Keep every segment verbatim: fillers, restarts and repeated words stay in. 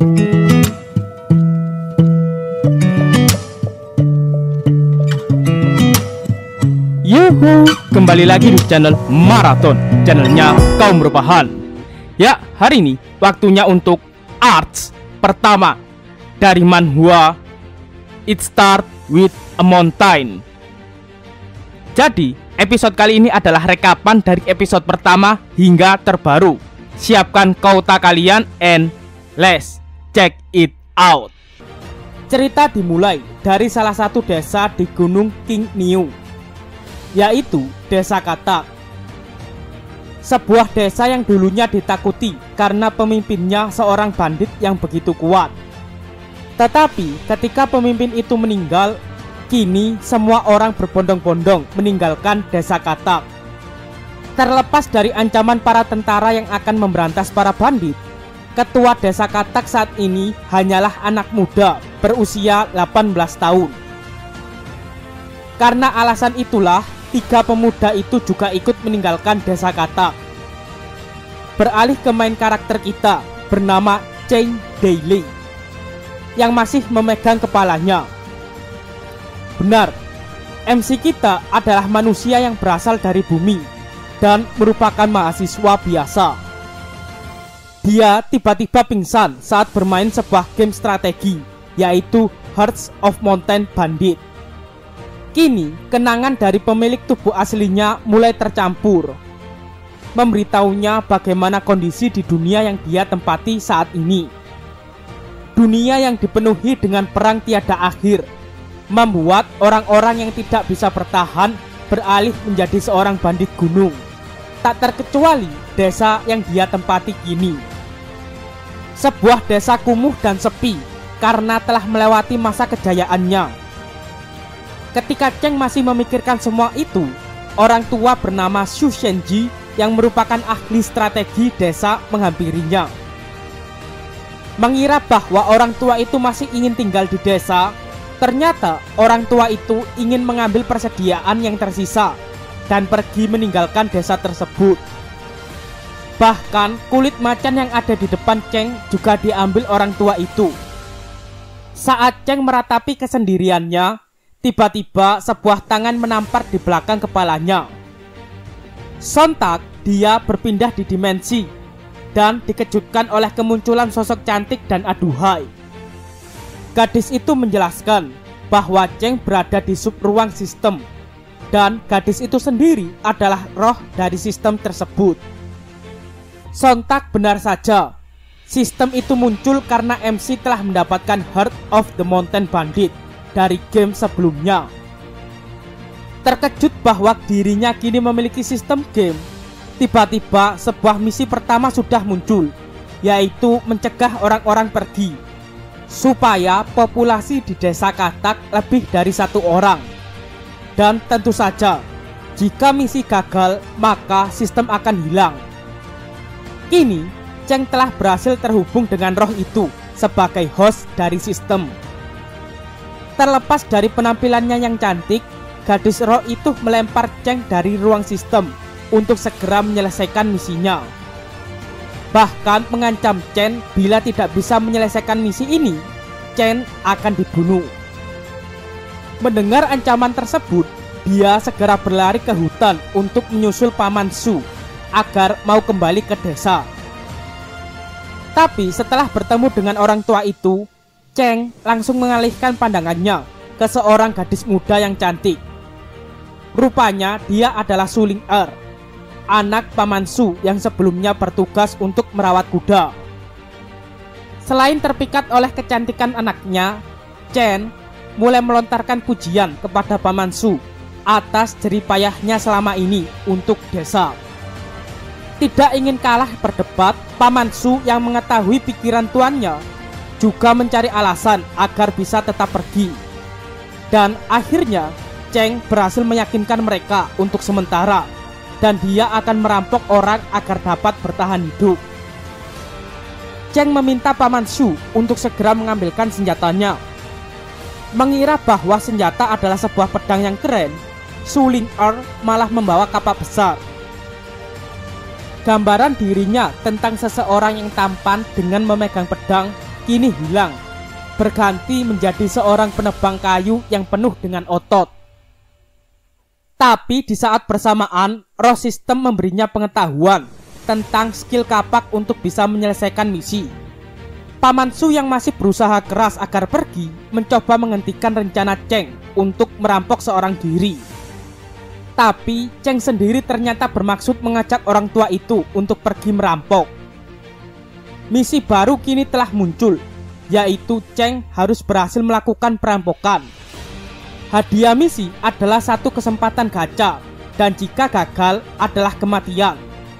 Yuhu, kembali lagi di channel Marathon, channelnya kaum rebahan. Ya, hari ini waktunya untuk arts pertama dari manhwa It Start with a Mountain. Jadi, episode kali ini adalah rekapan dari episode pertama hingga terbaru. Siapkan kota kalian and let's check it out. Cerita dimulai dari salah satu desa di Gunung Kingniu, yaitu Desa Katak. Sebuah desa yang dulunya ditakuti karena pemimpinnya seorang bandit yang begitu kuat. Tetapi ketika pemimpin itu meninggal, kini semua orang berbondong-bondong meninggalkan Desa Katak. Terlepas dari ancaman para tentara yang akan memberantas para bandit, ketua Desa Katak saat ini hanyalah anak muda berusia delapan belas tahun. Karena alasan itulah, tiga pemuda itu juga ikut meninggalkan Desa Katak. Beralih ke main karakter kita bernama Cheng Daily yang masih memegang kepalanya. Benar, M C kita adalah manusia yang berasal dari bumi dan merupakan mahasiswa biasa. Dia tiba-tiba pingsan saat bermain sebuah game strategi, yaitu Hearts of Mountain Bandit. Kini, kenangan dari pemilik tubuh aslinya mulai tercampur, memberitahunya bagaimana kondisi di dunia yang dia tempati saat ini. Dunia yang dipenuhi dengan perang tiada akhir, membuat orang-orang yang tidak bisa bertahan beralih menjadi seorang bandit gunung. Tak terkecuali desa yang dia tempati kini. Sebuah desa kumuh dan sepi karena telah melewati masa kejayaannya. Ketika Cheng masih memikirkan semua itu, orang tua bernama Xu Shenji yang merupakan ahli strategi desa menghampirinya. Mengira bahwa orang tua itu masih ingin tinggal di desa, ternyata orang tua itu ingin mengambil persediaan yang tersisa dan pergi meninggalkan desa tersebut. Bahkan kulit macan yang ada di depan Cheng juga diambil orang tua itu. Saat Cheng meratapi kesendiriannya, tiba-tiba sebuah tangan menampar di belakang kepalanya. Sontak dia berpindah di dimensi dan dikejutkan oleh kemunculan sosok cantik dan aduhai. Gadis itu menjelaskan bahwa Cheng berada di sub ruang sistem dan gadis itu sendiri adalah roh dari sistem tersebut. Sontak benar saja, sistem itu muncul karena M C telah mendapatkan Heart of the Mountain Bandit dari game sebelumnya. Terkejut bahwa dirinya kini memiliki sistem game, tiba-tiba sebuah misi pertama sudah muncul, yaitu mencegah orang-orang pergi, supaya populasi di Desa Katak lebih dari satu orang. Dan tentu saja, jika misi gagal, maka sistem akan hilang. Kini, Cheng telah berhasil terhubung dengan roh itu sebagai host dari sistem. Terlepas dari penampilannya yang cantik, gadis roh itu melempar Cheng dari ruang sistem untuk segera menyelesaikan misinya. Bahkan mengancam Chen bila tidak bisa menyelesaikan misi ini, Chen akan dibunuh. Mendengar ancaman tersebut, dia segera berlari ke hutan untuk menyusul Paman Su agar mau kembali ke desa. Tapi setelah bertemu dengan orang tua itu, Cheng langsung mengalihkan pandangannya ke seorang gadis muda yang cantik. Rupanya dia adalah Su Ling Er, anak Paman Su yang sebelumnya bertugas untuk merawat kuda. Selain terpikat oleh kecantikan anaknya, Chen mulai melontarkan pujian kepada Paman Su atas jeripayahnya selama ini untuk desa. Tidak ingin kalah berdebat, Paman Su yang mengetahui pikiran tuannya juga mencari alasan agar bisa tetap pergi. Dan akhirnya Cheng berhasil meyakinkan mereka untuk sementara, dan dia akan merampok orang agar dapat bertahan hidup. Cheng meminta Paman Su untuk segera mengambilkan senjatanya. Mengira bahwa senjata adalah sebuah pedang yang keren, Su Ling Er malah membawa kapak besar. Gambaran dirinya tentang seseorang yang tampan dengan memegang pedang kini hilang, berganti menjadi seorang penebang kayu yang penuh dengan otot. Tapi di saat bersamaan, roh sistem memberinya pengetahuan tentang skill kapak untuk bisa menyelesaikan misi. Paman Shu yang masih berusaha keras agar pergi, mencoba menghentikan rencana Cheng untuk merampok seorang diri. Tapi Cheng sendiri ternyata bermaksud mengajak orang tua itu untuk pergi merampok. Misi baru kini telah muncul, yaitu Cheng harus berhasil melakukan perampokan. Hadiah misi adalah satu kesempatan gacha, dan jika gagal adalah kematian.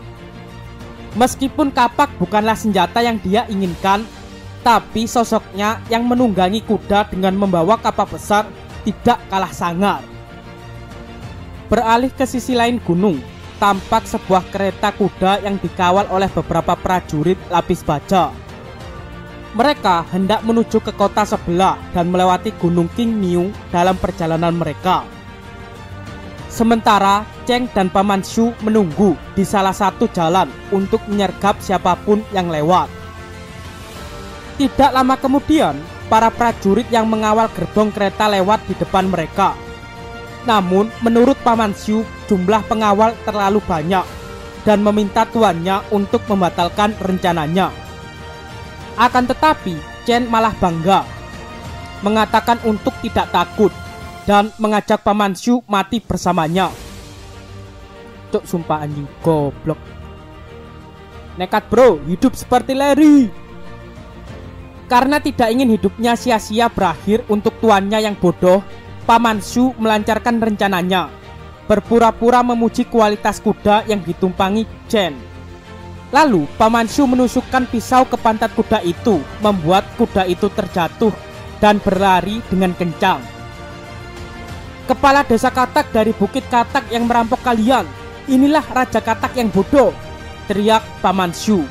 Meskipun kapak bukanlah senjata yang dia inginkan, tapi sosoknya yang menunggangi kuda dengan membawa kapak besar tidak kalah sangar. Beralih ke sisi lain gunung, tampak sebuah kereta kuda yang dikawal oleh beberapa prajurit lapis baja. Mereka hendak menuju ke kota sebelah dan melewati Gunung Qingmiu dalam perjalanan mereka. Sementara Cheng dan Paman Shu menunggu di salah satu jalan untuk menyergap siapapun yang lewat. Tidak lama kemudian, para prajurit yang mengawal gerbong kereta lewat di depan mereka. Namun, menurut Paman Shu, jumlah pengawal terlalu banyak dan meminta tuannya untuk membatalkan rencananya. Akan tetapi, Chen malah bangga, mengatakan untuk tidak takut dan mengajak Paman Shu mati bersamanya. Cuk, sumpah anjing goblok. Nekat bro, hidup seperti Larry. Karena tidak ingin hidupnya sia-sia berakhir untuk tuannya yang bodoh, Paman Shu melancarkan rencananya, berpura-pura memuji kualitas kuda yang ditumpangi Chen. Lalu Paman Shu menusukkan pisau ke pantat kuda itu, membuat kuda itu terjatuh dan berlari dengan kencang. Kepala desa Katak dari Bukit Katak yang merampok kalian, inilah Raja Katak yang bodoh, teriak Paman Shu.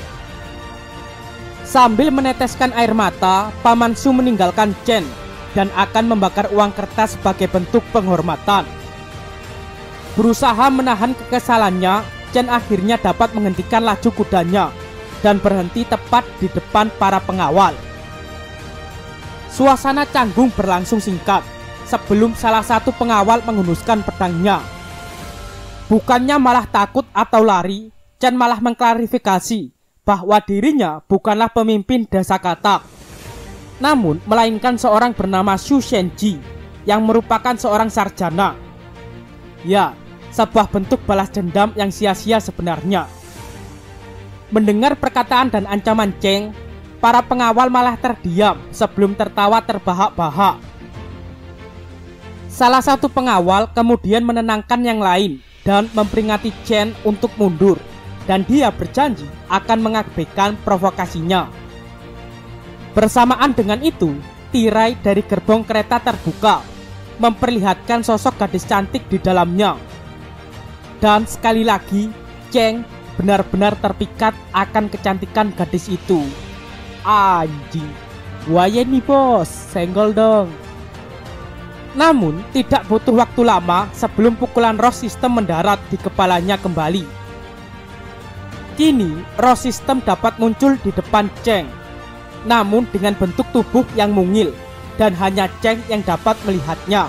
Sambil meneteskan air mata, Paman Shu meninggalkan Chen dan akan membakar uang kertas sebagai bentuk penghormatan. Berusaha menahan kekesalannya, Chen akhirnya dapat menghentikan laju kudanya dan berhenti tepat di depan para pengawal. Suasana canggung berlangsung singkat sebelum salah satu pengawal menghunuskan pedangnya. Bukannya malah takut atau lari, Chen malah mengklarifikasi bahwa dirinya bukanlah pemimpin desa Katak, namun melainkan seorang bernama Xu Shenji yang merupakan seorang sarjana. Ya, sebuah bentuk balas dendam yang sia-sia sebenarnya. Mendengar perkataan dan ancaman Cheng, para pengawal malah terdiam sebelum tertawa terbahak-bahak. Salah satu pengawal kemudian menenangkan yang lain dan memperingati Chen untuk mundur, dan dia berjanji akan mengabaikan provokasinya. Bersamaan dengan itu, tirai dari gerbong kereta terbuka, memperlihatkan sosok gadis cantik di dalamnya. Dan sekali lagi, Cheng benar-benar terpikat akan kecantikan gadis itu. Anjing, waya nih bos, senggol dong. Namun, tidak butuh waktu lama sebelum pukulan roh sistem mendarat di kepalanya kembali. Kini, roh sistem dapat muncul di depan Cheng, namun dengan bentuk tubuh yang mungil, dan hanya Cheng yang dapat melihatnya.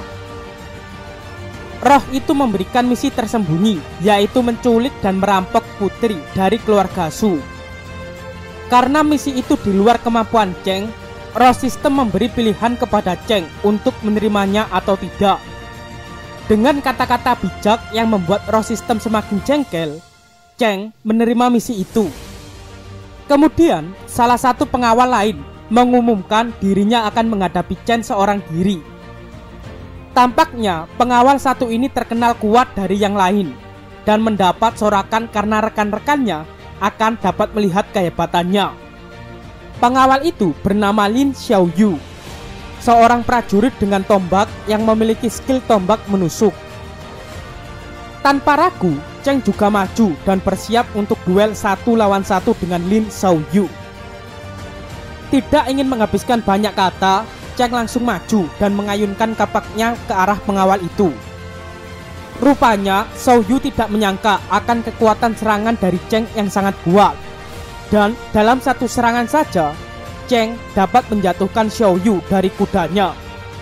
Roh itu memberikan misi tersembunyi, yaitu menculik dan merampok putri dari keluarga Shu. Karena misi itu di luar kemampuan Cheng, roh sistem memberi pilihan kepada Cheng untuk menerimanya atau tidak. Dengan kata-kata bijak yang membuat roh sistem semakin jengkel, Cheng menerima misi itu. Kemudian, salah satu pengawal lain mengumumkan dirinya akan menghadapi Chen seorang diri. Tampaknya pengawal satu ini terkenal kuat dari yang lain dan mendapat sorakan karena rekan-rekannya akan dapat melihat kehebatannya. Pengawal itu bernama Lin Xiaoyu, seorang prajurit dengan tombak yang memiliki skill tombak menusuk. Tanpa ragu, Cheng juga maju dan bersiap untuk duel satu lawan satu dengan Lin Xiaoyu. Tidak ingin menghabiskan banyak kata, Cheng langsung maju dan mengayunkan kapaknya ke arah pengawal itu. Rupanya, Xiaoyu tidak menyangka akan kekuatan serangan dari Cheng yang sangat kuat. Dan dalam satu serangan saja, Cheng dapat menjatuhkan Xiao Yu dari kudanya.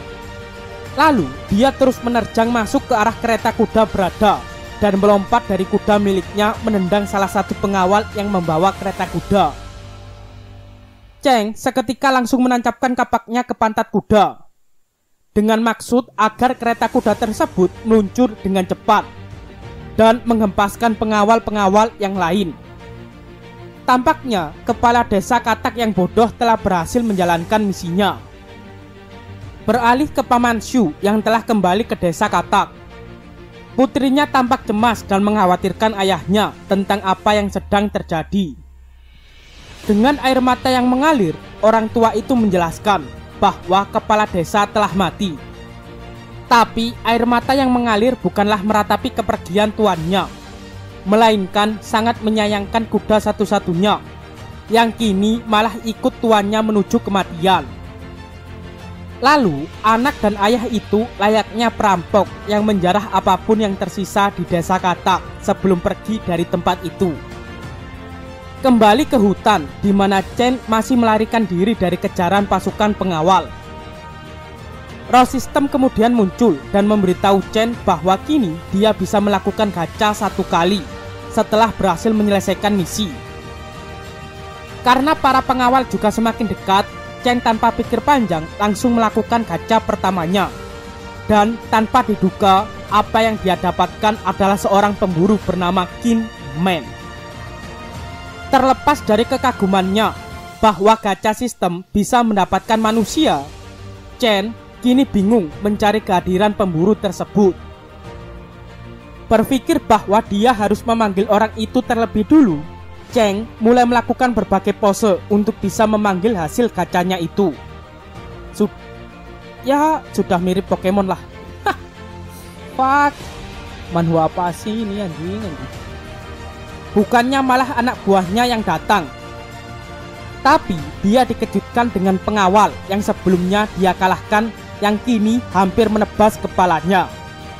Lalu dia terus menerjang masuk ke arah kereta kuda berada dan melompat dari kuda miliknya menendang salah satu pengawal yang membawa kereta kuda. Cheng seketika langsung menancapkan kapaknya ke pantat kuda dengan maksud agar kereta kuda tersebut meluncur dengan cepat dan menghempaskan pengawal-pengawal yang lain. Tampaknya kepala desa katak yang bodoh telah berhasil menjalankan misinya. Beralih ke Paman Shu yang telah kembali ke desa katak. Putrinya tampak cemas dan mengkhawatirkan ayahnya tentang apa yang sedang terjadi. Dengan air mata yang mengalir, orang tua itu menjelaskan bahwa kepala desa telah mati. Tapi air mata yang mengalir bukanlah meratapi kepergian tuannya, melainkan sangat menyayangkan kuda satu-satunya yang kini malah ikut tuannya menuju kematian. Lalu anak dan ayah itu layaknya perampok yang menjarah apapun yang tersisa di desa katak sebelum pergi dari tempat itu. Kembali ke hutan di mana Chen masih melarikan diri dari kejaran pasukan pengawal. Roh sistem kemudian muncul dan memberitahu Chen bahwa kini dia bisa melakukan gacha satu kali setelah berhasil menyelesaikan misi. Karena para pengawal juga semakin dekat, Chen tanpa pikir panjang langsung melakukan gacha pertamanya. Dan tanpa diduga, apa yang dia dapatkan adalah seorang pemburu bernama King Man. Terlepas dari kekagumannya bahwa gacha sistem bisa mendapatkan manusia, Chen kini bingung mencari kehadiran pemburu tersebut. Berpikir bahwa dia harus memanggil orang itu terlebih dulu, Cheng mulai melakukan berbagai pose untuk bisa memanggil hasil gacanya itu. Sud ya, sudah mirip Pokemon lah. Hah, fuck, manhwa apa sih ini anjing, anjing. Bukannya malah anak buahnya yang datang, tapi dia dikejutkan dengan pengawal yang sebelumnya dia kalahkan, yang kini hampir menebas kepalanya.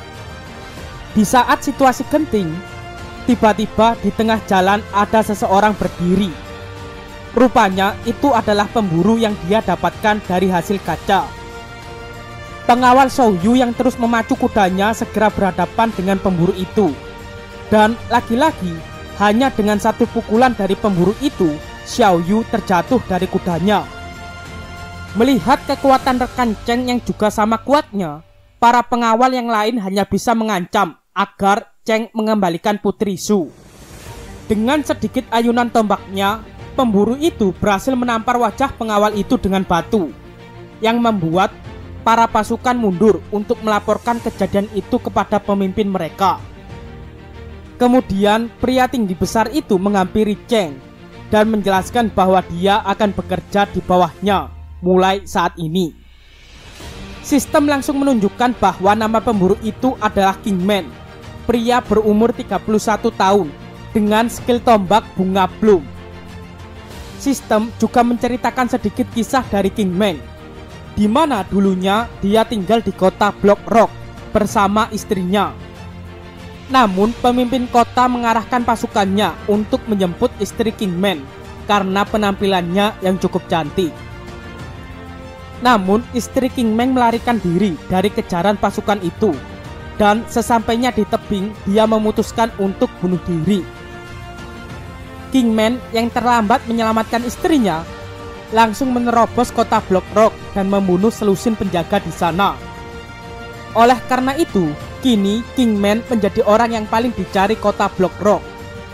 Di saat situasi genting, tiba-tiba di tengah jalan ada seseorang berdiri. Rupanya itu adalah pemburu yang dia dapatkan dari hasil gacha. Pengawal Xiao Yu yang terus memacu kudanya segera berhadapan dengan pemburu itu. Dan lagi-lagi, hanya dengan satu pukulan dari pemburu itu, Xiao Yu terjatuh dari kudanya. Melihat kekuatan rekan Cheng yang juga sama kuatnya, para pengawal yang lain hanya bisa mengancam agar Cheng mengembalikan Putri Shu. Dengan sedikit ayunan tombaknya, pemburu itu berhasil menampar wajah pengawal itu dengan batu, yang membuat para pasukan mundur untuk melaporkan kejadian itu kepada pemimpin mereka. Kemudian pria tinggi besar itu menghampiri Cheng dan menjelaskan bahwa dia akan bekerja di bawahnya mulai saat ini. Sistem langsung menunjukkan bahwa nama pemburu itu adalah King Man, pria berumur tiga puluh satu tahun dengan skill tombak bunga Bloom. Sistem juga menceritakan sedikit kisah dari King Man, di mana dulunya dia tinggal di kota Block Rock bersama istrinya. Namun pemimpin kota mengarahkan pasukannya untuk menjemput istri King Man karena penampilannya yang cukup cantik. Namun istri King Man melarikan diri dari kejaran pasukan itu, dan sesampainya di tebing dia memutuskan untuk bunuh diri. King Man yang terlambat menyelamatkan istrinya langsung menerobos kota Block Rock dan membunuh selusin penjaga di sana. Oleh karena itu, kini King Man menjadi orang yang paling dicari kota Block Rock.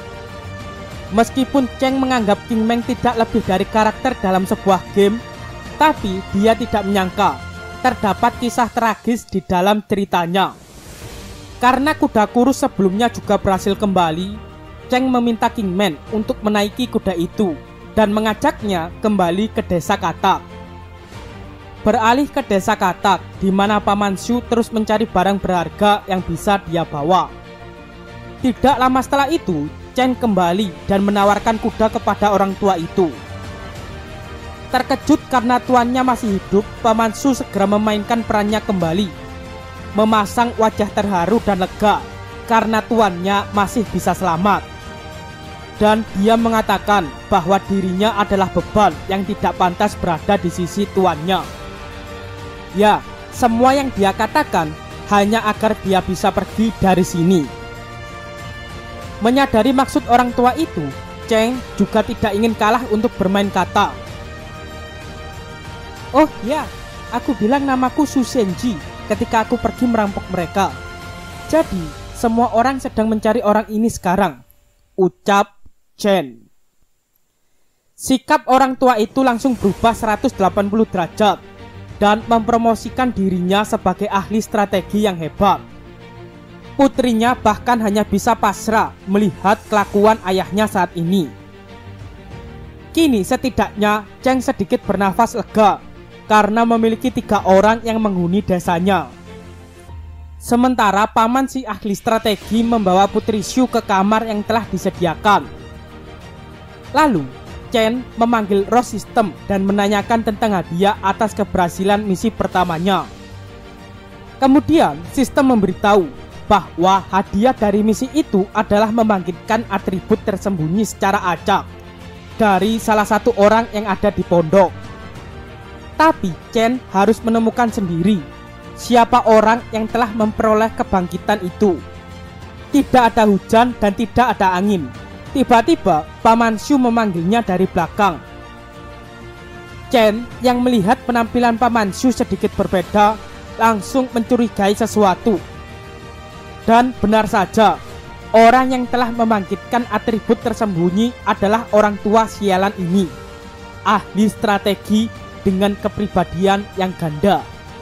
Meskipun Cheng menganggap King Man tidak lebih dari karakter dalam sebuah game, tapi dia tidak menyangka terdapat kisah tragis di dalam ceritanya. Karena kuda kurus sebelumnya juga berhasil kembali, Cheng meminta King Man untuk menaiki kuda itu dan mengajaknya kembali ke desa katak. Beralih ke desa katak, di mana Paman Shu terus mencari barang berharga yang bisa dia bawa. Tidak lama setelah itu, Cheng kembali dan menawarkan kuda kepada orang tua itu. Terkejut karena tuannya masih hidup, Paman Shu segera memainkan perannya kembali, memasang wajah terharu dan lega karena tuannya masih bisa selamat. dan dia mengatakan bahwa dirinya adalah beban yang tidak pantas berada di sisi tuannya. Ya, semua yang dia katakan hanya agar dia bisa pergi dari sini. Menyadari maksud orang tua itu, Cheng juga tidak ingin kalah untuk bermain kata. Oh ya, aku bilang namaku Su Shenji ketika aku pergi merampok mereka. Jadi, semua orang sedang mencari orang ini sekarang, ucap Chen. Sikap orang tua itu langsung berubah seratus delapan puluh derajat dan mempromosikan dirinya sebagai ahli strategi yang hebat. Putrinya bahkan hanya bisa pasrah melihat kelakuan ayahnya saat ini. Kini setidaknya Cheng sedikit bernafas lega karena memiliki tiga orang yang menghuni desanya. Sementara paman si ahli strategi membawa Putri Shu ke kamar yang telah disediakan. Lalu, Chen memanggil Rose System dan menanyakan tentang hadiah atas keberhasilan misi pertamanya. Kemudian, sistem memberitahu bahwa hadiah dari misi itu adalah membangkitkan atribut tersembunyi secara acak dari salah satu orang yang ada di pondok. Tapi, Chen harus menemukan sendiri siapa orang yang telah memperoleh kebangkitan itu. Tidak ada hujan dan tidak ada angin. Tiba-tiba, Paman Shu memanggilnya dari belakang. Chen yang melihat penampilan Paman Shu sedikit berbeda, langsung mencurigai sesuatu. Dan benar saja, orang yang telah membangkitkan atribut tersembunyi adalah orang tua sialan ini. Ahli strategi dengan kepribadian yang ganda.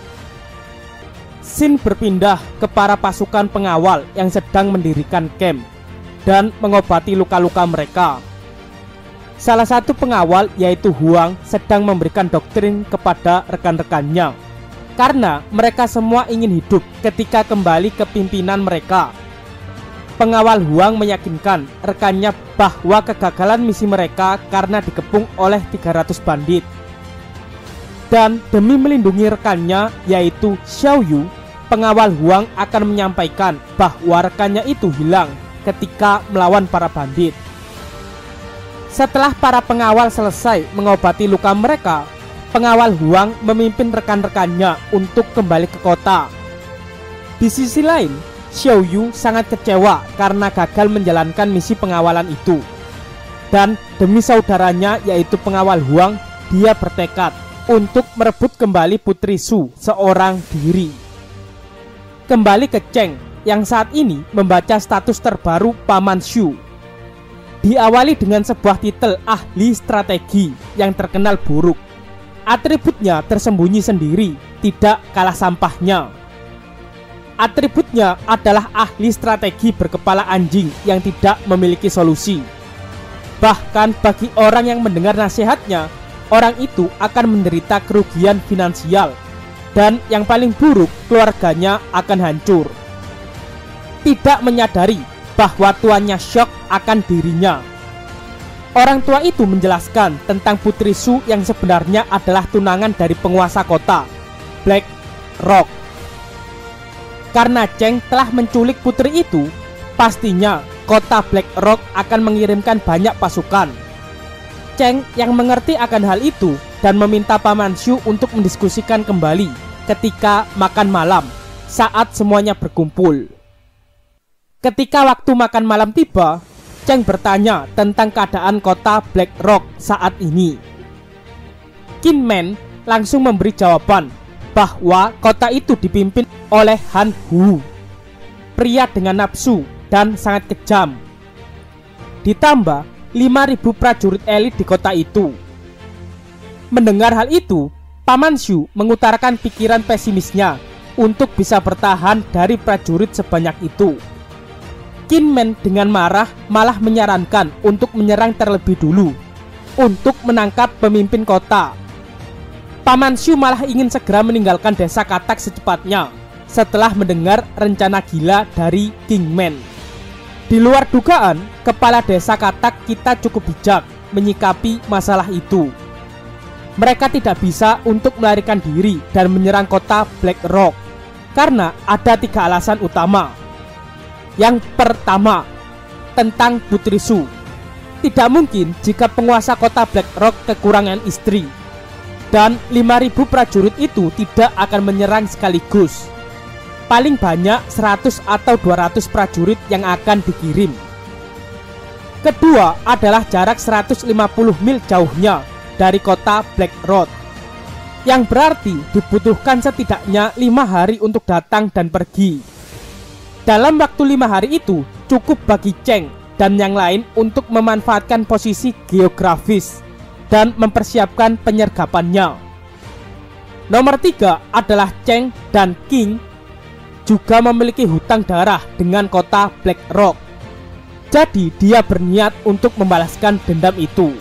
Scene berpindah ke para pasukan pengawal yang sedang mendirikan camp dan mengobati luka-luka mereka. Salah satu pengawal, yaitu Huang, sedang memberikan doktrin kepada rekan-rekannya karena mereka semua ingin hidup ketika kembali ke pimpinan mereka. Pengawal Huang meyakinkan rekannya bahwa kegagalan misi mereka karena dikepung oleh tiga ratus bandit. Dan demi melindungi rekannya, yaitu Xiao Yu, pengawal Huang akan menyampaikan bahwa rekannya itu hilang ketika melawan para bandit. Setelah para pengawal selesai mengobati luka mereka, pengawal Huang memimpin rekan-rekannya untuk kembali ke kota. Di sisi lain, Xiao Yu sangat kecewa karena gagal menjalankan misi pengawalan itu. Dan demi saudaranya, yaitu pengawal Huang, dia bertekad untuk merebut kembali Putri Shu seorang diri. Kembali ke Cheng yang saat ini membaca status terbaru Paman Shu. Diawali dengan sebuah titel ahli strategi yang terkenal buruk. Atributnya tersembunyi sendiri, tidak kalah sampahnya. Atributnya adalah ahli strategi berkepala anjing yang tidak memiliki solusi. Bahkan bagi orang yang mendengar nasihatnya, orang itu akan menderita kerugian finansial. Dan yang paling buruk, keluarganya akan hancur. Tidak menyadari bahwa tuannya shock akan dirinya. Orang tua itu menjelaskan tentang Putri Shu yang sebenarnya adalah tunangan dari penguasa kota, Black Rock. Karena Cheng telah menculik putri itu, pastinya kota Black Rock akan mengirimkan banyak pasukan. Cheng yang mengerti akan hal itu dan meminta Paman Shu untuk mendiskusikan kembali ketika makan malam saat semuanya berkumpul. Ketika waktu makan malam tiba, Cheng bertanya tentang keadaan kota Black Rock saat ini. Qin Men langsung memberi jawaban bahwa kota itu dipimpin oleh Han Hu, pria dengan nafsu dan sangat kejam. Ditambah lima ribu prajurit elit di kota itu. Mendengar hal itu, Paman Shu mengutarakan pikiran pesimisnya untuk bisa bertahan dari prajurit sebanyak itu. Qin Men dengan marah malah menyarankan untuk menyerang terlebih dulu untuk menangkap pemimpin kota. Paman Shu malah ingin segera meninggalkan desa Katak secepatnya setelah mendengar rencana gila dari King Men. Di luar dugaan, kepala desa Katak kita cukup bijak menyikapi masalah itu. Mereka tidak bisa untuk melarikan diri dan menyerang kota Black Rock karena ada tiga alasan utama. Yang pertama, tentang Putri Shu. tidak mungkin jika penguasa kota Black Rock kekurangan istri. Dan lima ribu prajurit itu tidak akan menyerang sekaligus. Paling banyak seratus atau dua ratus prajurit yang akan dikirim. Kedua adalah jarak seratus lima puluh mil jauhnya dari kota Black Rock, yang berarti dibutuhkan setidaknya lima hari untuk datang dan pergi. Dalam waktu lima hari itu cukup bagi Cheng dan yang lain untuk memanfaatkan posisi geografis dan mempersiapkan penyergapannya. Nomor tiga adalah Cheng dan King juga memiliki hutang darah dengan kota Black Rock. Jadi dia berniat untuk membalaskan dendam itu.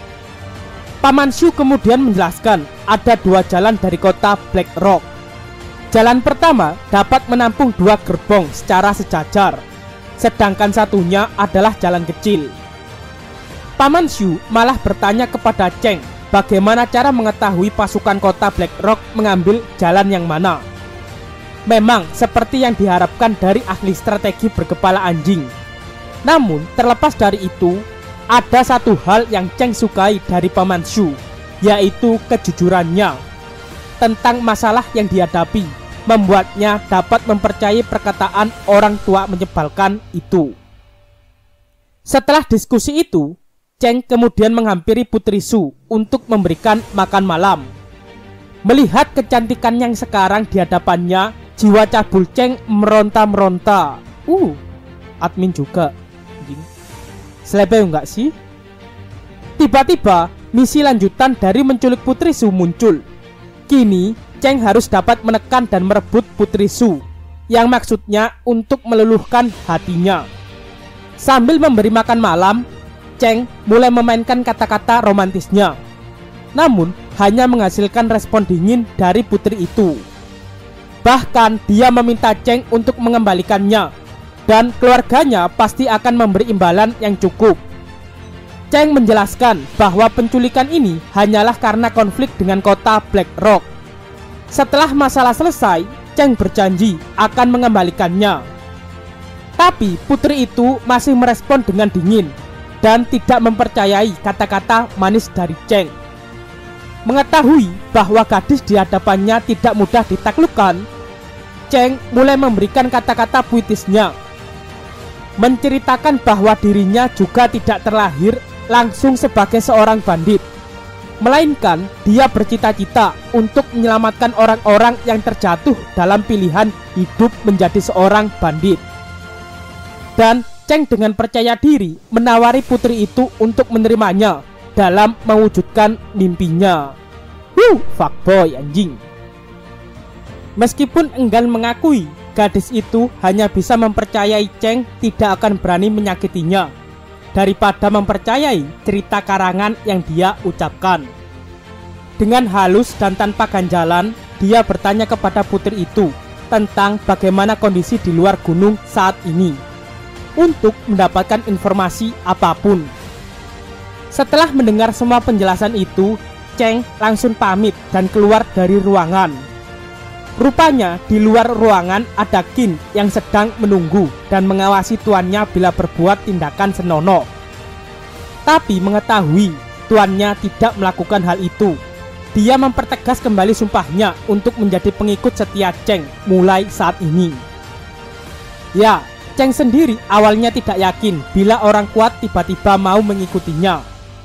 Paman Shu kemudian menjelaskan ada dua jalan dari kota Black Rock. Jalan pertama dapat menampung dua gerbong secara sejajar, sedangkan satunya adalah jalan kecil. Paman Shu malah bertanya kepada Cheng bagaimana cara mengetahui pasukan kota Black Rock mengambil jalan yang mana. Memang seperti yang diharapkan dari ahli strategi berkepala anjing. Namun terlepas dari itu, ada satu hal yang Cheng sukai dari Paman Shu, yaitu kejujurannya tentang masalah yang dihadapi, membuatnya dapat mempercayai perkataan orang tua menyebalkan itu. Setelah diskusi itu, Cheng kemudian menghampiri Putri Shu untuk memberikan makan malam. Melihat kecantikan yang sekarang di hadapannya, jiwa cabul Cheng meronta-meronta. Uh, admin juga. Selebe enggak sih? Tiba-tiba misi lanjutan dari menculik Putri Shu muncul. Kini Cheng harus dapat menekan dan merebut Putri Shu, yang maksudnya untuk meluluhkan hatinya. Sambil memberi makan malam, Cheng mulai memainkan kata-kata romantisnya. Namun hanya menghasilkan respon dingin dari putri itu. Bahkan dia meminta Cheng untuk mengembalikannya, dan keluarganya pasti akan memberi imbalan yang cukup. Cheng menjelaskan bahwa penculikan ini hanyalah karena konflik dengan kota Black Rock. Setelah masalah selesai, Cheng berjanji akan mengembalikannya. Tapi putri itu masih merespon dengan dingin dan tidak mempercayai kata-kata manis dari Cheng. Mengetahui bahwa gadis di hadapannya tidak mudah ditaklukkan, Cheng mulai memberikan kata-kata puitisnya, menceritakan bahwa dirinya juga tidak terlahir langsung sebagai seorang bandit, melainkan dia bercita-cita untuk menyelamatkan orang-orang yang terjatuh dalam pilihan hidup menjadi seorang bandit. Dan Cheng dengan percaya diri menawari putri itu untuk menerimanya dalam mewujudkan mimpinya. Wuh, fuckboy anjing. Meskipun enggan mengakui, gadis itu hanya bisa mempercayai Cheng tidak akan berani menyakitinya daripada mempercayai cerita karangan yang dia ucapkan. Dengan halus dan tanpa ganjalan, dia bertanya kepada putri itu tentang bagaimana kondisi di luar gunung saat ini untuk mendapatkan informasi apapun. Setelah mendengar semua penjelasan itu, Cheng langsung pamit dan keluar dari ruangan. Rupanya di luar ruangan ada Qin yang sedang menunggu dan mengawasi tuannya bila berbuat tindakan senonoh. Tapi mengetahui tuannya tidak melakukan hal itu, dia mempertegas kembali sumpahnya untuk menjadi pengikut setia Cheng mulai saat ini. Ya, Cheng sendiri awalnya tidak yakin bila orang kuat tiba-tiba mau mengikutinya.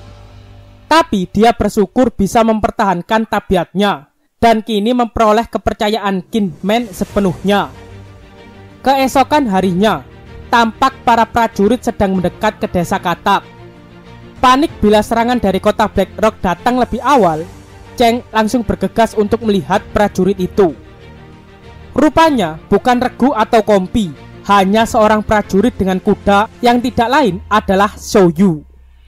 Tapi dia bersyukur bisa mempertahankan tabiatnya dan kini memperoleh kepercayaan Qin Men sepenuhnya. Keesokan harinya, tampak para prajurit sedang mendekat ke desa Katak. Panik bila serangan dari kota Black Rock datang lebih awal, Cheng langsung bergegas untuk melihat prajurit itu. Rupanya bukan regu atau kompi, hanya seorang prajurit dengan kuda yang tidak lain adalah Zhou Yu.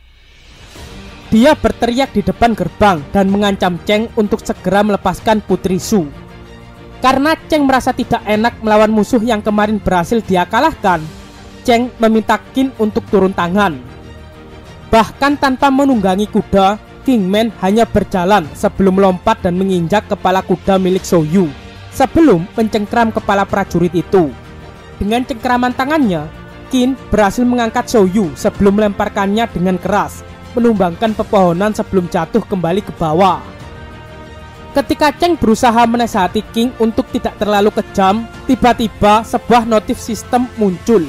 Dia berteriak di depan gerbang dan mengancam Cheng untuk segera melepaskan Putri Shu. Karena Cheng merasa tidak enak melawan musuh yang kemarin berhasil dia kalahkan, Cheng meminta Qin untuk turun tangan. Bahkan tanpa menunggangi kuda, King Man hanya berjalan sebelum melompat dan menginjak kepala kuda milik Zhou Yu sebelum mencengkram kepala prajurit itu. Dengan cengkraman tangannya, Qin berhasil mengangkat Shouyu sebelum melemparkannya dengan keras, menumbangkan pepohonan sebelum jatuh kembali ke bawah. Ketika Cheng berusaha menasihati Qin untuk tidak terlalu kejam, tiba-tiba sebuah notif sistem muncul.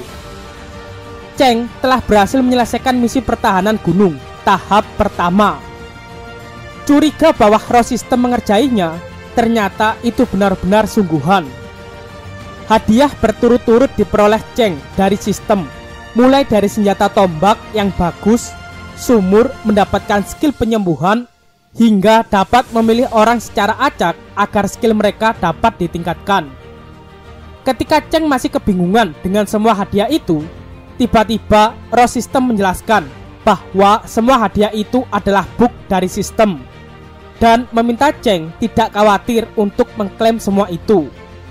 Cheng telah berhasil menyelesaikan misi pertahanan gunung tahap pertama. Curiga bahwa roh sistem mengerjainya, ternyata itu benar-benar sungguhan. Hadiah berturut-turut diperoleh Cheng dari sistem, mulai dari senjata tombak yang bagus, sumur, mendapatkan skill penyembuhan, hingga dapat memilih orang secara acak agar skill mereka dapat ditingkatkan. Ketika Cheng masih kebingungan dengan semua hadiah itu, tiba-tiba roh sistem menjelaskan bahwa semua hadiah itu adalah bug dari sistem, dan meminta Cheng tidak khawatir untuk mengklaim semua itu.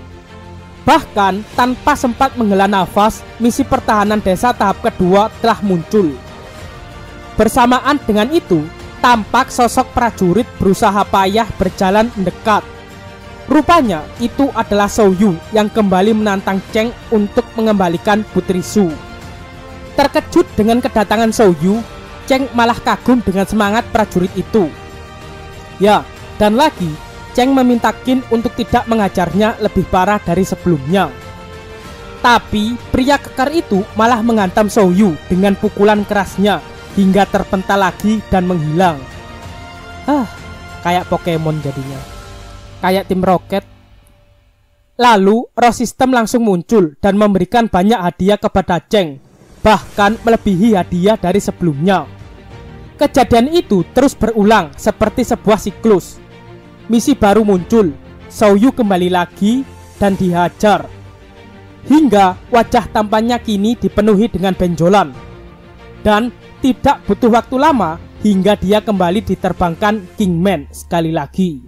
Bahkan tanpa sempat menghela nafas, misi pertahanan desa tahap kedua telah muncul. Bersamaan dengan itu, tampak sosok prajurit berusaha payah berjalan mendekat. Rupanya itu adalah Shouyu yang kembali menantang Cheng untuk mengembalikan Putri Shu. Terkejut dengan kedatangan Shouyu, Cheng malah kagum dengan semangat prajurit itu. Ya, dan lagi Cheng meminta Qin untuk tidak mengajarnya lebih parah dari sebelumnya. Tapi pria kekar itu malah menghantam Shouyu dengan pukulan kerasnya hingga terpental lagi dan menghilang. Ah, kayak Pokemon jadinya. Kayak tim Rocket. Lalu roh sistem langsung muncul dan memberikan banyak hadiah kepada Cheng, bahkan melebihi hadiah dari sebelumnya. Kejadian itu terus berulang seperti sebuah siklus. Misi baru muncul, Shouyu kembali lagi dan dihajar, hingga wajah tampannya kini dipenuhi dengan benjolan. Dan tidak butuh waktu lama hingga dia kembali diterbangkan Kingman sekali lagi.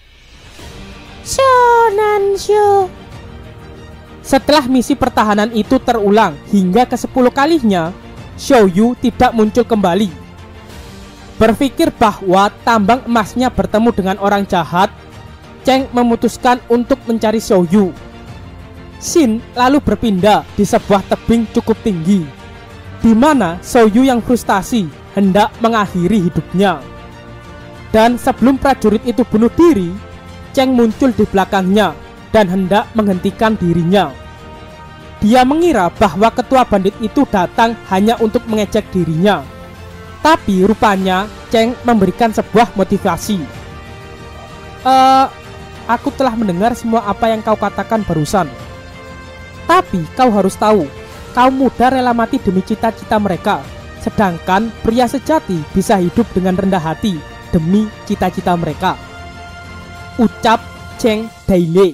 Shonansho. Setelah misi pertahanan itu terulang hingga ke sepuluh kalinya, Shouyu tidak muncul kembali. Berpikir bahwa tambang emasnya bertemu dengan orang jahat, Cheng memutuskan untuk mencari Shouyu. Shin lalu berpindah di sebuah tebing cukup tinggi, di mana Shouyu yang frustasi hendak mengakhiri hidupnya. Dan sebelum prajurit itu bunuh diri, Cheng muncul di belakangnya dan hendak menghentikan dirinya. Dia mengira bahwa ketua bandit itu datang hanya untuk mengejek dirinya. Tapi rupanya Cheng memberikan sebuah motivasi. Eh, aku telah mendengar semua apa yang kau katakan barusan. Tapi kau harus tahu, kaum muda rela mati demi cita-cita mereka. Sedangkan pria sejati bisa hidup dengan rendah hati demi cita-cita mereka. Ucap Cheng Dailey.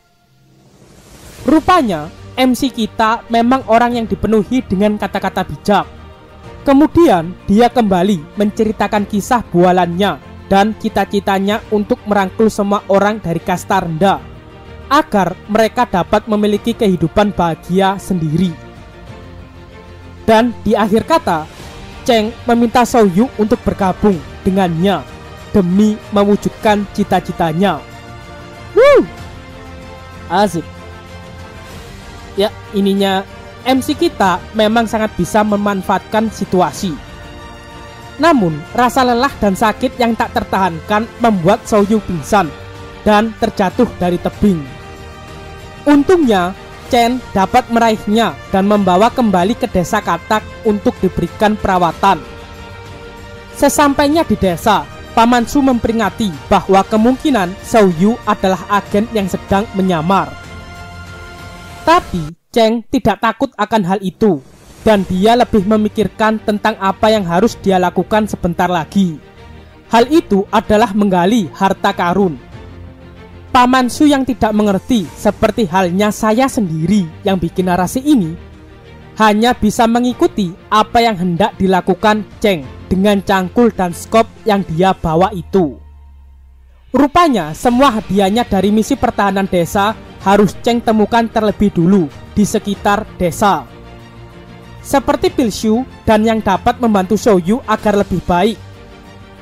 Rupanya M C kita memang orang yang dipenuhi dengan kata-kata bijak. Kemudian dia kembali menceritakan kisah bualannya dan cita-citanya untuk merangkul semua orang dari kasta rendah agar mereka dapat memiliki kehidupan bahagia sendiri. Dan di akhir kata, Cheng meminta Shouyu untuk bergabung dengannya demi mewujudkan cita-citanya. Woo! Asik. Ya, ininya M C kita memang sangat bisa memanfaatkan situasi. Namun, rasa lelah dan sakit yang tak tertahankan membuat Shouyu pingsan dan terjatuh dari tebing. Untungnya, Chen dapat meraihnya dan membawa kembali ke desa Katak untuk diberikan perawatan. Sesampainya di desa, Paman Shu memperingati bahwa kemungkinan Shouyu adalah agen yang sedang menyamar. Tapi Cheng tidak takut akan hal itu, dan dia lebih memikirkan tentang apa yang harus dia lakukan sebentar lagi. Hal itu adalah menggali harta karun. Paman Shu yang tidak mengerti, seperti halnya saya sendiri yang bikin narasi ini, hanya bisa mengikuti apa yang hendak dilakukan Cheng dengan cangkul dan skop yang dia bawa itu. Rupanya semua hadiahnya dari misi pertahanan desa harus Cheng temukan terlebih dulu di sekitar desa, seperti Pilshu dan yang dapat membantu Shouyu agar lebih baik.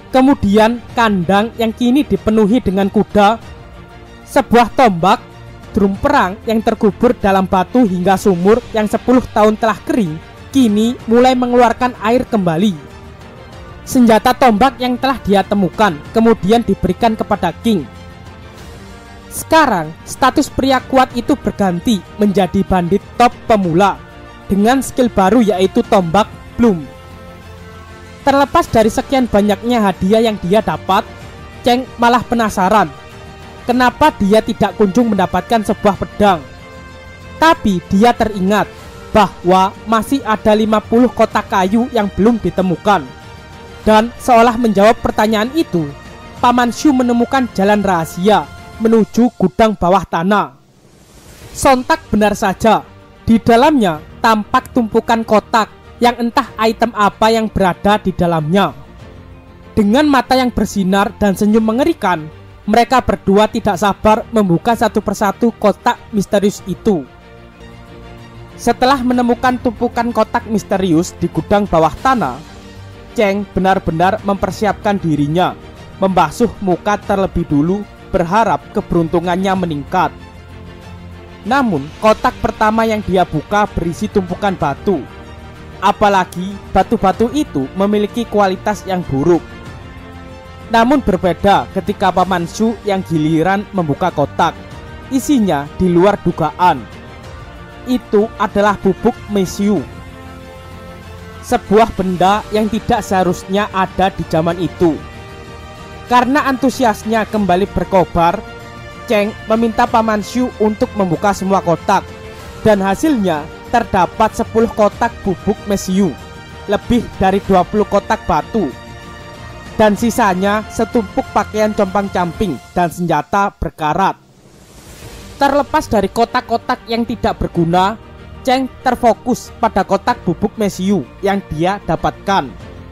Kemudian kandang yang kini dipenuhi dengan kuda, sebuah tombak, drum perang yang terkubur dalam batu hingga sumur yang sepuluh tahun telah kering, kini mulai mengeluarkan air kembali. Senjata tombak yang telah dia temukan kemudian diberikan kepada King. Sekarang, status pria kuat itu berganti menjadi bandit top pemula dengan skill baru yaitu tombak Bloom. Terlepas dari sekian banyaknya hadiah yang dia dapat, Cheng malah penasaran kenapa dia tidak kunjung mendapatkan sebuah pedang. Tapi dia teringat bahwa masih ada lima puluh kotak kayu yang belum ditemukan. Dan seolah menjawab pertanyaan itu, Paman Shu menemukan jalan rahasia menuju gudang bawah tanah. Sontak benar saja, di dalamnya tampak tumpukan kotak yang entah item apa yang berada di dalamnya. Dengan mata yang bersinar dan senyum mengerikan, mereka berdua tidak sabar membuka satu persatu kotak misterius itu. Setelah menemukan tumpukan kotak misterius di gudang bawah tanah, Cheng benar-benar mempersiapkan dirinya, membasuh muka terlebih dulu, berharap keberuntungannya meningkat. Namun kotak pertama yang dia buka berisi tumpukan batu. Apalagi batu-batu itu memiliki kualitas yang buruk. Namun berbeda ketika Paman Shu yang giliran membuka kotak. Isinya di luar dugaan. Itu adalah bubuk mesiu, sebuah benda yang tidak seharusnya ada di zaman itu. Karena antusiasnya kembali berkobar, Cheng meminta Paman Shu untuk membuka semua kotak. Dan hasilnya terdapat sepuluh kotak bubuk mesiu, lebih dari dua puluh kotak batu, dan sisanya setumpuk pakaian compang-camping dan senjata berkarat. Terlepas dari kotak-kotak yang tidak berguna, Cheng terfokus pada kotak bubuk mesiu yang dia dapatkan.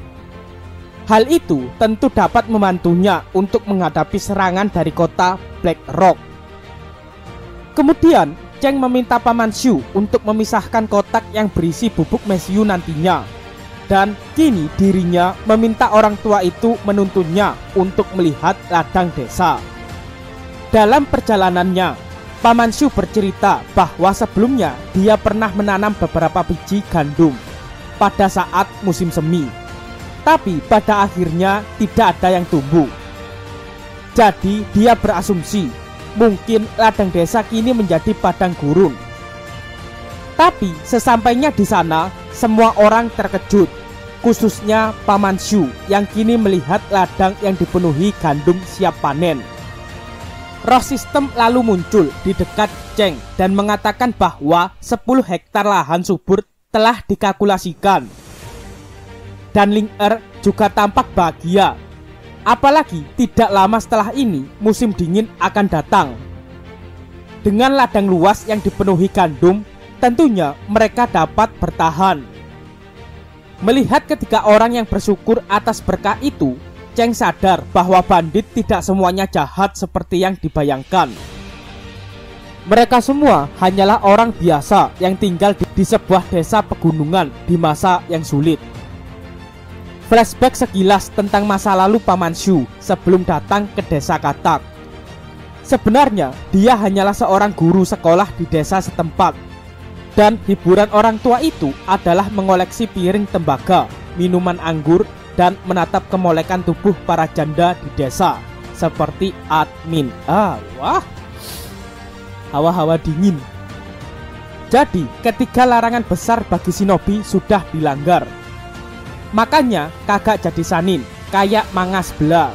Hal itu tentu dapat membantunya untuk menghadapi serangan dari kota Black Rock. Kemudian Cheng meminta Paman Shu untuk memisahkan kotak yang berisi bubuk mesiu nantinya. Dan kini dirinya meminta orang tua itu menuntunnya untuk melihat ladang desa. Dalam perjalanannya, Paman Shu bercerita bahwa sebelumnya dia pernah menanam beberapa biji gandum pada saat musim semi. Tapi pada akhirnya tidak ada yang tumbuh. Jadi dia berasumsi mungkin ladang desa kini menjadi padang gurun. Tapi sesampainya di sana, semua orang terkejut, khususnya Paman Shu yang kini melihat ladang yang dipenuhi gandum siap panen. Roh sistem lalu muncul di dekat Cheng dan mengatakan bahwa sepuluh hektar lahan subur telah dikalkulasikan. Dan Ling Er juga tampak bahagia. Apalagi tidak lama setelah ini musim dingin akan datang. Dengan ladang luas yang dipenuhi gandum, tentunya mereka dapat bertahan. Melihat ketiga orang yang bersyukur atas berkah itu, Cheng sadar bahwa bandit tidak semuanya jahat seperti yang dibayangkan. Mereka semua hanyalah orang biasa yang tinggal di, di sebuah desa pegunungan di masa yang sulit. Flashback sekilas tentang masa lalu Paman Shu sebelum datang ke desa Katak. Sebenarnya dia hanyalah seorang guru sekolah di desa setempat. Dan hiburan orang tua itu adalah mengoleksi piring tembaga, minuman anggur, dan menatap kemolekan tubuh para janda di desa seperti admin. Ah, wah, hawa-hawa dingin. Jadi ketiga larangan besar bagi shinobi sudah dilanggar. Makanya kagak jadi sanin, kayak mangas belah.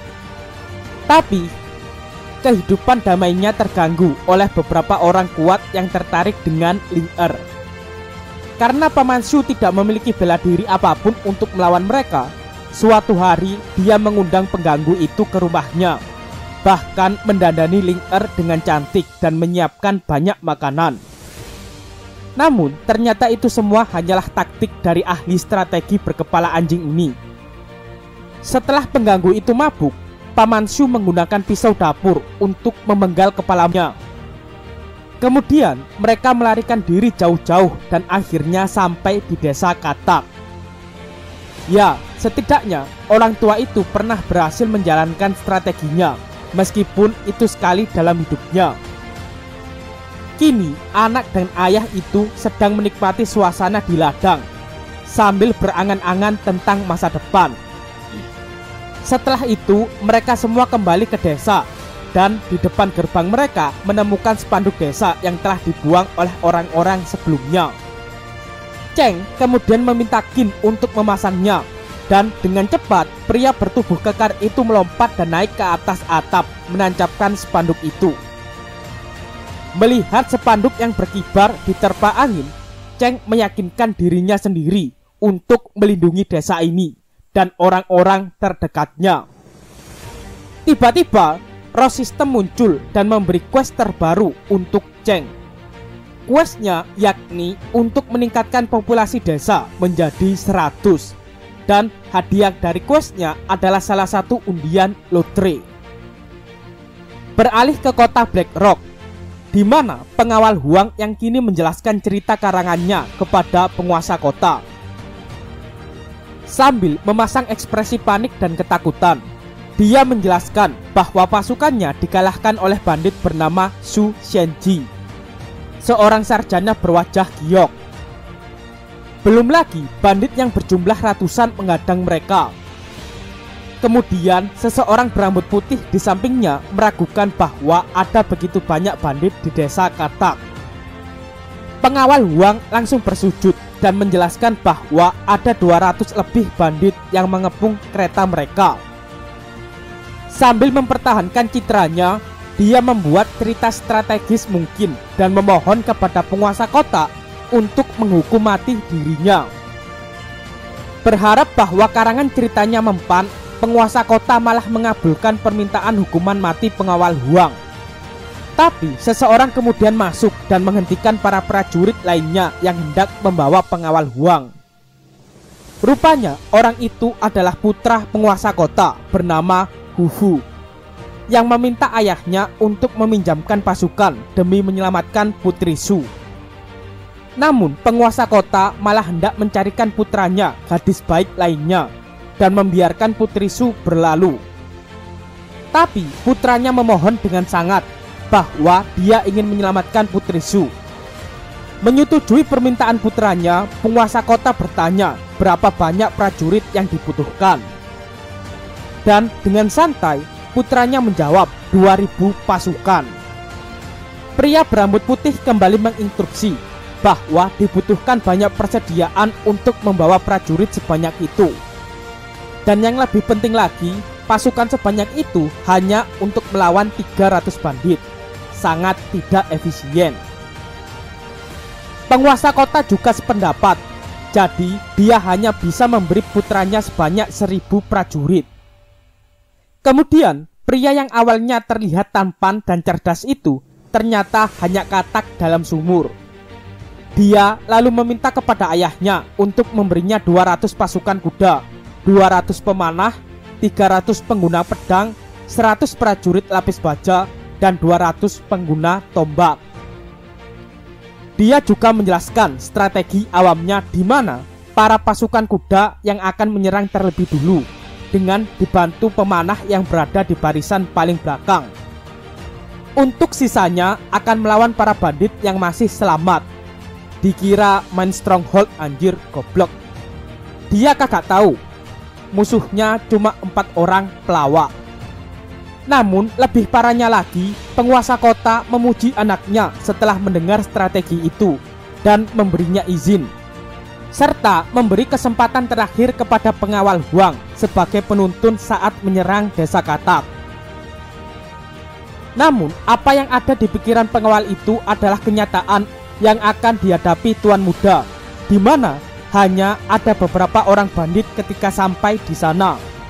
Tapi kehidupan damainya terganggu oleh beberapa orang kuat yang tertarik dengan Ling Er. Karena Paman Shu tidak memiliki bela diri apapun untuk melawan mereka, suatu hari dia mengundang pengganggu itu ke rumahnya. Bahkan mendandani Ling Er dengan cantik dan menyiapkan banyak makanan. Namun ternyata itu semua hanyalah taktik dari ahli strategi berkepala anjing ini. Setelah pengganggu itu mabuk, Paman Shu menggunakan pisau dapur untuk memenggal kepalanya. Kemudian mereka melarikan diri jauh-jauh dan akhirnya sampai di desa Katak. Ya, setidaknya orang tua itu pernah berhasil menjalankan strateginya, meskipun itu sekali dalam hidupnya. Kini anak dan ayah itu sedang menikmati suasana di ladang sambil berangan-angan tentang masa depan. Setelah itu mereka semua kembali ke desa, dan di depan gerbang mereka menemukan spanduk desa yang telah dibuang oleh orang-orang sebelumnya. Cheng kemudian meminta Qin untuk memasangnya, dan dengan cepat pria bertubuh kekar itu melompat dan naik ke atas atap menancapkan spanduk itu. Melihat spanduk yang berkibar diterpa angin, Cheng meyakinkan dirinya sendiri untuk melindungi desa ini dan orang-orang terdekatnya. Tiba-tiba roh sistem muncul dan memberi quest terbaru untuk Cheng. Questnya yakni untuk meningkatkan populasi desa menjadi seratus, dan hadiah dari questnya adalah salah satu undian lotre. Beralih ke kota Black Rock, di mana pengawal Huang yang kini menjelaskan cerita karangannya kepada penguasa kota. Sambil memasang ekspresi panik dan ketakutan, dia menjelaskan bahwa pasukannya dikalahkan oleh bandit bernama Su Shenji, seorang sarjana berwajah giok. Belum lagi bandit yang berjumlah ratusan menghadang mereka. Kemudian seseorang berambut putih di sampingnya meragukan bahwa ada begitu banyak bandit di desa Katak. Pengawal Huang langsung bersujud dan menjelaskan bahwa ada dua ratus lebih bandit yang mengepung kereta mereka. Sambil mempertahankan citranya, dia membuat cerita strategis mungkin dan memohon kepada penguasa kota untuk menghukum mati dirinya. Berharap bahwa karangan ceritanya mempan, penguasa kota malah mengabulkan permintaan hukuman mati pengawal Huang. Tapi seseorang kemudian masuk dan menghentikan para prajurit lainnya yang hendak membawa pengawal Huang. Rupanya orang itu adalah putra penguasa kota bernama Hu Fu, yang meminta ayahnya untuk meminjamkan pasukan demi menyelamatkan Putri Su. Namun penguasa kota malah hendak mencarikan putranya, gadis baik lainnya, dan membiarkan Putri Su berlalu. Tapi putranya memohon dengan sangat bahwa dia ingin menyelamatkan Putri Su. Menyetujui permintaan putranya, penguasa kota bertanya berapa banyak prajurit yang dibutuhkan. Dan dengan santai putranya menjawab dua ribu pasukan. Pria berambut putih kembali menginstruksi bahwa dibutuhkan banyak persediaan untuk membawa prajurit sebanyak itu. Dan yang lebih penting lagi, pasukan sebanyak itu hanya untuk melawan tiga ratus bandit. Sangat tidak efisien. Penguasa kota juga sependapat, jadi dia hanya bisa memberi putranya sebanyak seribu prajurit. Kemudian pria yang awalnya terlihat tampan dan cerdas itu ternyata hanya katak dalam sumur. Dia lalu meminta kepada ayahnya untuk memberinya dua ratus pasukan kuda, dua ratus pemanah, tiga ratus pengguna pedang, seratus prajurit lapis baja, dan dua ratus pengguna tombak. Dia juga menjelaskan strategi awamnya di mana para pasukan kuda yang akan menyerang terlebih dulu dengan dibantu pemanah yang berada di barisan paling belakang. Untuk sisanya akan melawan para bandit yang masih selamat. Dikira main stronghold anjir goblok. Dia kagak tahu musuhnya cuma empat orang pelawak. Namun lebih parahnya lagi, penguasa kota memuji anaknya setelah mendengar strategi itu dan memberinya izin, serta memberi kesempatan terakhir kepada pengawal Huang sebagai penuntun saat menyerang desa Katak. Namun apa yang ada di pikiran pengawal itu adalah kenyataan yang akan dihadapi Tuan Muda, di mana hanya ada beberapa orang bandit ketika sampai di sana.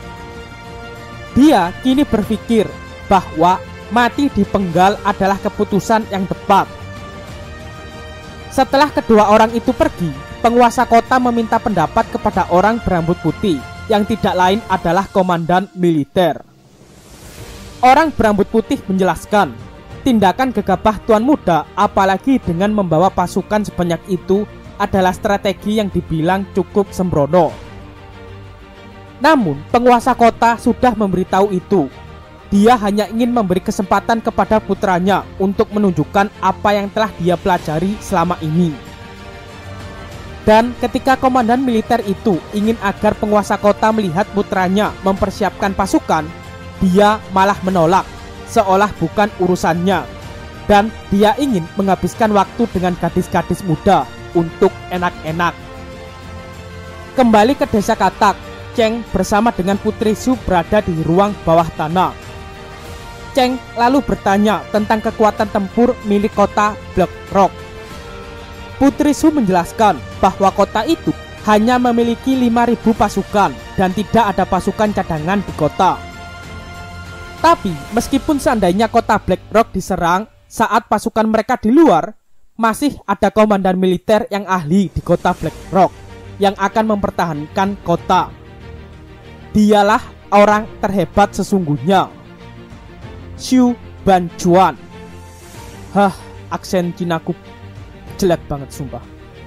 Dia kini berpikir bahwa mati dipenggal adalah keputusan yang tepat. Setelah kedua orang itu pergi, penguasa kota meminta pendapat kepada orang berambut putih yang tidak lain adalah komandan militer. Orang berambut putih menjelaskan, tindakan gegabah Tuan Muda apalagi dengan membawa pasukan sebanyak itu adalah strategi yang dibilang cukup sembrono. Namun penguasa kota sudah memberitahu itu dia hanya ingin memberi kesempatan kepada putranya untuk menunjukkan apa yang telah dia pelajari selama ini. Dan ketika komandan militer itu ingin agar penguasa kota melihat putranya mempersiapkan pasukan, dia malah menolak, seolah bukan urusannya. Dan dia ingin menghabiskan waktu dengan gadis-gadis muda untuk enak-enak. Kembali ke desa Katak, Cheng bersama dengan Putri Su berada di ruang bawah tanah. Cheng lalu bertanya tentang kekuatan tempur milik kota Black Rock. Putri Su menjelaskan bahwa kota itu hanya memiliki lima ribu pasukan dan tidak ada pasukan cadangan di kota. Tapi meskipun seandainya kota Black Rock diserang saat pasukan mereka di luar, masih ada komandan militer yang ahli di kota Black Rock yang akan mempertahankan kota. Dialah orang terhebat sesungguhnya, Xu Banjuan. Hah, aksen Cinaku jelek banget sumpah.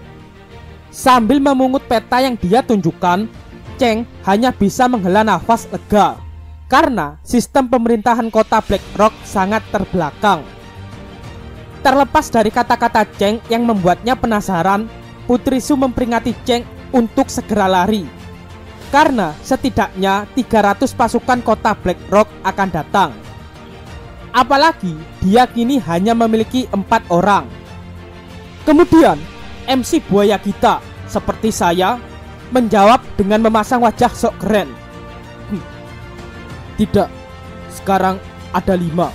Sambil memungut peta yang dia tunjukkan, Cheng hanya bisa menghela nafas lega karena sistem pemerintahan kota Black Rock sangat terbelakang. Terlepas dari kata-kata Cheng yang membuatnya penasaran, Putri Su memperingati Cheng untuk segera lari karena setidaknya tiga ratus pasukan kota Black Rock akan datang. Apalagi dia kini hanya memiliki empat orang. Kemudian M C buaya kita seperti saya menjawab dengan memasang wajah sok keren. Hm, tidak, sekarang ada lima.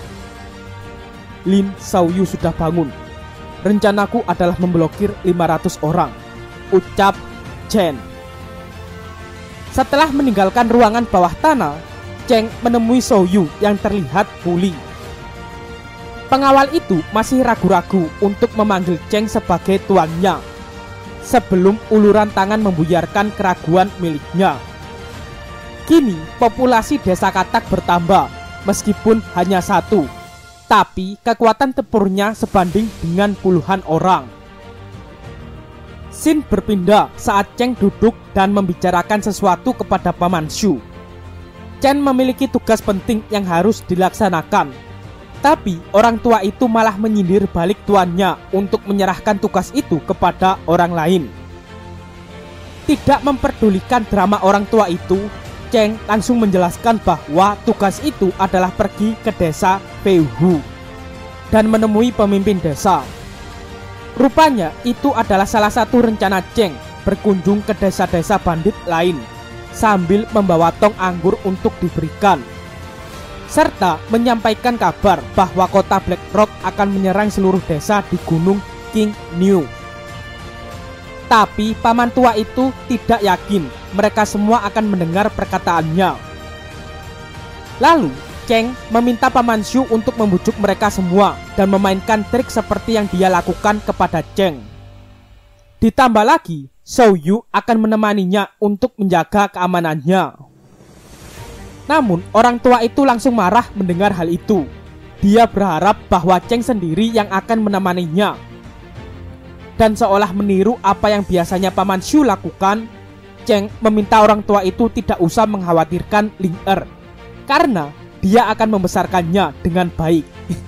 Lin Xiaoyu sudah bangun. Rencanaku adalah memblokir lima ratus orang, ucap Chen. Setelah meninggalkan ruangan bawah tanah, Cheng menemui Xiaoyu yang terlihat pulih. Pengawal itu masih ragu-ragu untuk memanggil Cheng sebagai tuannya sebelum uluran tangan membuyarkan keraguan miliknya. Kini populasi desa Katak bertambah meskipun hanya satu, tapi kekuatan tempurnya sebanding dengan puluhan orang. Scene berpindah saat Cheng duduk dan membicarakan sesuatu kepada Paman Shu. Chen memiliki tugas penting yang harus dilaksanakan, tapi orang tua itu malah menyindir balik tuannya untuk menyerahkan tugas itu kepada orang lain. Tidak memperdulikan drama orang tua itu, Cheng langsung menjelaskan bahwa tugas itu adalah pergi ke desa Peihu dan menemui pemimpin desa. Rupanya itu adalah salah satu rencana Cheng berkunjung ke desa-desa bandit lain sambil membawa tong anggur untuk diberikan, serta menyampaikan kabar bahwa kota Black Rock akan menyerang seluruh desa di Gunung King New. Tapi paman tua itu tidak yakin mereka semua akan mendengar perkataannya. Lalu Cheng meminta Paman Shu untuk membujuk mereka semua dan memainkan trik seperti yang dia lakukan kepada Cheng. Ditambah lagi, Xiaoyu akan menemaninya untuk menjaga keamanannya. Namun orang tua itu langsung marah mendengar hal itu. Dia berharap bahwa Cheng sendiri yang akan menemaninya. Dan seolah meniru apa yang biasanya Paman Shu lakukan, Cheng meminta orang tua itu tidak usah mengkhawatirkan Ling Er, karena dia akan membesarkannya dengan baik.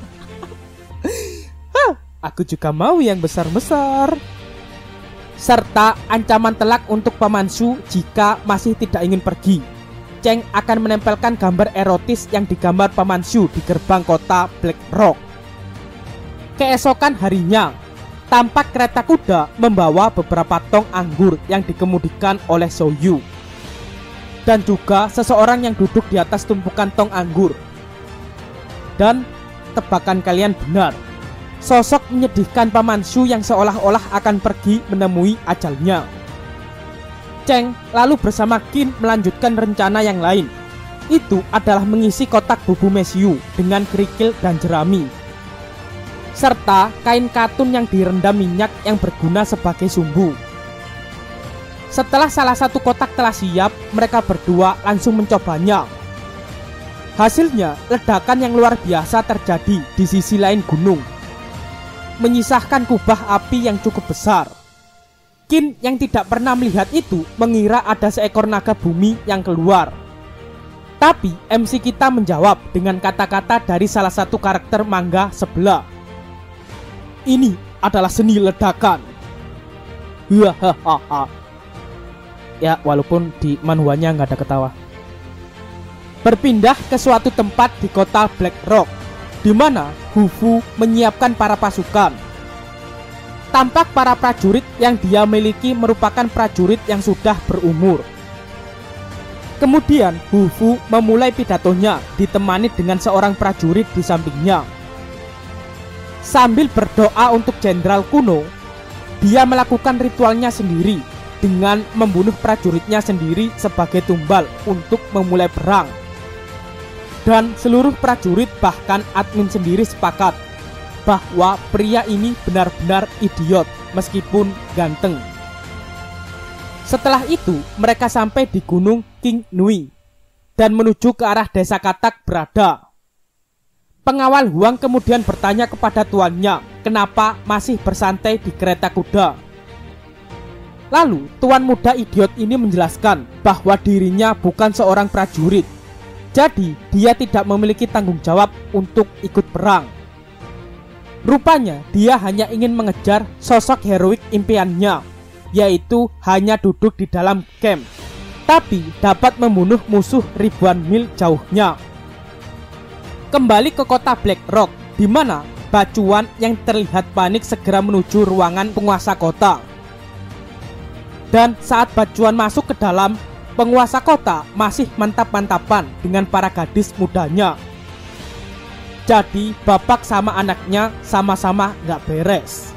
Hah, aku juga mau yang besar-besar. Serta ancaman telak untuk Paman Shu jika masih tidak ingin pergi. Cheng akan menempelkan gambar erotis yang digambar Paman Shu di gerbang kota Black Rock. Keesokan harinya, tampak kereta kuda membawa beberapa tong anggur yang dikemudikan oleh Xiaoyu. Dan juga seseorang yang duduk di atas tumpukan tong anggur. Dan tebakan kalian benar, sosok menyedihkan Paman Shu yang seolah-olah akan pergi menemui ajalnya. Cheng lalu bersama Qin melanjutkan rencana yang lain. Itu adalah mengisi kotak bubu mesiu dengan kerikil dan jerami, serta kain katun yang direndam minyak yang berguna sebagai sumbu. Setelah salah satu kotak telah siap, mereka berdua langsung mencobanya. Hasilnya, ledakan yang luar biasa terjadi di sisi lain gunung, menyisahkan kubah api yang cukup besar. Qin yang tidak pernah melihat itu mengira ada seekor naga bumi yang keluar. Tapi M C kita menjawab dengan kata-kata dari salah satu karakter manga sebelah. Ini adalah seni ledakan. Hahaha. Ya, walaupun di manhwanya nggak ada ketawa. Berpindah ke suatu tempat di kota Black Rock, di mana Hufu menyiapkan para pasukan. Tampak para prajurit yang dia miliki merupakan prajurit yang sudah berumur. Kemudian Hufu memulai pidatonya ditemani dengan seorang prajurit di sampingnya. Sambil berdoa untuk Jenderal Kuno, dia melakukan ritualnya sendiri dengan membunuh prajuritnya sendiri sebagai tumbal untuk memulai perang. Dan seluruh prajurit bahkan admin sendiri sepakat bahwa pria ini benar-benar idiot meskipun ganteng. Setelah itu mereka sampai di Gunung King Nui dan menuju ke arah desa Katak berada. Pengawal Huang kemudian bertanya kepada tuannya kenapa masih bersantai di kereta kuda. Lalu tuan muda idiot ini menjelaskan bahwa dirinya bukan seorang prajurit, jadi dia tidak memiliki tanggung jawab untuk ikut perang. Rupanya dia hanya ingin mengejar sosok heroik impiannya, yaitu hanya duduk di dalam camp, tapi dapat membunuh musuh ribuan mil jauhnya. Kembali ke kota Black Rock, di mana Bacuan yang terlihat panik segera menuju ruangan penguasa kota. Dan saat Bacuan masuk ke dalam, penguasa kota masih mantap-mantapan dengan para gadis mudanya. Jadi bapak sama anaknya sama-sama gak beres.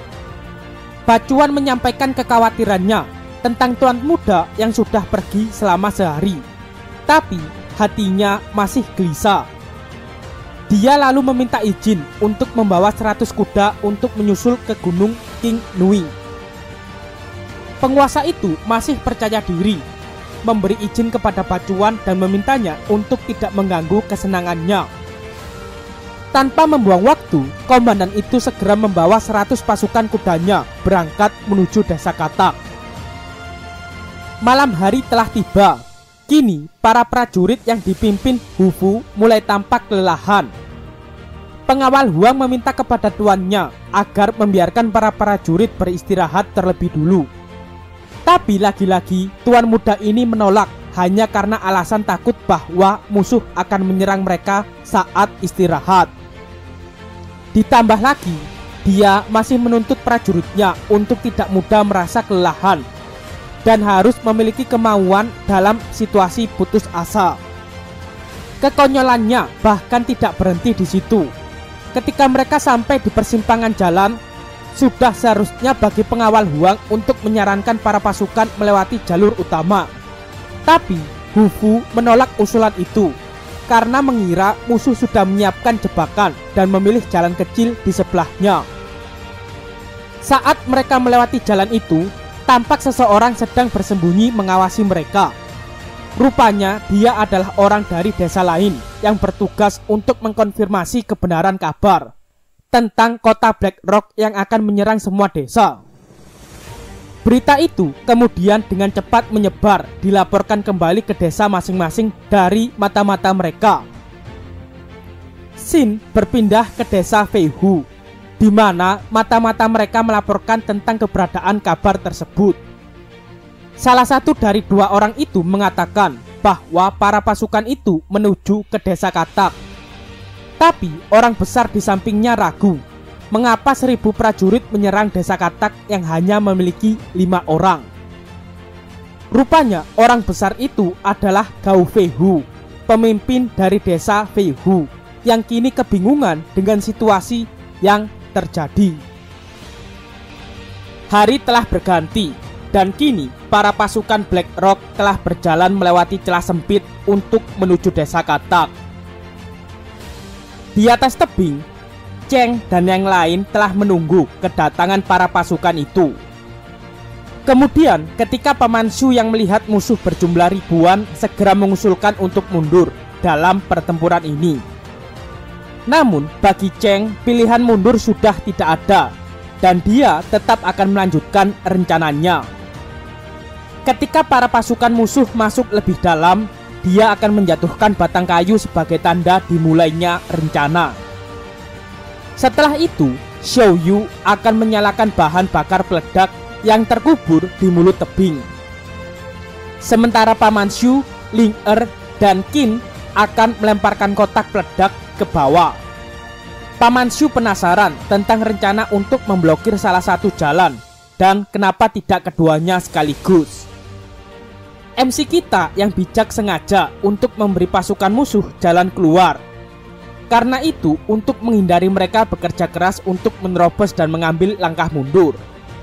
Bacuan menyampaikan kekhawatirannya tentang tuan muda yang sudah pergi selama sehari, tapi hatinya masih gelisah. Dia lalu meminta izin untuk membawa seratus kuda untuk menyusul ke Gunung King Nui. Penguasa itu masih percaya diri, memberi izin kepada Bacuan dan memintanya untuk tidak mengganggu kesenangannya. Tanpa membuang waktu, komandan itu segera membawa seratus pasukan kudanya berangkat menuju desa Katak. Malam hari telah tiba. Kini para prajurit yang dipimpin Hufu mulai tampak kelelahan. Pengawal Huang meminta kepada tuannya agar membiarkan para prajurit beristirahat terlebih dulu. Tapi lagi-lagi tuan muda ini menolak hanya karena alasan takut bahwa musuh akan menyerang mereka saat istirahat. Ditambah lagi, dia masih menuntut prajuritnya untuk tidak mudah merasa kelelahan dan harus memiliki kemauan dalam situasi putus asa. Kekonyolannya bahkan tidak berhenti di situ. Ketika mereka sampai di persimpangan jalan, sudah seharusnya bagi pengawal Huang untuk menyarankan para pasukan melewati jalur utama. Tapi Hufu menolak usulan itu karena mengira musuh sudah menyiapkan jebakan dan memilih jalan kecil di sebelahnya. Saat mereka melewati jalan itu, tampak seseorang sedang bersembunyi mengawasi mereka. Rupanya dia adalah orang dari desa lain yang bertugas untuk mengkonfirmasi kebenaran kabar tentang kota Black Rock yang akan menyerang semua desa. Berita itu kemudian dengan cepat menyebar, dilaporkan kembali ke desa masing-masing dari mata-mata mereka. Xin berpindah ke desa Feihu, di mana mata-mata mereka melaporkan tentang keberadaan kabar tersebut. Salah satu dari dua orang itu mengatakan bahwa para pasukan itu menuju ke desa Katak. Tapi orang besar di sampingnya ragu, mengapa seribu prajurit menyerang desa Katak yang hanya memiliki lima orang. Rupanya orang besar itu adalah Gao Feihu, pemimpin dari desa Feihu, yang kini kebingungan dengan situasi yang terjadi. Hari telah berganti, dan kini para pasukan Black Rock telah berjalan melewati celah sempit untuk menuju desa Katak. Di atas tebing, Cheng dan yang lain telah menunggu kedatangan para pasukan itu. Kemudian ketika Paman Shu yang melihat musuh berjumlah ribuan segera mengusulkan untuk mundur dalam pertempuran ini. Namun bagi Cheng, pilihan mundur sudah tidak ada dan dia tetap akan melanjutkan rencananya. Ketika para pasukan musuh masuk lebih dalam, dia akan menjatuhkan batang kayu sebagai tanda dimulainya rencana. Setelah itu, Xiao Yu akan menyalakan bahan bakar peledak yang terkubur di mulut tebing. Sementara Paman Shu, Ling Er, dan Qin akan melemparkan kotak peledak ke bawah. Paman Shu penasaran tentang rencana untuk memblokir salah satu jalan, dan kenapa tidak keduanya sekaligus. M C kita yang bijak sengaja untuk memberi pasukan musuh jalan keluar. Karena itu, untuk menghindari mereka bekerja keras untuk menerobos dan mengambil langkah mundur.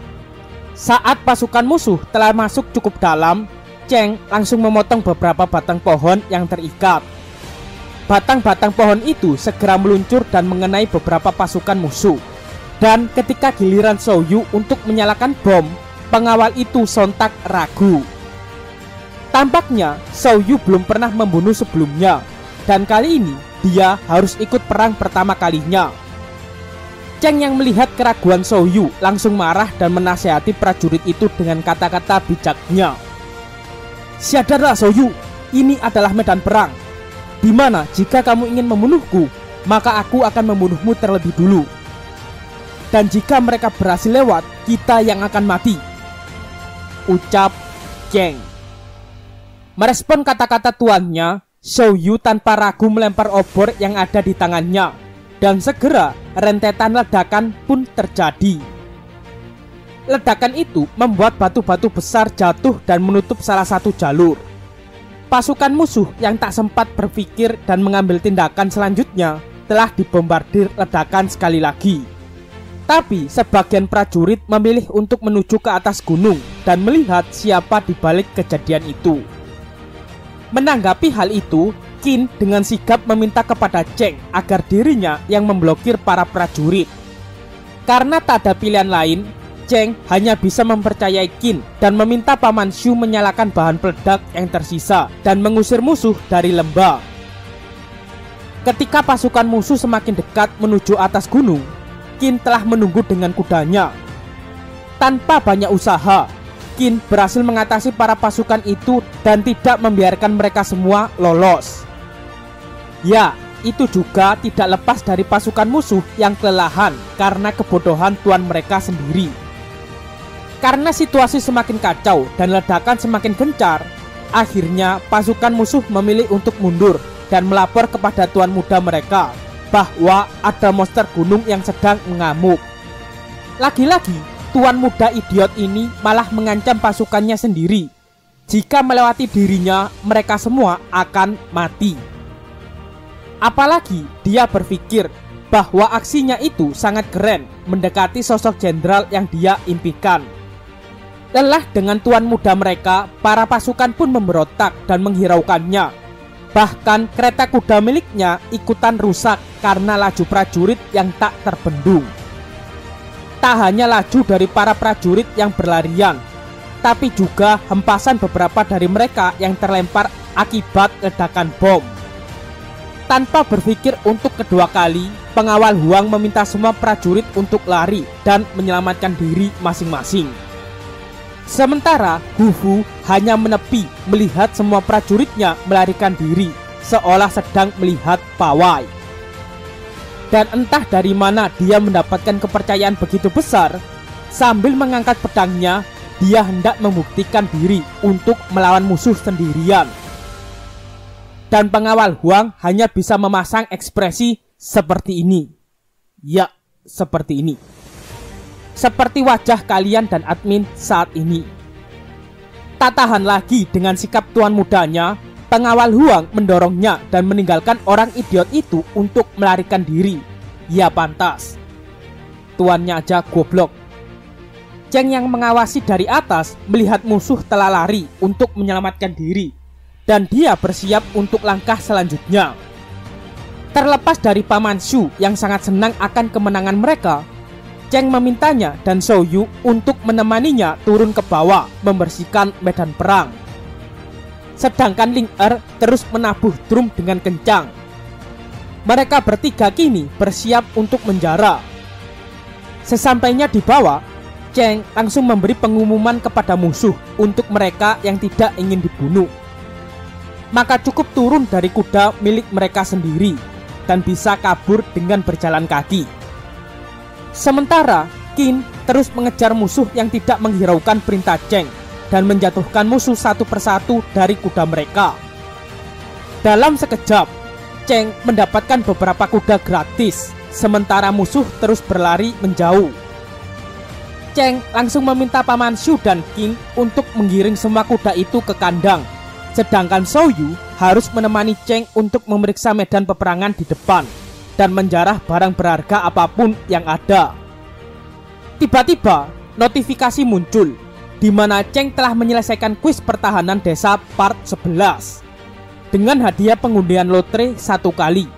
Saat pasukan musuh telah masuk cukup dalam, Cheng langsung memotong beberapa batang pohon yang terikat. Batang-batang pohon itu segera meluncur dan mengenai beberapa pasukan musuh. Dan ketika giliran Xiao Yu untuk menyalakan bom, pengawal itu sontak ragu. Tampaknya Xiao Yu belum pernah membunuh sebelumnya, dan kali ini dia harus ikut perang pertama kalinya. Cheng yang melihat keraguan Xiao Yu langsung marah dan menasihati prajurit itu dengan kata-kata bijaknya. Sadarlah Xiao Yu, ini adalah medan perang, di mana jika kamu ingin membunuhku, maka aku akan membunuhmu terlebih dulu. Dan jika mereka berhasil lewat, kita yang akan mati, ucap Cheng. Merespon kata-kata tuannya, Xiao Yu tanpa ragu melempar obor yang ada di tangannya, dan segera rentetan ledakan pun terjadi. Ledakan itu membuat batu-batu besar jatuh dan menutup salah satu jalur. Pasukan musuh yang tak sempat berpikir dan mengambil tindakan selanjutnya telah dibombardir ledakan sekali lagi. Tapi sebagian prajurit memilih untuk menuju ke atas gunung dan melihat siapa di balik kejadian itu. Menanggapi hal itu, Qin dengan sigap meminta kepada Cheng agar dirinya yang memblokir para prajurit. Karena tak ada pilihan lain, Cheng hanya bisa mempercayai Qin dan meminta Paman Shu menyalakan bahan peledak yang tersisa dan mengusir musuh dari lembah. Ketika pasukan musuh semakin dekat menuju atas gunung, Qin telah menunggu dengan kudanya. Tanpa banyak usaha, Qin berhasil mengatasi para pasukan itu dan tidak membiarkan mereka semua lolos. Ya, itu juga tidak lepas dari pasukan musuh yang kelelahan karena kebodohan tuan mereka sendiri. Karena situasi semakin kacau dan ledakan semakin gencar, akhirnya pasukan musuh memilih untuk mundur dan melapor kepada tuan muda mereka bahwa ada monster gunung yang sedang mengamuk. Lagi-lagi, tuan muda idiot ini malah mengancam pasukannya sendiri. Jika melewati dirinya, mereka semua akan mati. Apalagi dia berpikir bahwa aksinya itu sangat keren mendekati sosok jenderal yang dia impikan. Lelah dengan tuan muda mereka, para pasukan pun memberontak dan menghiraukannya. Bahkan kereta kuda miliknya ikutan rusak karena laju prajurit yang tak terbendung. Tak hanya laju dari para prajurit yang berlarian, tapi juga hempasan beberapa dari mereka yang terlempar akibat ledakan bom. Tanpa berpikir untuk kedua kali, pengawal Huang meminta semua prajurit untuk lari dan menyelamatkan diri masing-masing. Sementara Hu Fu hanya menepi melihat semua prajuritnya melarikan diri, seolah sedang melihat pawai. Dan entah dari mana dia mendapatkan kepercayaan begitu besar, sambil mengangkat pedangnya, dia hendak membuktikan diri untuk melawan musuh sendirian. Dan pengawal Huang hanya bisa memasang ekspresi seperti ini. Ya, seperti ini. Seperti wajah kalian dan admin saat ini. Tak tahan lagi dengan sikap tuan mudanya, pengawal Huang mendorongnya dan meninggalkan orang idiot itu untuk melarikan diri. Ya pantas, tuannya aja goblok. Cheng yang mengawasi dari atas melihat musuh telah lari untuk menyelamatkan diri, dan dia bersiap untuk langkah selanjutnya. Terlepas dari Paman Shu yang sangat senang akan kemenangan mereka, Cheng memintanya dan Xiao Yu untuk menemaninya turun ke bawah membersihkan medan perang. Sedangkan Ling Er terus menabuh drum dengan kencang. Mereka bertiga kini bersiap untuk menjara. Sesampainya di bawah, Cheng langsung memberi pengumuman kepada musuh untuk mereka yang tidak ingin dibunuh. maka cukup turun dari kuda milik mereka sendiri dan bisa kabur dengan berjalan kaki. Sementara Qin terus mengejar musuh yang tidak menghiraukan perintah Cheng dan menjatuhkan musuh satu persatu dari kuda mereka. Dalam sekejap, Cheng mendapatkan beberapa kuda gratis, sementara musuh terus berlari menjauh. Cheng langsung meminta Paman Shu dan Qin untuk menggiring semua kuda itu ke kandang, sedangkan Zhou Yu harus menemani Cheng untuk memeriksa medan peperangan di depan dan menjarah barang berharga apapun yang ada. Tiba-tiba notifikasi muncul di mana Cheng telah menyelesaikan kuis pertahanan desa part sebelas dengan hadiah pengundian lotre satu kali.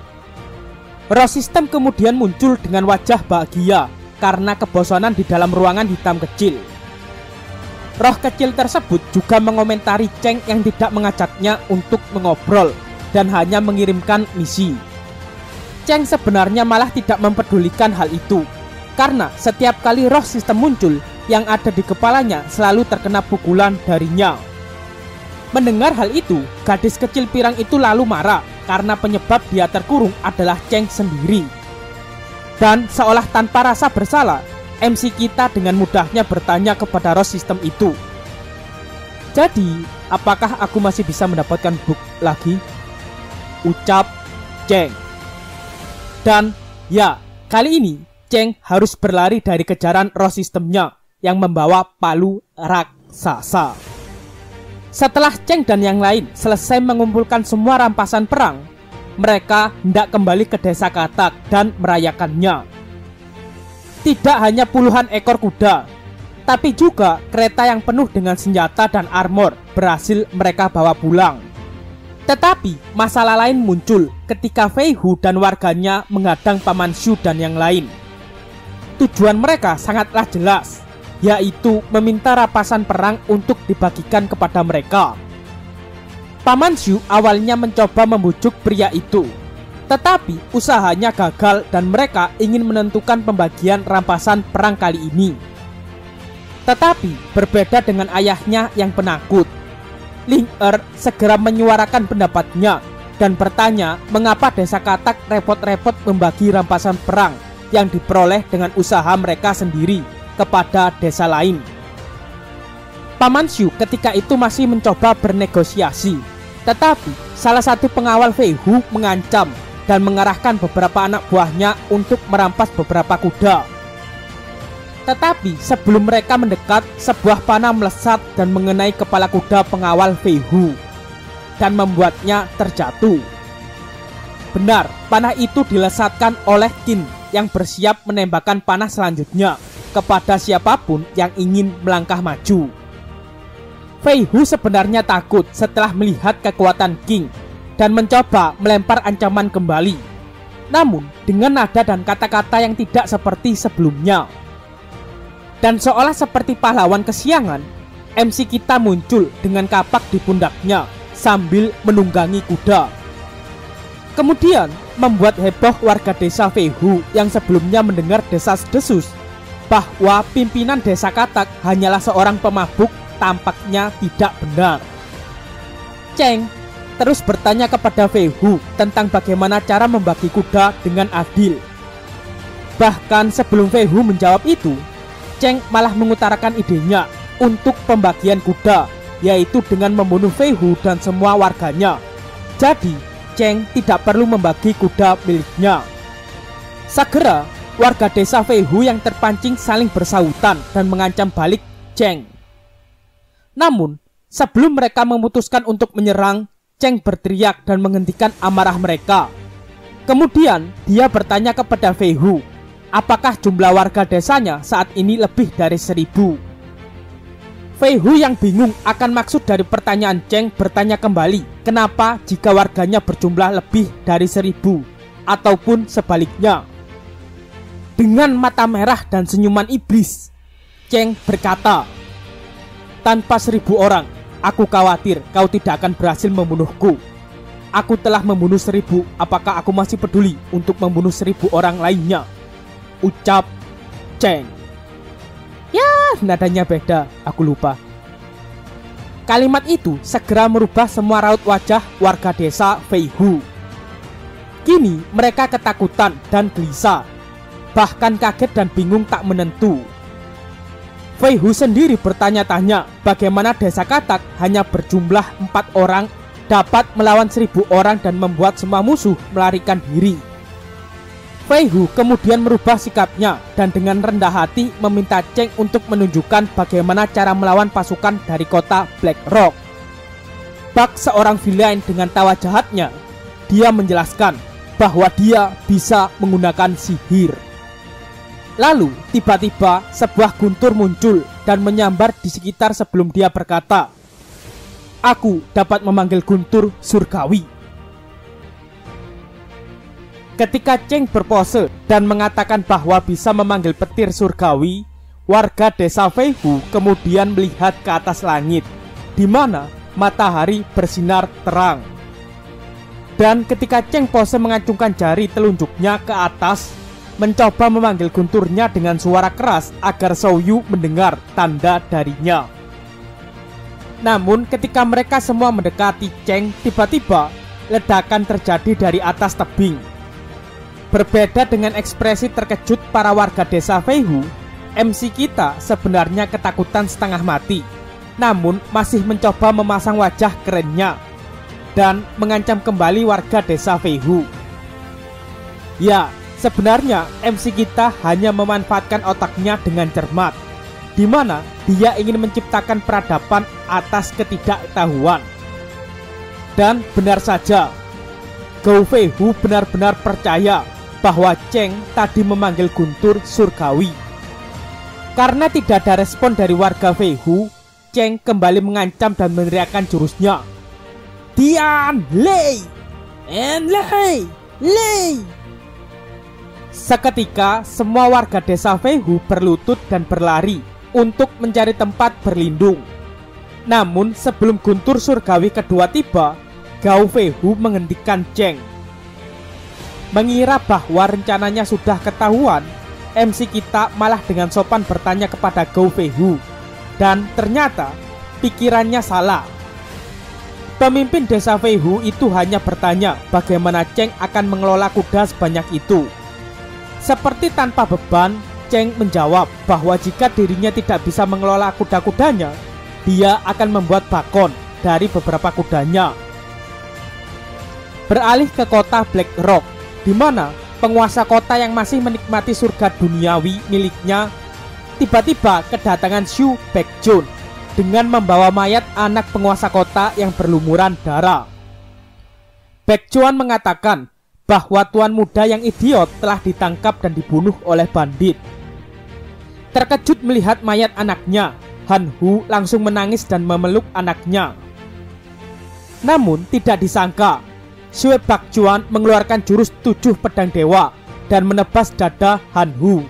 Roh sistem kemudian muncul dengan wajah bahagia karena kebosanan di dalam ruangan hitam kecil. Roh kecil tersebut juga mengomentari Cheng yang tidak mengajaknya untuk mengobrol dan hanya mengirimkan misi. Cheng sebenarnya malah tidak mempedulikan hal itu, karena setiap kali roh sistem muncul, yang ada di kepalanya selalu terkena pukulan darinya. Mendengar hal itu, gadis kecil pirang itu lalu marah karena penyebab dia terkurung adalah Cheng sendiri. Dan seolah tanpa rasa bersalah, M C kita dengan mudahnya bertanya kepada roh sistem itu, "Jadi, apakah aku masih bisa mendapatkan book lagi?" Ucap Cheng. Dan ya, kali ini Cheng harus berlari dari kejaran roh sistemnya yang membawa palu raksasa. Setelah Cheng dan yang lain selesai mengumpulkan semua rampasan perang, mereka hendak kembali ke desa Katak dan merayakannya. Tidak hanya puluhan ekor kuda, tapi juga kereta yang penuh dengan senjata dan armor berhasil mereka bawa pulang. Tetapi masalah lain muncul ketika Fei Hu dan warganya menghadang Paman Shu dan yang lain. Tujuan mereka sangatlah jelas, yaitu meminta rampasan perang untuk dibagikan kepada mereka. Paman Shu awalnya mencoba membujuk pria itu, tetapi usahanya gagal dan mereka ingin menentukan pembagian rampasan perang kali ini. Tetapi berbeda dengan ayahnya yang penakut, Ling Er segera menyuarakan pendapatnya dan bertanya mengapa desa Katak repot-repot membagi rampasan perang yang diperoleh dengan usaha mereka sendiri kepada desa lain. Paman Shu ketika itu masih mencoba bernegosiasi, tetapi salah satu pengawal Fei Hu mengancam dan mengarahkan beberapa anak buahnya untuk merampas beberapa kuda. Tetapi sebelum mereka mendekat, sebuah panah melesat dan mengenai kepala kuda pengawal Fei Hu dan membuatnya terjatuh. Benar, panah itu dilesatkan oleh Qin yang bersiap menembakkan panah selanjutnya kepada siapapun yang ingin melangkah maju. Fei Hu sebenarnya takut setelah melihat kekuatan Qin dan mencoba melempar ancaman kembali, namun dengan nada dan kata-kata yang tidak seperti sebelumnya. Dan seolah seperti pahlawan kesiangan, M C kita muncul dengan kapak di pundaknya sambil menunggangi kuda. Kemudian membuat heboh warga desa Fei Hu yang sebelumnya mendengar desas-desus bahwa pimpinan desa Katak hanyalah seorang pemabuk tampaknya tidak benar. Cheng terus bertanya kepada Fei Hu tentang bagaimana cara membagi kuda dengan adil. Bahkan sebelum Fei Hu menjawab itu, Cheng malah mengutarakan idenya untuk pembagian kuda, yaitu dengan membunuh Fei Hu dan semua warganya. Jadi Cheng tidak perlu membagi kuda miliknya. Segera warga desa Fei Hu yang terpancing saling bersahutan dan mengancam balik Cheng. Namun, sebelum mereka memutuskan untuk menyerang, Cheng berteriak dan menghentikan amarah mereka. Kemudian, dia bertanya kepada Fei Hu, apakah jumlah warga desanya saat ini lebih dari seribu. Fei Hu yang bingung akan maksud dari pertanyaan Cheng bertanya kembali, kenapa jika warganya berjumlah lebih dari seribu, ataupun sebaliknya. Dengan mata merah dan senyuman iblis, Cheng berkata, tanpa seribu orang, aku khawatir kau tidak akan berhasil membunuhku. Aku telah membunuh seribu, apakah aku masih peduli untuk membunuh seribu orang lainnya? Ucap Cheng. Ya, nadanya beda, aku lupa. Kalimat itu segera merubah semua raut wajah warga desa Feihu. Kini mereka ketakutan dan gelisah, bahkan kaget dan bingung tak menentu. Feihu sendiri bertanya-tanya bagaimana desa Katak hanya berjumlah empat orang dapat melawan seribu orang dan membuat semua musuh melarikan diri. Feihu kemudian merubah sikapnya dan dengan rendah hati meminta Cheng untuk menunjukkan bagaimana cara melawan pasukan dari kota Black Rock. Bak seorang villain dengan tawa jahatnya, dia menjelaskan bahwa dia bisa menggunakan sihir. Lalu tiba-tiba sebuah guntur muncul dan menyambar di sekitar sebelum dia berkata, "Aku dapat memanggil guntur surgawi." Ketika Cheng berpose dan mengatakan bahwa bisa memanggil petir surgawi, warga desa Feihu kemudian melihat ke atas langit, di mana matahari bersinar terang. Dan ketika Cheng pose mengacungkan jari telunjuknya ke atas, mencoba memanggil gunturnya dengan suara keras agar Shouyu mendengar tanda darinya. Namun ketika mereka semua mendekati Cheng, tiba-tiba ledakan terjadi dari atas tebing. Berbeda dengan ekspresi terkejut para warga desa Feihu, M C kita sebenarnya ketakutan setengah mati, namun masih mencoba memasang wajah kerennya dan mengancam kembali warga desa Feihu. Ya, sebenarnya M C kita hanya memanfaatkan otaknya dengan cermat, di mana dia ingin menciptakan peradaban atas ketidaktahuan. Dan benar saja, Gou Feihu benar-benar percaya bahwa Cheng tadi memanggil guntur surgawi. Karena tidak ada respon dari warga Feihu, Cheng kembali mengancam dan meneriakkan jurusnya, "Tian Lei! En Lei! Lei!" Seketika semua warga desa Feihu berlutut dan berlari untuk mencari tempat berlindung. Namun sebelum guntur surgawi kedua tiba, Gou Feihu menghentikan Cheng. Mengira bahwa rencananya sudah ketahuan, M C kita malah dengan sopan bertanya kepada Gou Feihu, dan ternyata pikirannya salah. Pemimpin desa Feihu itu hanya bertanya bagaimana Cheng akan mengelola kuda sebanyak itu. Seperti tanpa beban, Cheng menjawab bahwa jika dirinya tidak bisa mengelola kuda-kudanya, dia akan membuat bakon dari beberapa kudanya. Beralih ke kota Black Rock, di mana penguasa kota yang masih menikmati surga duniawi miliknya tiba-tiba kedatangan Xu Baekjun dengan membawa mayat anak penguasa kota yang berlumuran darah. Baekjun mengatakan bahwa tuan muda yang idiot telah ditangkap dan dibunuh oleh bandit. Terkejut melihat mayat anaknya, Han Hu langsung menangis dan memeluk anaknya. Namun tidak disangka, Xu Baekjun mengeluarkan jurus tujuh pedang dewa dan menebas dada Han Hu.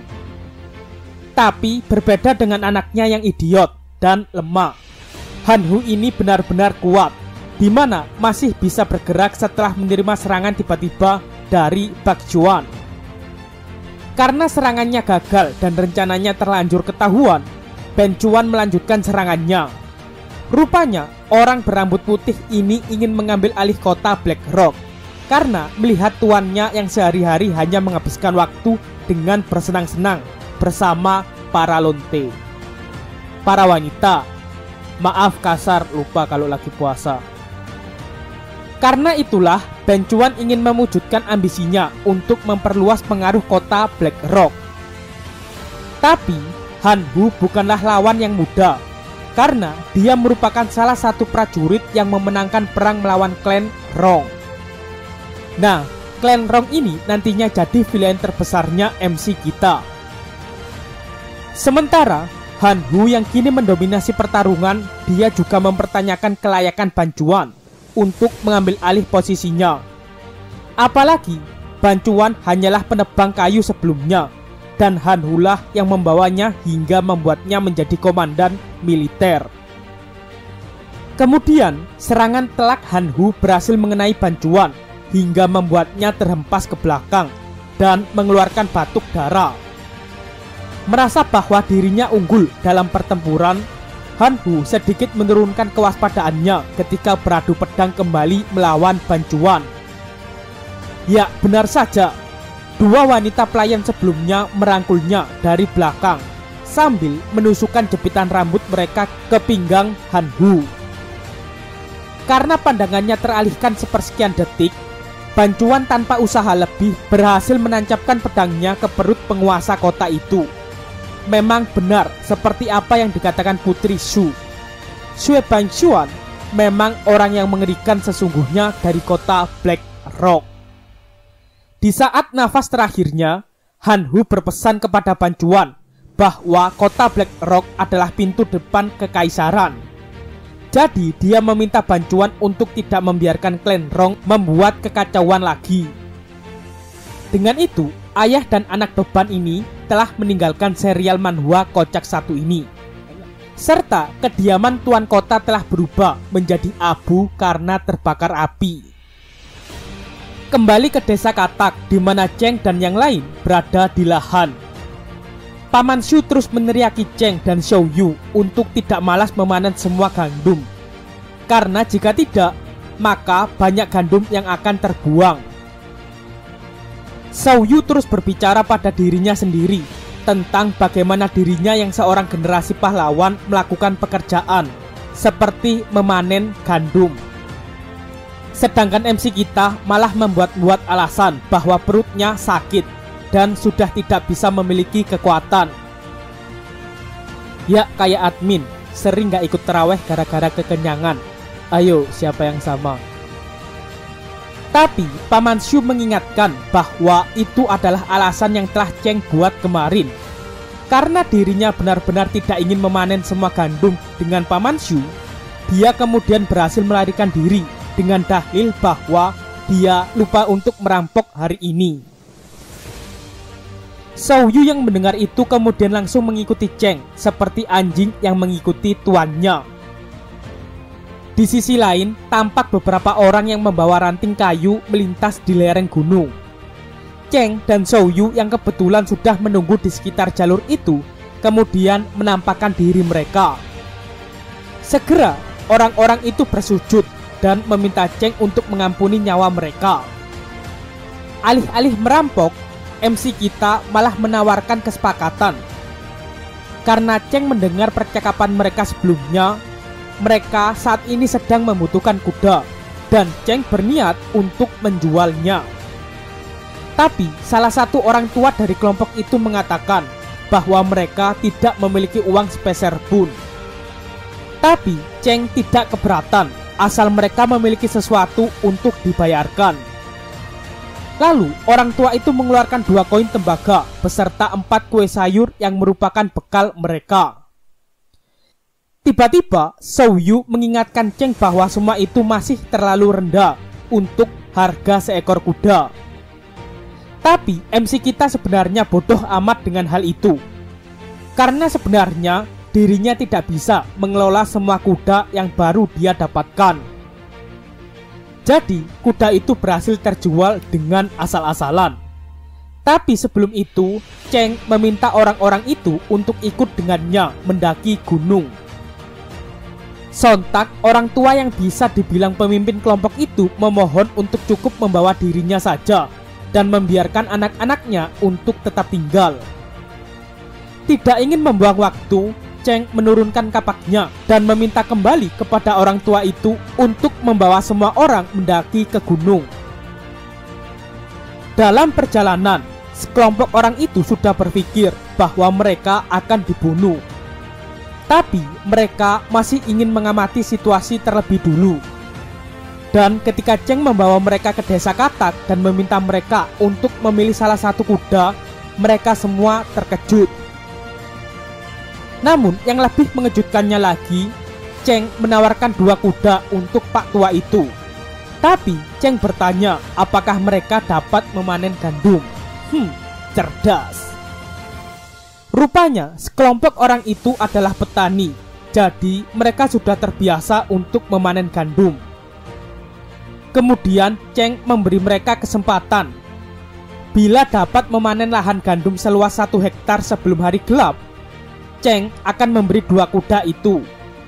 Tapi berbeda dengan anaknya yang idiot dan lemah, Han Hu ini benar-benar kuat, di mana masih bisa bergerak setelah menerima serangan tiba-tiba dari Baekjun. Karena serangannya gagal dan rencananya terlanjur ketahuan, Baekjun melanjutkan serangannya. Rupanya orang berambut putih ini ingin mengambil alih kota Black Rock karena melihat tuannya yang sehari-hari hanya menghabiskan waktu dengan bersenang-senang bersama para lonte, para wanita. Maaf kasar, lupa kalau lagi puasa. Karena itulah Baekjun ingin mewujudkan ambisinya untuk memperluas pengaruh kota Black Rock. Tapi Han Hu bukanlah lawan yang mudah, karena dia merupakan salah satu prajurit yang memenangkan perang melawan klan Rong. Nah, klan Rong ini nantinya jadi villain terbesarnya M C kita. Sementara Han Hu yang kini mendominasi pertarungan, dia juga mempertanyakan kelayakan Baekjun untuk mengambil alih posisinya. Apalagi Baekjun hanyalah penebang kayu sebelumnya, dan Han Hu lah yang membawanya hingga membuatnya menjadi komandan militer. Kemudian serangan telak Han Hu berhasil mengenai Baekjun hingga membuatnya terhempas ke belakang dan mengeluarkan batuk darah. Merasa bahwa dirinya unggul dalam pertempuran, Han Hu sedikit menurunkan kewaspadaannya ketika beradu pedang kembali melawan Ban Chuan. Ya, benar saja. Dua wanita pelayan sebelumnya merangkulnya dari belakang sambil menusukkan jepitan rambut mereka ke pinggang Han Hu. Karena pandangannya teralihkan sepersekian detik, Ban Chuan tanpa usaha lebih berhasil menancapkan pedangnya ke perut penguasa kota itu. Memang benar seperti apa yang dikatakan Putri Shu. Xue Banshuan memang orang yang mengerikan sesungguhnya dari kota Black Rock. Di saat nafas terakhirnya, Han Hu berpesan kepada Ban Chuan bahwa kota Black Rock adalah pintu depan kekaisaran. Jadi dia meminta Ban Chuan untuk tidak membiarkan klan Rong membuat kekacauan lagi. Dengan itu, ayah dan anak beban ini telah meninggalkan serial manhwa kocak satu ini. Serta kediaman tuan kota telah berubah menjadi abu karena terbakar api. Kembali ke desa Katak di mana Cheng dan yang lain berada di lahan. Paman Shu terus meneriaki Cheng dan Xiao Yu untuk tidak malas memanen semua gandum. Karena jika tidak, maka banyak gandum yang akan terbuang. Xiao Yu terus berbicara pada dirinya sendiri tentang bagaimana dirinya yang seorang generasi pahlawan melakukan pekerjaan seperti memanen gandum. Sedangkan M C kita malah membuat-buat alasan bahwa perutnya sakit dan sudah tidak bisa memiliki kekuatan. Ya, kayak admin, sering gak ikut terawih gara-gara kekenyangan. Ayo, siapa yang sama? Tapi Paman Shu mengingatkan bahwa itu adalah alasan yang telah Cheng buat kemarin. Karena dirinya benar-benar tidak ingin memanen semua gandum dengan Paman Shu, dia kemudian berhasil melarikan diri dengan dalil bahwa dia lupa untuk merampok hari ini. Xiao Yu yang mendengar itu kemudian langsung mengikuti Cheng seperti anjing yang mengikuti tuannya. Di sisi lain, tampak beberapa orang yang membawa ranting kayu melintas di lereng gunung. Cheng dan Xiao Yu yang kebetulan sudah menunggu di sekitar jalur itu, kemudian menampakkan diri mereka. Segera, orang-orang itu bersujud dan meminta Cheng untuk mengampuni nyawa mereka. Alih-alih merampok, M C kita malah menawarkan kesepakatan. Karena Cheng mendengar percakapan mereka sebelumnya, mereka saat ini sedang membutuhkan kuda dan Cheng berniat untuk menjualnya. Tapi salah satu orang tua dari kelompok itu mengatakan bahwa mereka tidak memiliki uang sepeser pun. Tapi Cheng tidak keberatan asal mereka memiliki sesuatu untuk dibayarkan. Lalu orang tua itu mengeluarkan dua koin tembaga beserta empat kue sayur yang merupakan bekal mereka. Tiba-tiba Xiao Yu mengingatkan Cheng bahwa semua itu masih terlalu rendah untuk harga seekor kuda. Tapi M C kita sebenarnya bodoh amat dengan hal itu. Karena sebenarnya dirinya tidak bisa mengelola semua kuda yang baru dia dapatkan. Jadi kuda itu berhasil terjual dengan asal-asalan. Tapi sebelum itu Cheng meminta orang-orang itu untuk ikut dengannya mendaki gunung. Sontak, orang tua yang bisa dibilang pemimpin kelompok itu memohon untuk cukup membawa dirinya saja dan membiarkan anak-anaknya untuk tetap tinggal. Tidak ingin membuang waktu, Cheng menurunkan kapaknya dan meminta kembali kepada orang tua itu untuk membawa semua orang mendaki ke gunung. Dalam perjalanan, sekelompok orang itu sudah berpikir bahwa mereka akan dibunuh. Tapi mereka masih ingin mengamati situasi terlebih dulu. Dan ketika Cheng membawa mereka ke desa Katak dan meminta mereka untuk memilih salah satu kuda, mereka semua terkejut. Namun yang lebih mengejutkannya lagi, Cheng menawarkan dua kuda untuk Pak Tua itu. Tapi Cheng bertanya apakah mereka dapat memanen gandum. Hmm, cerdas. Rupanya sekelompok orang itu adalah petani, jadi mereka sudah terbiasa untuk memanen gandum. Kemudian Cheng memberi mereka kesempatan. Bila dapat memanen lahan gandum seluas satu hektar sebelum hari gelap, Cheng akan memberi dua kuda itu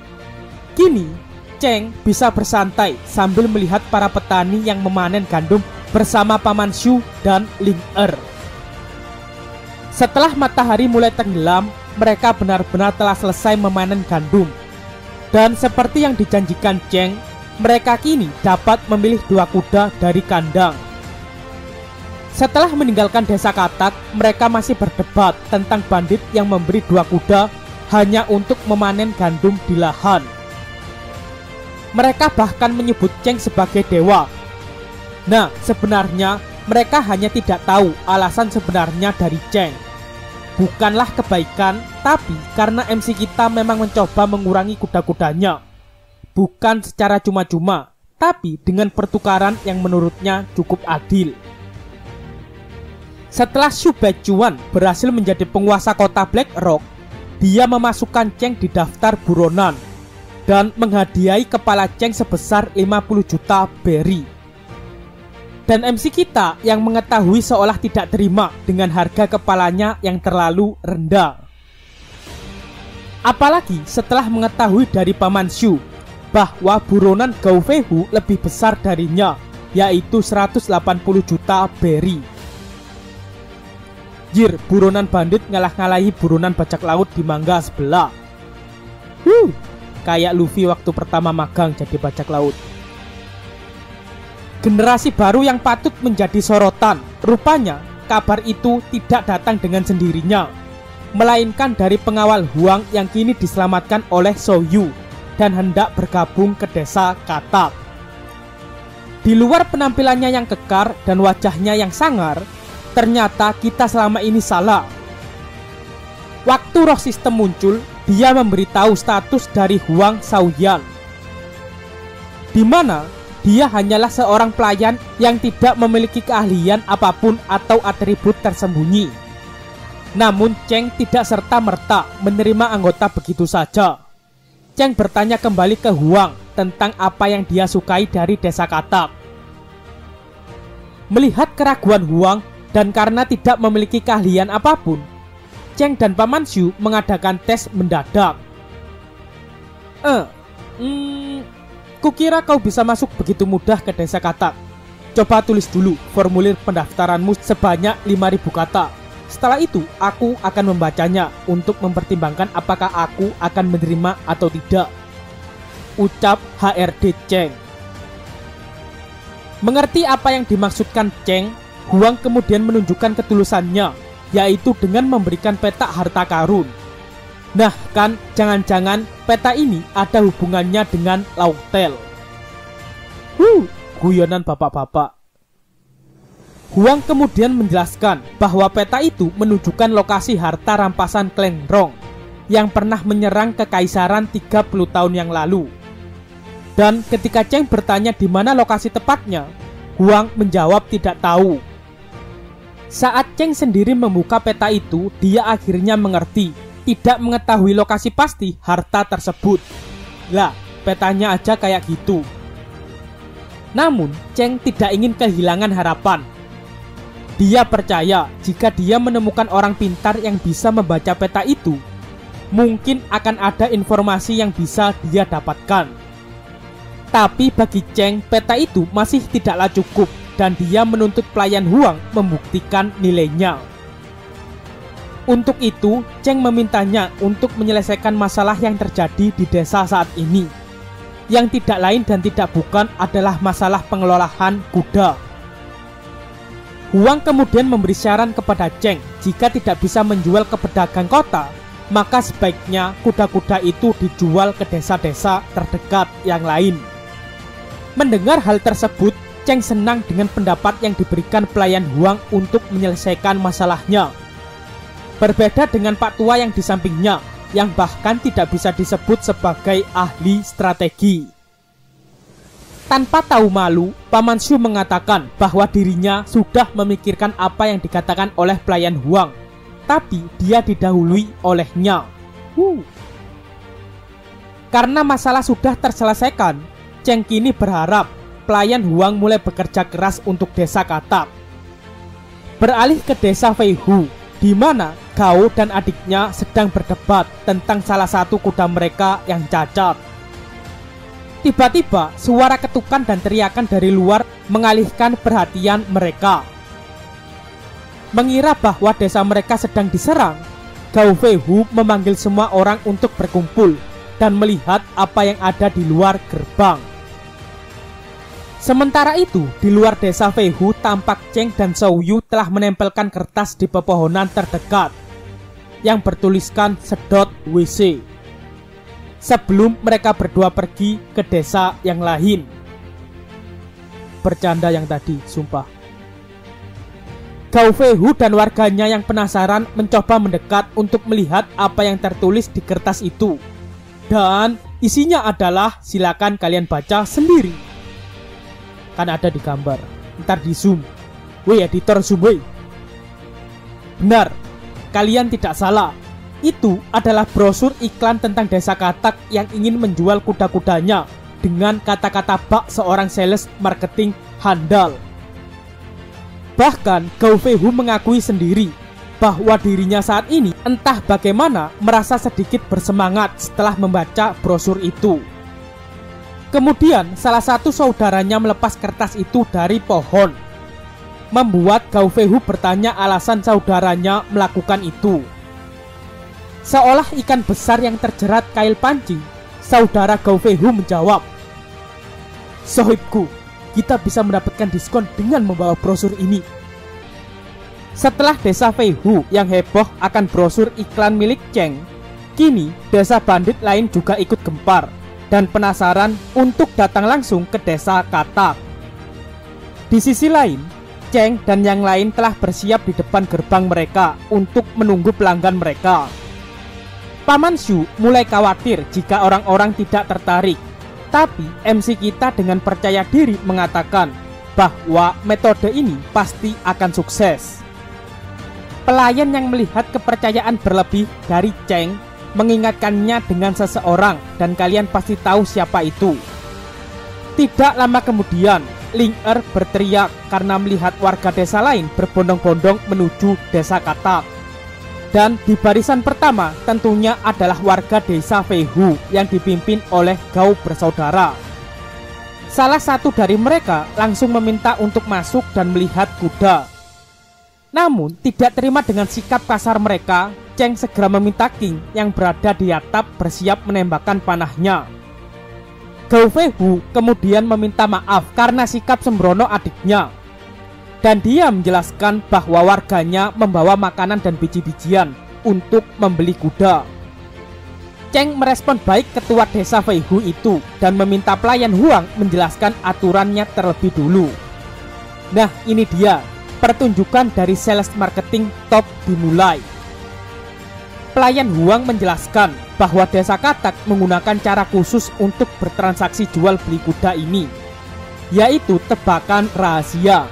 Kini, Cheng bisa bersantai sambil melihat para petani yang memanen gandum bersama Paman Shu dan Ling Er. Setelah matahari mulai tenggelam, mereka benar-benar telah selesai memanen gandum. Dan seperti yang dijanjikan Cheng, mereka kini dapat memilih dua kuda dari kandang. Setelah meninggalkan desa Katak, mereka masih berdebat tentang bandit yang memberi dua kuda hanya untuk memanen gandum di lahan. Mereka bahkan menyebut Cheng sebagai dewa. Nah, sebenarnya mereka hanya tidak tahu alasan sebenarnya dari Cheng. Bukanlah kebaikan, tapi karena M C kita memang mencoba mengurangi kuda-kudanya. Bukan secara cuma-cuma, tapi dengan pertukaran yang menurutnya cukup adil. Setelah Shu Baichuan berhasil menjadi penguasa kota Black Rock, dia memasukkan Cheng di daftar buronan dan menghadiahi kepala Cheng sebesar lima puluh juta berry. Dan M C kita yang mengetahui seolah tidak terima dengan harga kepalanya yang terlalu rendah. Apalagi setelah mengetahui dari Paman Shu bahwa buronan Gao Feihu lebih besar darinya, yaitu seratus delapan puluh juta berry. Jir, buronan bandit ngalah-ngalahi buronan bajak laut di mangga sebelah. Huh, kayak Luffy waktu pertama magang jadi bajak laut. Generasi baru yang patut menjadi sorotan, rupanya kabar itu tidak datang dengan sendirinya, melainkan dari pengawal Huang yang kini diselamatkan oleh Zhou Yu dan hendak bergabung ke desa Katak. Di luar penampilannya yang kekar dan wajahnya yang sangar, ternyata kita selama ini salah. Waktu roh sistem muncul, dia memberitahu status dari Huang Shaoyan, di mana dia hanyalah seorang pelayan yang tidak memiliki keahlian apapun atau atribut tersembunyi. Namun Cheng tidak serta-merta menerima anggota begitu saja. Cheng bertanya kembali ke Huang tentang apa yang dia sukai dari desa Katak. Melihat keraguan Huang dan karena tidak memiliki keahlian apapun, Cheng dan Paman Shu mengadakan tes mendadak. Eh, hmm, kukira kau bisa masuk begitu mudah ke desa Katak. Coba tulis dulu formulir pendaftaranmu sebanyak lima ribu kata. Setelah itu, aku akan membacanya untuk mempertimbangkan apakah aku akan menerima atau tidak. Ucap H R D Cheng. Mengerti apa yang dimaksudkan Cheng, Huang kemudian menunjukkan ketulusannya, yaitu dengan memberikan peta harta karun. Nah kan, jangan-jangan peta ini ada hubungannya dengan Long Tail. Huh, guyonan bapak-bapak. Huang kemudian menjelaskan bahwa peta itu menunjukkan lokasi harta rampasan Kleng Rong yang pernah menyerang kekaisaran tiga puluh tahun yang lalu. Dan ketika Cheng bertanya di mana lokasi tepatnya, Huang menjawab tidak tahu. Saat Cheng sendiri membuka peta itu, dia akhirnya mengerti, tidak mengetahui lokasi pasti harta tersebut. Lah, petanya aja kayak gitu. Namun, Cheng tidak ingin kehilangan harapan. Dia percaya jika dia menemukan orang pintar yang bisa membaca peta itu, mungkin akan ada informasi yang bisa dia dapatkan. Tapi bagi Cheng, peta itu masih tidaklah cukup dan dia menuntut pelayan Huang membuktikan nilainya. Untuk itu, Cheng memintanya untuk menyelesaikan masalah yang terjadi di desa saat ini, yang tidak lain dan tidak bukan adalah masalah pengelolaan kuda. Huang kemudian memberi saran kepada Cheng, jika tidak bisa menjual ke pedagang kota, maka sebaiknya kuda-kuda itu dijual ke desa-desa terdekat yang lain. Mendengar hal tersebut, Cheng senang dengan pendapat yang diberikan pelayan Huang untuk menyelesaikan masalahnya. Berbeda dengan Pak Tua yang di sampingnya, yang bahkan tidak bisa disebut sebagai ahli strategi. Tanpa tahu malu, Paman Shu mengatakan bahwa dirinya sudah memikirkan apa yang dikatakan oleh pelayan Huang, tapi dia didahului olehnya. Huh. Karena masalah sudah terselesaikan, Cheng kini berharap pelayan Huang mulai bekerja keras untuk desa Katak. Beralih ke desa Feihu, di mana Gao dan adiknya sedang berdebat tentang salah satu kuda mereka yang cacat. Tiba-tiba suara ketukan dan teriakan dari luar mengalihkan perhatian mereka. Mengira bahwa desa mereka sedang diserang, Gao Fei Hu memanggil semua orang untuk berkumpul dan melihat apa yang ada di luar gerbang. Sementara itu, di luar desa Fei Hu, tampak Cheng dan Shou Yu telah menempelkan kertas di pepohonan terdekat yang bertuliskan sedot W C sebelum mereka berdua pergi ke desa yang lain. Bercanda yang tadi, sumpah. Gao Fei Hu dan warganya yang penasaran mencoba mendekat untuk melihat apa yang tertulis di kertas itu. Dan isinya adalah, silakan kalian baca sendiri. Kan ada di gambar, ntar di zoom. Woi editor, zoom woi. Benar, kalian tidak salah. Itu adalah brosur iklan tentang desa Katak yang ingin menjual kuda-kudanya dengan kata-kata bak seorang sales marketing handal. Bahkan Gao Fei Hu mengakui sendiri bahwa dirinya saat ini entah bagaimana merasa sedikit bersemangat setelah membaca brosur itu. Kemudian salah satu saudaranya melepas kertas itu dari pohon, membuat Gao Fei Hu bertanya alasan saudaranya melakukan itu. Seolah ikan besar yang terjerat kail pancing, saudara Gao Fei Hu menjawab, "Sohibku, kita bisa mendapatkan diskon dengan membawa brosur ini." Setelah desa Fei Hu yang heboh akan brosur iklan milik Cheng, kini desa bandit lain juga ikut gempar dan penasaran untuk datang langsung ke desa Katak. Di sisi lain, Cheng dan yang lain telah bersiap di depan gerbang mereka untuk menunggu pelanggan mereka. Paman Shu mulai khawatir jika orang-orang tidak tertarik, tapi M C kita dengan percaya diri mengatakan bahwa metode ini pasti akan sukses. Pelayan yang melihat kepercayaan berlebih dari Cheng mengingatkannya dengan seseorang, dan kalian pasti tahu siapa itu. Tidak lama kemudian, Ling Er berteriak karena melihat warga desa lain berbondong-bondong menuju desa Katak. Dan di barisan pertama tentunya adalah warga desa Fei Hu yang dipimpin oleh Gao bersaudara. Salah satu dari mereka langsung meminta untuk masuk dan melihat kuda. Namun tidak terima dengan sikap kasar mereka, Cheng segera meminta King yang berada di atap bersiap menembakkan panahnya. Gao Fei Hu kemudian meminta maaf karena sikap sembrono adiknya, dan dia menjelaskan bahwa warganya membawa makanan dan biji-bijian untuk membeli kuda. Cheng merespon baik ketua desa Fei Hu itu dan meminta pelayan Huang menjelaskan aturannya terlebih dulu. Nah, ini dia, pertunjukan dari sales marketing top dimulai. Pelayan Huang menjelaskan bahwa desa Katak menggunakan cara khusus untuk bertransaksi jual beli kuda ini, yaitu tebakan rahasia.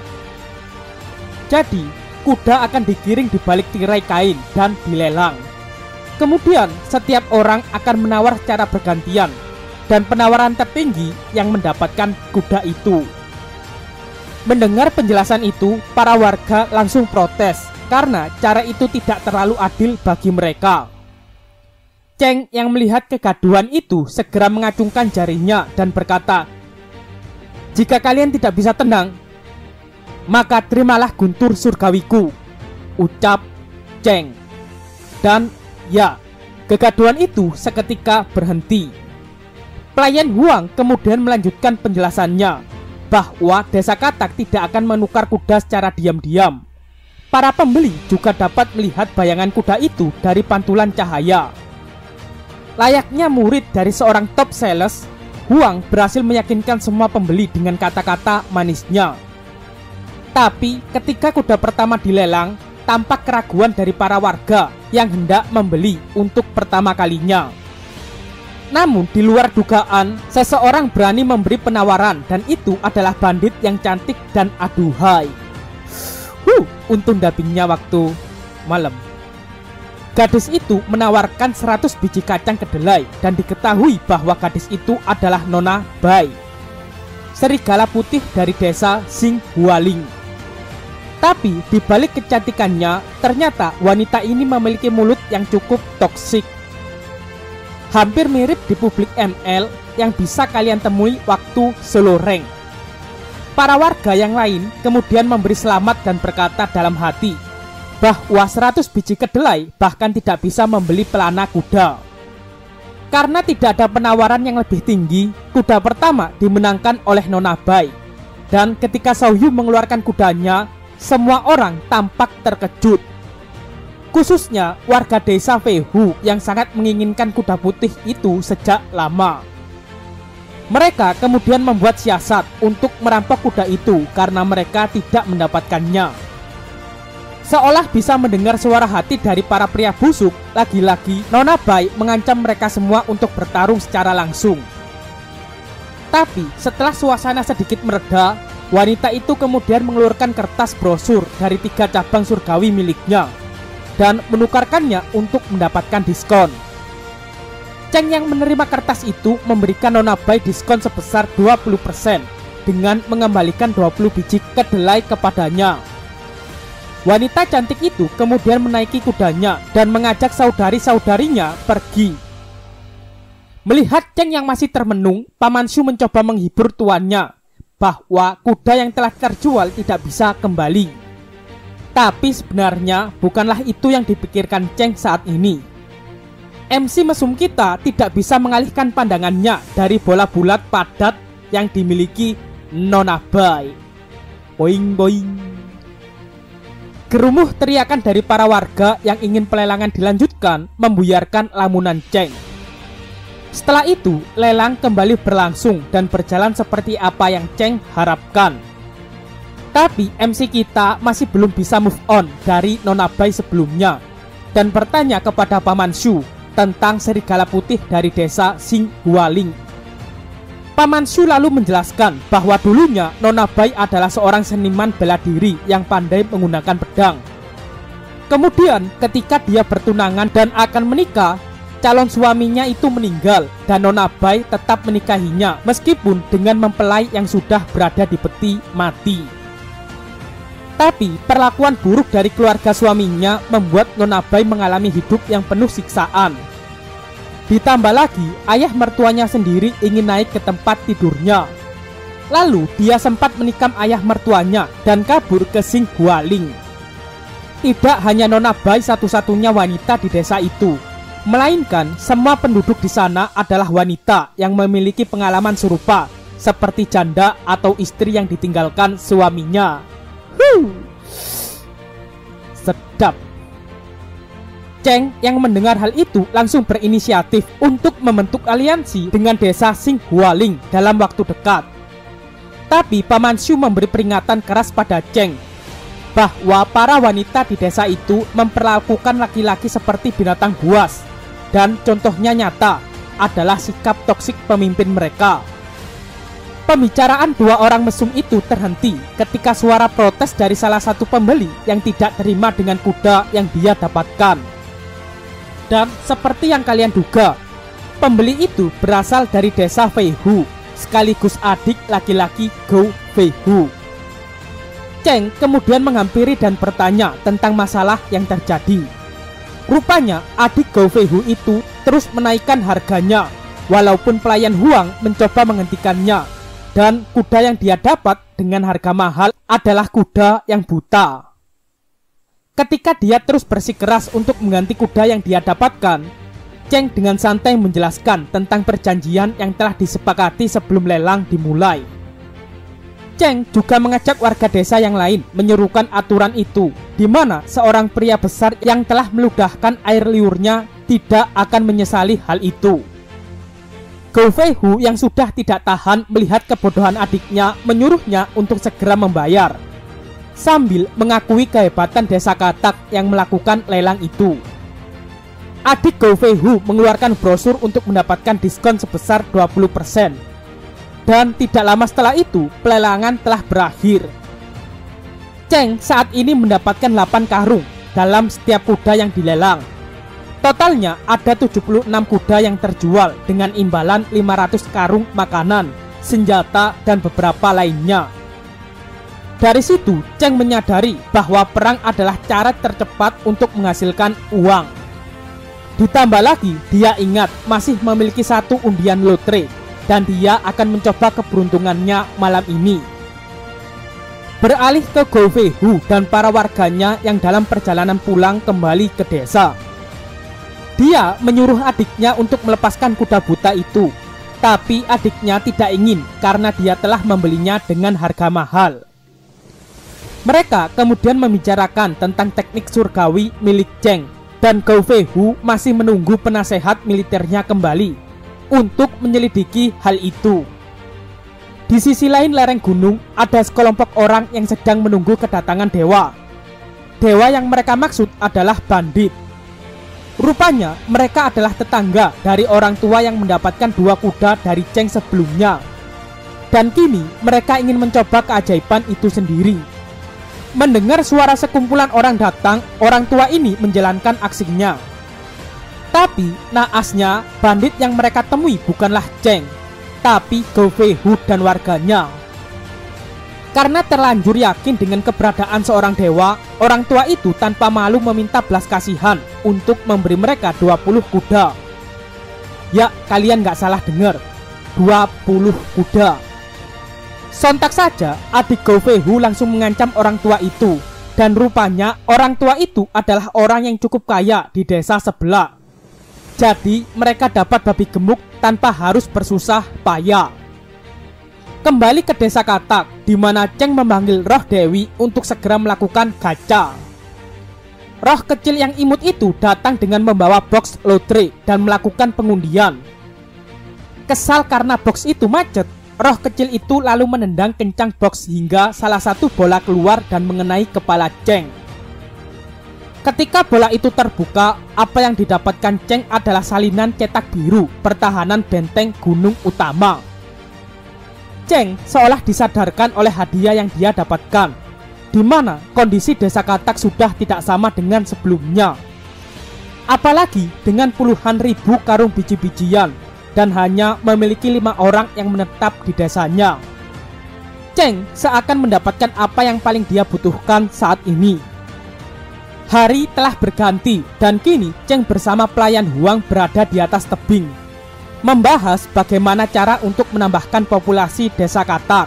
Jadi, kuda akan digiring di balik tirai kain dan dilelang. Kemudian, setiap orang akan menawar secara bergantian, dan penawaran tertinggi yang mendapatkan kuda itu. Mendengar penjelasan itu, para warga langsung protes karena cara itu tidak terlalu adil bagi mereka. Cheng yang melihat kegaduhan itu segera mengacungkan jarinya dan berkata, "Jika kalian tidak bisa tenang, maka terimalah guntur surgawiku," ucap Cheng. Dan ya, kegaduhan itu seketika berhenti. Pelayan Huang kemudian melanjutkan penjelasannya bahwa desa Katak tidak akan menukar kuda secara diam-diam. Para pembeli juga dapat melihat bayangan kuda itu dari pantulan cahaya. Layaknya murid dari seorang top sales, Huang berhasil meyakinkan semua pembeli dengan kata-kata manisnya. Tapi ketika kuda pertama dilelang, tampak keraguan dari para warga yang hendak membeli untuk pertama kalinya. Namun di luar dugaan, seseorang berani memberi penawaran, dan itu adalah bandit yang cantik dan aduhai. Huh, untung dubbingnya waktu malam. Gadis itu menawarkan seratus biji kacang kedelai, dan diketahui bahwa gadis itu adalah Nona Bai, serigala putih dari desa Xing Hualing. Tapi di balik kecantikannya, ternyata wanita ini memiliki mulut yang cukup toksik. hampir mirip di publik M L yang bisa kalian temui waktu solo rank. Para warga yang lain kemudian memberi selamat dan berkata dalam hati bahwa seratus biji kedelai bahkan tidak bisa membeli pelana kuda. Karena tidak ada penawaran yang lebih tinggi, kuda pertama dimenangkan oleh Nona Bai. Dan ketika Xiaoyu mengeluarkan kudanya, semua orang tampak terkejut. Khususnya warga desa Feihu yang sangat menginginkan kuda putih itu sejak lama. Mereka kemudian membuat siasat untuk merampok kuda itu karena mereka tidak mendapatkannya. Seolah bisa mendengar suara hati dari para pria busuk, lagi-lagi Nona Bai mengancam mereka semua untuk bertarung secara langsung. Tapi setelah suasana sedikit mereda, wanita itu kemudian mengeluarkan kertas brosur dari tiga cabang surgawi miliknya dan menukarkannya untuk mendapatkan diskon. Cheng yang menerima kertas itu memberikan Nona Bai diskon sebesar dua puluh persen dengan mengembalikan dua puluh biji kedelai kepadanya. Wanita cantik itu kemudian menaiki kudanya dan mengajak saudari-saudarinya pergi. Melihat Cheng yang masih termenung, Paman Shu mencoba menghibur tuannya bahwa kuda yang telah terjual tidak bisa kembali. Tapi sebenarnya bukanlah itu yang dipikirkan Cheng saat ini. M C mesum kita tidak bisa mengalihkan pandangannya dari bola bulat padat yang dimiliki Nona Bai. Boing boing. Gerumuh teriakan dari para warga yang ingin pelelangan dilanjutkan membuyarkan lamunan Cheng. Setelah itu, lelang kembali berlangsung dan berjalan seperti apa yang Cheng harapkan. Tapi M C kita masih belum bisa move on dari Nona Bai sebelumnya dan bertanya kepada Paman Shu tentang serigala putih dari desa Xinghualing. Paman Shu lalu menjelaskan bahwa dulunya Nona Bai adalah seorang seniman bela diri yang pandai menggunakan pedang. Kemudian ketika dia bertunangan dan akan menikah, calon suaminya itu meninggal dan Nona Bai tetap menikahinya meskipun dengan mempelai yang sudah berada di peti mati. Tapi perlakuan buruk dari keluarga suaminya membuat Nona Bai mengalami hidup yang penuh siksaan. Ditambah lagi, ayah mertuanya sendiri ingin naik ke tempat tidurnya. Lalu dia sempat menikam ayah mertuanya dan kabur ke Xinghualing. Tidak hanya Nona Bai satu-satunya wanita di desa itu, melainkan semua penduduk di sana adalah wanita yang memiliki pengalaman serupa, seperti janda atau istri yang ditinggalkan suaminya. Huh. Sedap. Cheng yang mendengar hal itu langsung berinisiatif untuk membentuk aliansi dengan desa Xinghualing dalam waktu dekat. Tapi Paman Shu memberi peringatan keras pada Cheng bahwa para wanita di desa itu memperlakukan laki-laki seperti binatang buas, dan contohnya nyata adalah sikap toksik pemimpin mereka. Pembicaraan dua orang mesum itu terhenti ketika suara protes dari salah satu pembeli yang tidak terima dengan kuda yang dia dapatkan. Dan seperti yang kalian duga, pembeli itu berasal dari desa Feihu, sekaligus adik laki-laki Gou Feihu. Cheng kemudian menghampiri dan bertanya tentang masalah yang terjadi. Rupanya adik Gou Feihu itu terus menaikkan harganya, walaupun pelayan Huang mencoba menghentikannya. Dan kuda yang dia dapat dengan harga mahal adalah kuda yang buta. Ketika dia terus bersikeras untuk mengganti kuda yang dia dapatkan, Cheng dengan santai menjelaskan tentang perjanjian yang telah disepakati sebelum lelang dimulai. Cheng juga mengajak warga desa yang lain menyerukan aturan itu, di mana seorang pria besar yang telah meludahkan air liurnya tidak akan menyesali hal itu. Gou Feihu yang sudah tidak tahan melihat kebodohan adiknya menyuruhnya untuk segera membayar, sambil mengakui kehebatan desa Katak yang melakukan lelang itu. Adik Gou Feihu mengeluarkan brosur untuk mendapatkan diskon sebesar dua puluh persen. Dan tidak lama setelah itu, pelelangan telah berakhir. Cheng saat ini mendapatkan delapan karung dalam setiap kuda yang dilelang. Totalnya ada tujuh puluh enam kuda yang terjual dengan imbalan lima ratus karung makanan, senjata, dan beberapa lainnya. Dari situ, Cheng menyadari bahwa perang adalah cara tercepat untuk menghasilkan uang. Ditambah lagi, dia ingat masih memiliki satu undian lotre dan dia akan mencoba keberuntungannya malam ini. Beralih ke Go Fei Hu dan para warganya yang dalam perjalanan pulang kembali ke desa. Dia menyuruh adiknya untuk melepaskan kuda buta itu, tapi adiknya tidak ingin karena dia telah membelinya dengan harga mahal. Mereka kemudian membicarakan tentang teknik surgawi milik Cheng, dan Go Fei Hu masih menunggu penasehat militernya kembali untuk menyelidiki hal itu. Di sisi lain lereng gunung, ada sekelompok orang yang sedang menunggu kedatangan dewa. Dewa yang mereka maksud adalah bandit. Rupanya mereka adalah tetangga dari orang tua yang mendapatkan dua kuda dari Cheng sebelumnya. Dan kini mereka ingin mencoba keajaiban itu sendiri. Mendengar suara sekumpulan orang datang, orang tua ini menjalankan aksinya. Tapi naasnya, bandit yang mereka temui bukanlah Cheng, tapi Go Fei Hu dan warganya. Karena terlanjur yakin dengan keberadaan seorang dewa, orang tua itu tanpa malu meminta belas kasihan untuk memberi mereka dua puluh kuda. Ya, kalian nggak salah dengar, dua puluh kuda. Sontak saja, adik Go Fei Hu langsung mengancam orang tua itu. Dan rupanya orang tua itu adalah orang yang cukup kaya di desa sebelah. Jadi mereka dapat babi gemuk tanpa harus bersusah payah. Kembali ke desa Katak, di mana Cheng memanggil roh Dewi untuk segera melakukan gacha. Roh kecil yang imut itu datang dengan membawa box lotre dan melakukan pengundian. Kesal karena box itu macet, roh kecil itu lalu menendang kencang box hingga salah satu bola keluar dan mengenai kepala Cheng. Ketika bola itu terbuka, apa yang didapatkan Cheng adalah salinan cetak biru pertahanan benteng gunung utama. Cheng seolah disadarkan oleh hadiah yang dia dapatkan, di mana kondisi desa Katak sudah tidak sama dengan sebelumnya. Apalagi dengan puluhan ribu karung biji-bijian dan hanya memiliki lima orang yang menetap di desanya. Cheng seakan mendapatkan apa yang paling dia butuhkan saat ini. Hari telah berganti dan kini Cheng bersama pelayan Huang berada di atas tebing, membahas bagaimana cara untuk menambahkan populasi desa Katak.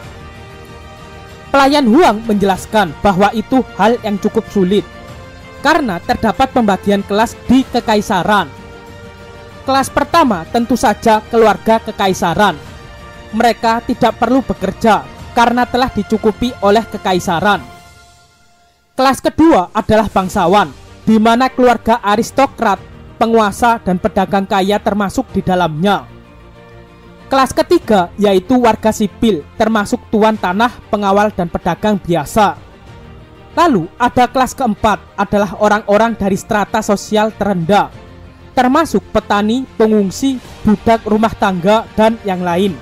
Pelayan Huang menjelaskan bahwa itu hal yang cukup sulit, karena terdapat pembagian kelas di kekaisaran. Kelas pertama tentu saja keluarga kekaisaran. Mereka tidak perlu bekerja karena telah dicukupi oleh kekaisaran. Kelas kedua adalah bangsawan, di mana keluarga aristokrat, penguasa, dan pedagang kaya termasuk di dalamnya. Kelas ketiga yaitu warga sipil, termasuk tuan tanah, pengawal, dan pedagang biasa. Lalu ada kelas keempat adalah orang-orang dari strata sosial terendah, termasuk petani, pengungsi, budak rumah tangga, dan yang lain.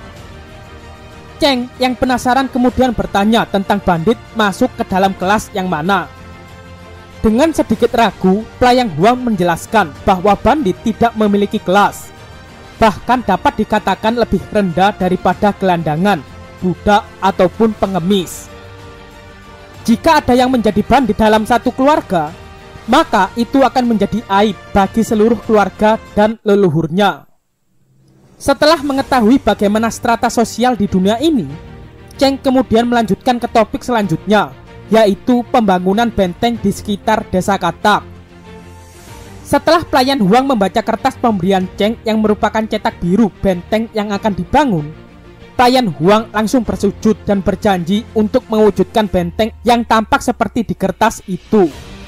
Cheng yang penasaran kemudian bertanya tentang bandit masuk ke dalam kelas yang mana. Dengan sedikit ragu, pelayan Huang menjelaskan bahwa bandit tidak memiliki kelas, bahkan dapat dikatakan lebih rendah daripada gelandangan, budak, ataupun pengemis. Jika ada yang menjadi bandit dalam satu keluarga, maka itu akan menjadi aib bagi seluruh keluarga dan leluhurnya. Setelah mengetahui bagaimana strata sosial di dunia ini, Cheng kemudian melanjutkan ke topik selanjutnya, yaitu pembangunan benteng di sekitar desa Katak. Setelah pelayan Huang membaca kertas pemberian Cheng yang merupakan cetak biru benteng yang akan dibangun, pelayan Huang langsung bersujud dan berjanji untuk mewujudkan benteng yang tampak seperti di kertas itu.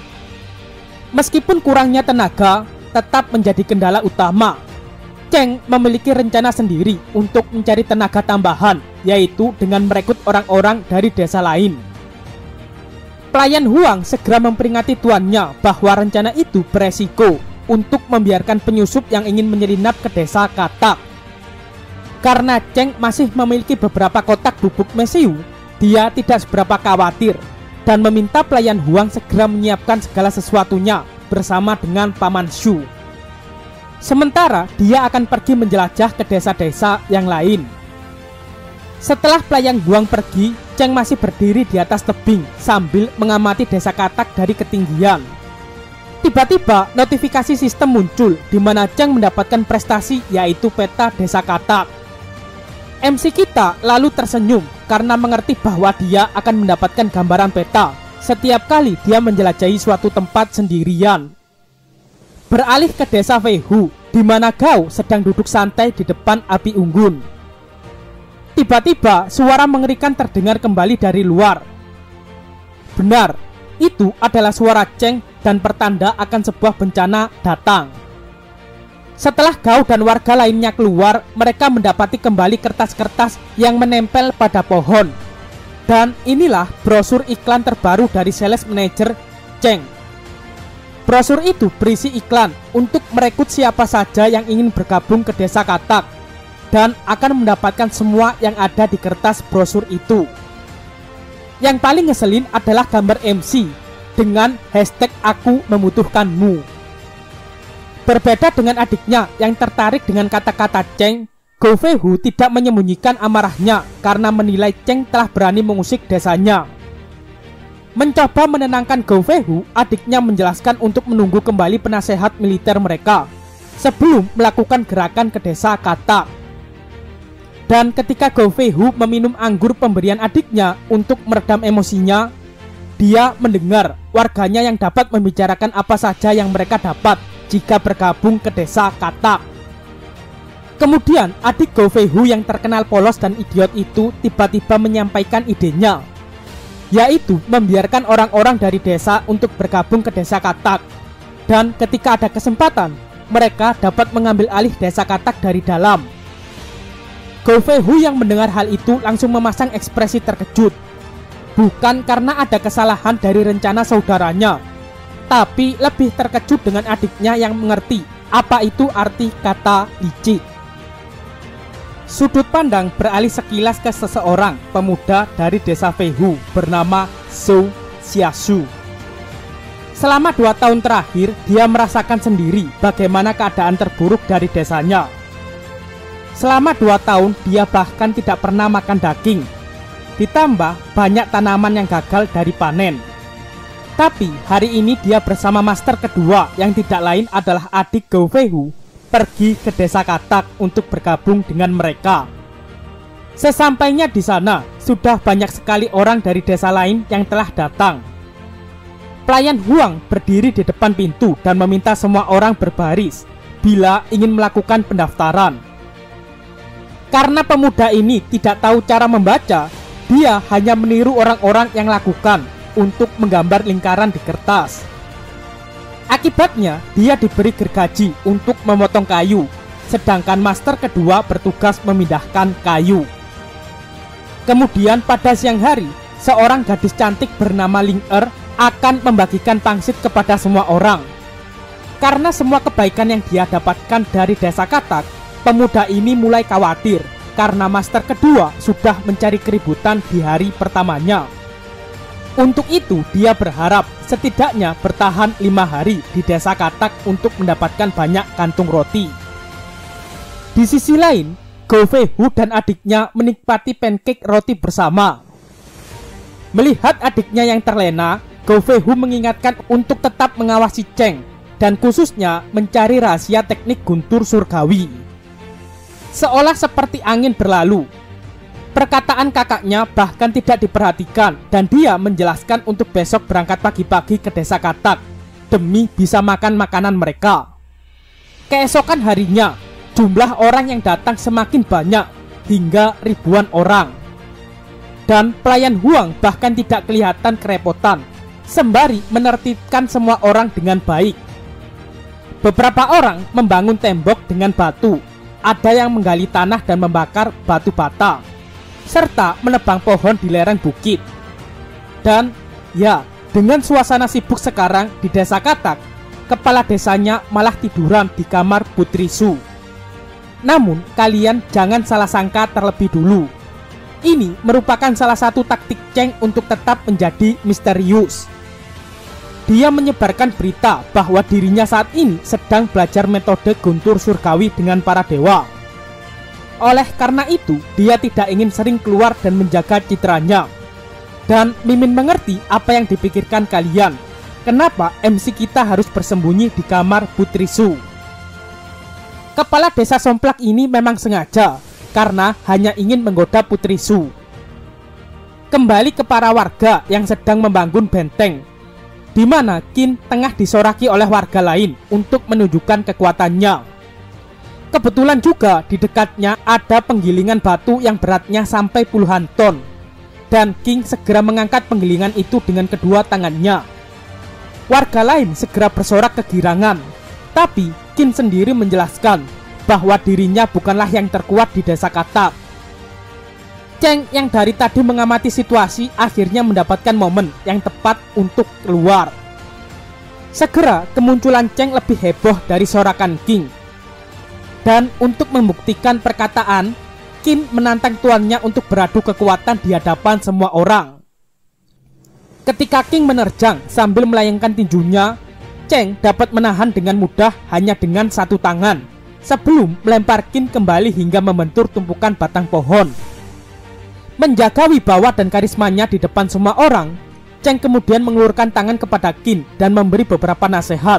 Meskipun kurangnya tenaga, tetap menjadi kendala utama. Cheng memiliki rencana sendiri untuk mencari tenaga tambahan, yaitu dengan merekrut orang-orang dari desa lain. Pelayan Huang segera memperingati tuannya bahwa rencana itu beresiko untuk membiarkan penyusup yang ingin menyelinap ke desa Katak. Karena Cheng masih memiliki beberapa kotak bubuk mesiu, dia tidak seberapa khawatir dan meminta pelayan Huang segera menyiapkan segala sesuatunya bersama dengan Paman Shu. Sementara dia akan pergi menjelajah ke desa-desa yang lain. Setelah pelayan Huang pergi, Cheng masih berdiri di atas tebing sambil mengamati desa Katak dari ketinggian. Tiba-tiba notifikasi sistem muncul di mana Cheng mendapatkan prestasi yaitu peta desa katak. M C kita lalu tersenyum karena mengerti bahwa dia akan mendapatkan gambaran peta setiap kali dia menjelajahi suatu tempat sendirian. Beralih ke desa Weihu di mana Gao sedang duduk santai di depan api unggun. Tiba-tiba suara mengerikan terdengar kembali dari luar. Benar, itu adalah suara Cheng dan pertanda akan sebuah bencana datang. Setelah Gao dan warga lainnya keluar, mereka mendapati kembali kertas-kertas yang menempel pada pohon. Dan inilah brosur iklan terbaru dari sales manager Cheng. Brosur itu berisi iklan untuk merekrut siapa saja yang ingin bergabung ke desa katak dan akan mendapatkan semua yang ada di kertas brosur itu. Yang paling ngeselin adalah gambar M C dengan hashtag aku membutuhkanmu. Berbeda dengan adiknya yang tertarik dengan kata-kata Cheng, Gao Weihu tidak menyembunyikan amarahnya karena menilai Cheng telah berani mengusik desanya. Mencoba menenangkan Gao Weihu, adiknya menjelaskan untuk menunggu kembali penasehat militer mereka sebelum melakukan gerakan ke desa katak. Dan ketika Gao Weihu meminum anggur pemberian adiknya untuk meredam emosinya, dia mendengar warganya yang dapat membicarakan apa saja yang mereka dapat jika bergabung ke desa katak. Kemudian adik Gao Weihu yang terkenal polos dan idiot itu tiba-tiba menyampaikan idenya, yaitu membiarkan orang-orang dari desa untuk bergabung ke desa katak. Dan ketika ada kesempatan, mereka dapat mengambil alih desa katak dari dalam. Gao Weihu yang mendengar hal itu langsung memasang ekspresi terkejut. Bukan karena ada kesalahan dari rencana saudaranya, tapi lebih terkejut dengan adiknya yang mengerti apa itu arti kata licik. Sudut pandang beralih sekilas ke seseorang pemuda dari desa Weihu bernama Zhou Xiaosu. Selama dua tahun terakhir, dia merasakan sendiri bagaimana keadaan terburuk dari desanya. Selama dua tahun, dia bahkan tidak pernah makan daging. Ditambah banyak tanaman yang gagal dari panen. Tapi hari ini dia bersama master kedua yang tidak lain adalah adik Gao Weihu pergi ke desa katak untuk bergabung dengan mereka. Sesampainya di sana, sudah banyak sekali orang dari desa lain yang telah datang. Pelayan Huang berdiri di depan pintu dan meminta semua orang berbaris bila ingin melakukan pendaftaran. Karena pemuda ini tidak tahu cara membaca, dia hanya meniru orang-orang yang lakukan untuk menggambar lingkaran di kertas. Akibatnya, dia diberi gergaji untuk memotong kayu, sedangkan master kedua bertugas memindahkan kayu. Kemudian pada siang hari, seorang gadis cantik bernama Ling Er akan membagikan pangsit kepada semua orang. Karena semua kebaikan yang dia dapatkan dari desa katak, pemuda ini mulai khawatir karena master kedua sudah mencari keributan di hari pertamanya. Untuk itu dia berharap setidaknya bertahan lima hari di desa katak untuk mendapatkan banyak kantung roti. Di sisi lain, Gao Weihu dan adiknya menikmati pancake roti bersama. Melihat adiknya yang terlena, Gao Weihu mengingatkan untuk tetap mengawasi Cheng dan khususnya mencari rahasia teknik guntur surgawi. Seolah seperti angin berlalu, perkataan kakaknya bahkan tidak diperhatikan dan dia menjelaskan untuk besok berangkat pagi-pagi ke desa katak demi bisa makan makanan mereka. Keesokan harinya, jumlah orang yang datang semakin banyak hingga ribuan orang. Dan pelayan Huang bahkan tidak kelihatan kerepotan, sembari menertibkan semua orang dengan baik. Beberapa orang membangun tembok dengan batu, ada yang menggali tanah dan membakar batu bata, serta menebang pohon di lereng bukit. Dan ya, dengan suasana sibuk sekarang di desa katak, kepala desanya malah tiduran di kamar Putri Su. Namun kalian jangan salah sangka terlebih dulu. Ini merupakan salah satu taktik Cheng untuk tetap menjadi misterius. Dia menyebarkan berita bahwa dirinya saat ini sedang belajar metode guntur surgawi dengan para dewa. Oleh karena itu, dia tidak ingin sering keluar dan menjaga citranya. Dan Mimin mengerti apa yang dipikirkan kalian. kenapa M C kita harus bersembunyi di kamar Putri Su. Kepala desa Somplak ini memang sengaja karena hanya ingin menggoda Putri Su. Kembali ke para warga yang sedang membangun benteng, di mana Qin tengah disoraki oleh warga lain untuk menunjukkan kekuatannya. Kebetulan juga di dekatnya ada penggilingan batu yang beratnya sampai puluhan ton, dan Qin segera mengangkat penggilingan itu dengan kedua tangannya. Warga lain segera bersorak kegirangan, tapi Qin sendiri menjelaskan bahwa dirinya bukanlah yang terkuat di desa Katak. Cheng yang dari tadi mengamati situasi akhirnya mendapatkan momen yang tepat untuk keluar. Segera kemunculan Cheng lebih heboh dari sorakan Qin. Dan untuk membuktikan perkataan, Qin menantang tuannya untuk beradu kekuatan di hadapan semua orang. Ketika Qin menerjang sambil melayangkan tinjunya, Cheng dapat menahan dengan mudah hanya dengan satu tangan, sebelum melempar Qin kembali hingga membentur tumpukan batang pohon. Menjaga wibawa dan karismanya di depan semua orang, Cheng kemudian mengulurkan tangan kepada Qin dan memberi beberapa nasihat.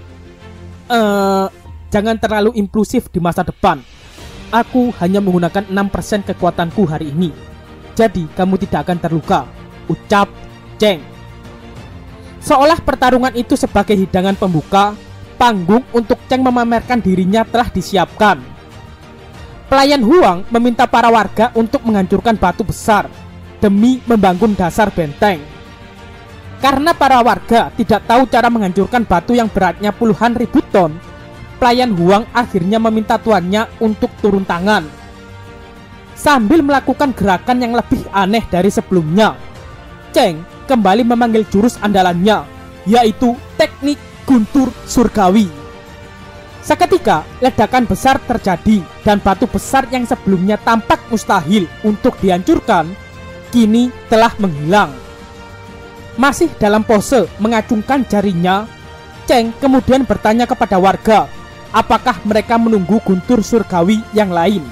Eh, jangan terlalu impulsif di masa depan. Aku hanya menggunakan enam persen kekuatanku hari ini, jadi kamu tidak akan terluka, ucap Cheng. Seolah pertarungan itu sebagai hidangan pembuka, panggung untuk Cheng memamerkan dirinya telah disiapkan. Pelayan Huang meminta para warga untuk menghancurkan batu besar demi membangun dasar benteng. Karena para warga tidak tahu cara menghancurkan batu yang beratnya puluhan ribu ton, Pelayan Huang akhirnya meminta tuannya untuk turun tangan. Sambil melakukan gerakan yang lebih aneh dari sebelumnya, Cheng kembali memanggil jurus andalannya, yaitu teknik guntur surgawi. Seketika ledakan besar terjadi dan batu besar yang sebelumnya tampak mustahil untuk dihancurkan kini telah menghilang. Masih dalam pose mengacungkan jarinya, Cheng kemudian bertanya kepada warga apakah mereka menunggu guntur surgawi yang lain.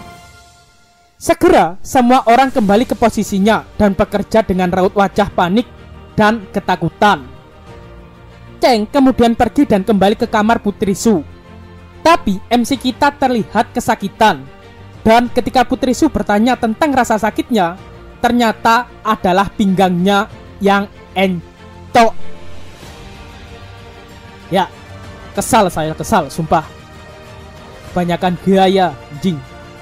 Segera semua orang kembali ke posisinya dan bekerja dengan raut wajah panik dan ketakutan. Cheng kemudian pergi dan kembali ke kamar Putri Su. Tapi M C kita terlihat kesakitan. Dan ketika Putri Su bertanya tentang rasa sakitnya, ternyata adalah pinggangnya yang entok. Ya, kesal saya, kesal, sumpah. Kebanyakan gaya, anjing.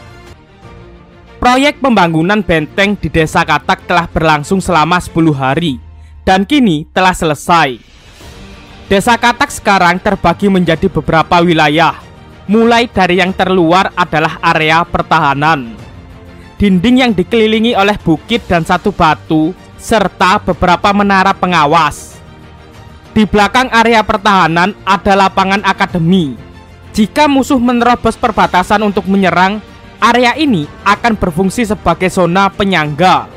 Proyek pembangunan benteng di desa Katak telah berlangsung selama sepuluh hari dan kini telah selesai. Desa Katak sekarang terbagi menjadi beberapa wilayah. Mulai dari yang terluar adalah area pertahanan, dinding yang dikelilingi oleh bukit dan satu batu, serta beberapa menara pengawas. Di belakang area pertahanan ada lapangan akademi. Jika musuh menerobos perbatasan untuk menyerang, area ini akan berfungsi sebagai zona penyangga.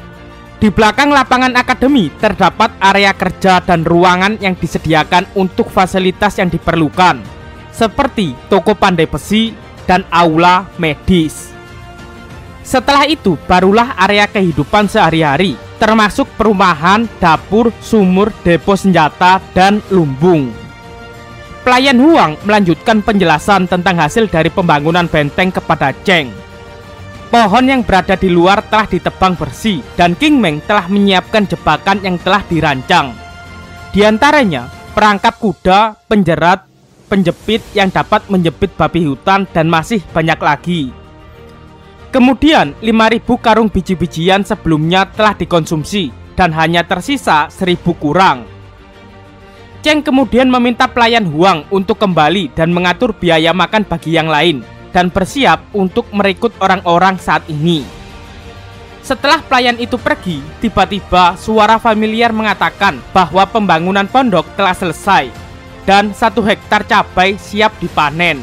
Di belakang lapangan akademi terdapat area kerja dan ruangan yang disediakan untuk fasilitas yang diperlukan, seperti toko pandai besi dan aula medis. Setelah itu barulah area kehidupan sehari-hari, termasuk perumahan, dapur, sumur, depo senjata, dan lumbung. Pelayan Huang melanjutkan penjelasan tentang hasil dari pembangunan benteng kepada Cheng. Pohon yang berada di luar telah ditebang bersih dan King Meng telah menyiapkan jebakan yang telah dirancang. Di antaranya perangkap kuda, penjerat, penjepit yang dapat menjepit babi hutan, dan masih banyak lagi. Kemudian lima ribu karung biji-bijian sebelumnya telah dikonsumsi dan hanya tersisa seribu kurang. Cheng kemudian meminta pelayan Huang untuk kembali dan mengatur biaya makan bagi yang lain dan bersiap untuk merekrut orang-orang saat ini. Setelah pelayan itu pergi, tiba-tiba suara familiar mengatakan bahwa pembangunan pondok telah selesai dan satu hektar cabai siap dipanen.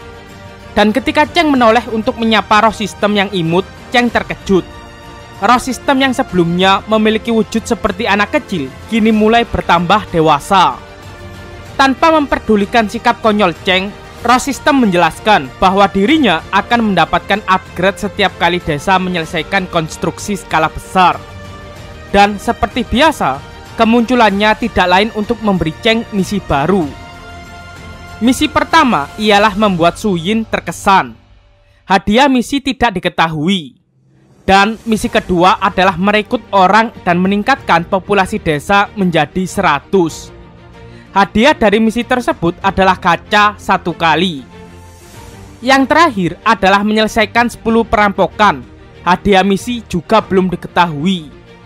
Dan ketika Cheng menoleh untuk menyapa roh sistem yang imut, Cheng terkejut. Roh sistem yang sebelumnya memiliki wujud seperti anak kecil, kini mulai bertambah dewasa. Tanpa memperdulikan sikap konyol Cheng, roh sistem menjelaskan bahwa dirinya akan mendapatkan upgrade setiap kali desa menyelesaikan konstruksi skala besar. Dan seperti biasa, kemunculannya tidak lain untuk memberi Cheng misi baru. Misi pertama ialah membuat Su Yin terkesan. Hadiah misi tidak diketahui. Dan misi kedua adalah merekrut orang dan meningkatkan populasi desa menjadi seratus. Hadiah dari misi tersebut adalah gacha satu kali. Yang terakhir adalah menyelesaikan sepuluh perampokan. Hadiah misi juga belum diketahui.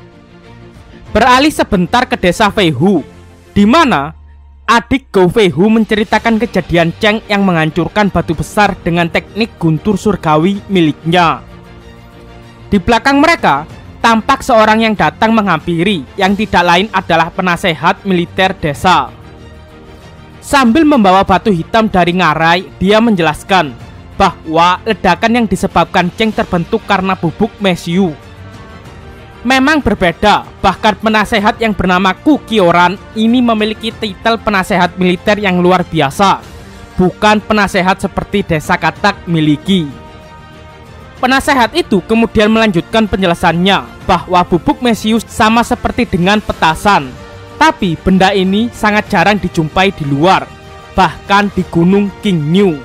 Beralih sebentar ke desa Feihu, di mana adik Gou Feihu menceritakan kejadian Cheng yang menghancurkan batu besar dengan teknik guntur surgawi miliknya. Di belakang mereka, tampak seorang yang datang menghampiri, yang tidak lain adalah penasehat militer desa. Sambil membawa batu hitam dari ngarai, dia menjelaskan bahwa ledakan yang disebabkan Cheng terbentuk karena bubuk mesiu. Memang berbeda, bahkan penasehat yang bernama Ku Kioran ini memiliki titel penasehat militer yang luar biasa, bukan penasehat seperti desa Katak miliki. Penasehat itu kemudian melanjutkan penjelasannya bahwa bubuk mesiu sama seperti dengan petasan, tapi benda ini sangat jarang dijumpai di luar, bahkan di Gunung Qingyu.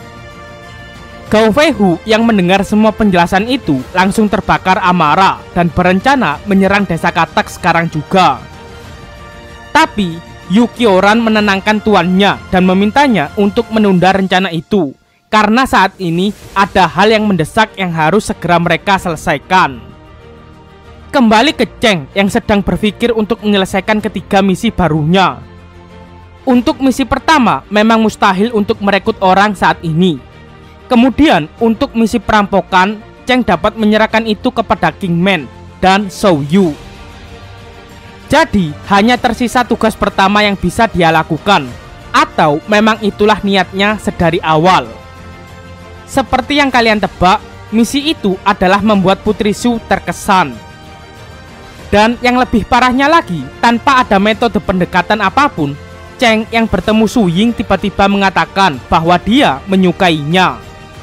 Gou Feihu yang mendengar semua penjelasan itu langsung terbakar amarah dan berencana menyerang desa Katak sekarang juga. Tapi Yu Qioran menenangkan tuannya dan memintanya untuk menunda rencana itu, karena saat ini ada hal yang mendesak yang harus segera mereka selesaikan. Kembali ke Cheng yang sedang berpikir untuk menyelesaikan ketiga misi barunya. Untuk misi pertama memang mustahil untuk merekrut orang saat ini. Kemudian untuk misi perampokan, Cheng dapat menyerahkan itu kepada Kingman dan Shou Yu. Jadi hanya tersisa tugas pertama yang bisa dia lakukan, atau memang itulah niatnya sedari awal. Seperti yang kalian tebak, misi itu adalah membuat Putri Su terkesan. Dan yang lebih parahnya lagi, tanpa ada metode pendekatan apapun, Cheng yang bertemu Su Ying tiba-tiba mengatakan bahwa dia menyukainya.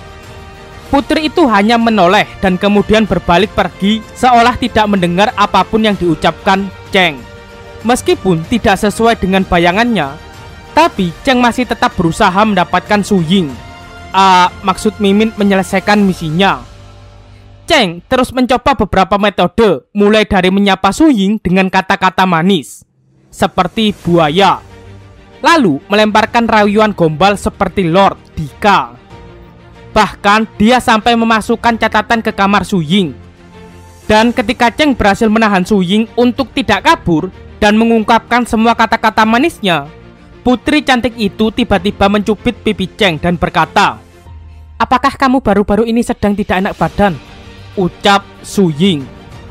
Putri itu hanya menoleh dan kemudian berbalik pergi seolah tidak mendengar apapun yang diucapkan Cheng. Meskipun tidak sesuai dengan bayangannya, tapi Cheng masih tetap berusaha mendapatkan Su Ying. Uh, maksud Mimin menyelesaikan misinya. Cheng terus mencoba beberapa metode, mulai dari menyapa Su Ying dengan kata-kata manis seperti buaya, lalu melemparkan rayuan gombal seperti Lord Dika. Bahkan dia sampai memasukkan catatan ke kamar Su Ying. Dan ketika Cheng berhasil menahan Su Ying untuk tidak kabur dan mengungkapkan semua kata-kata manisnya, putri cantik itu tiba-tiba mencubit pipi Cheng dan berkata, "Apakah kamu baru-baru ini sedang tidak enak badan?" ucap Su Ying.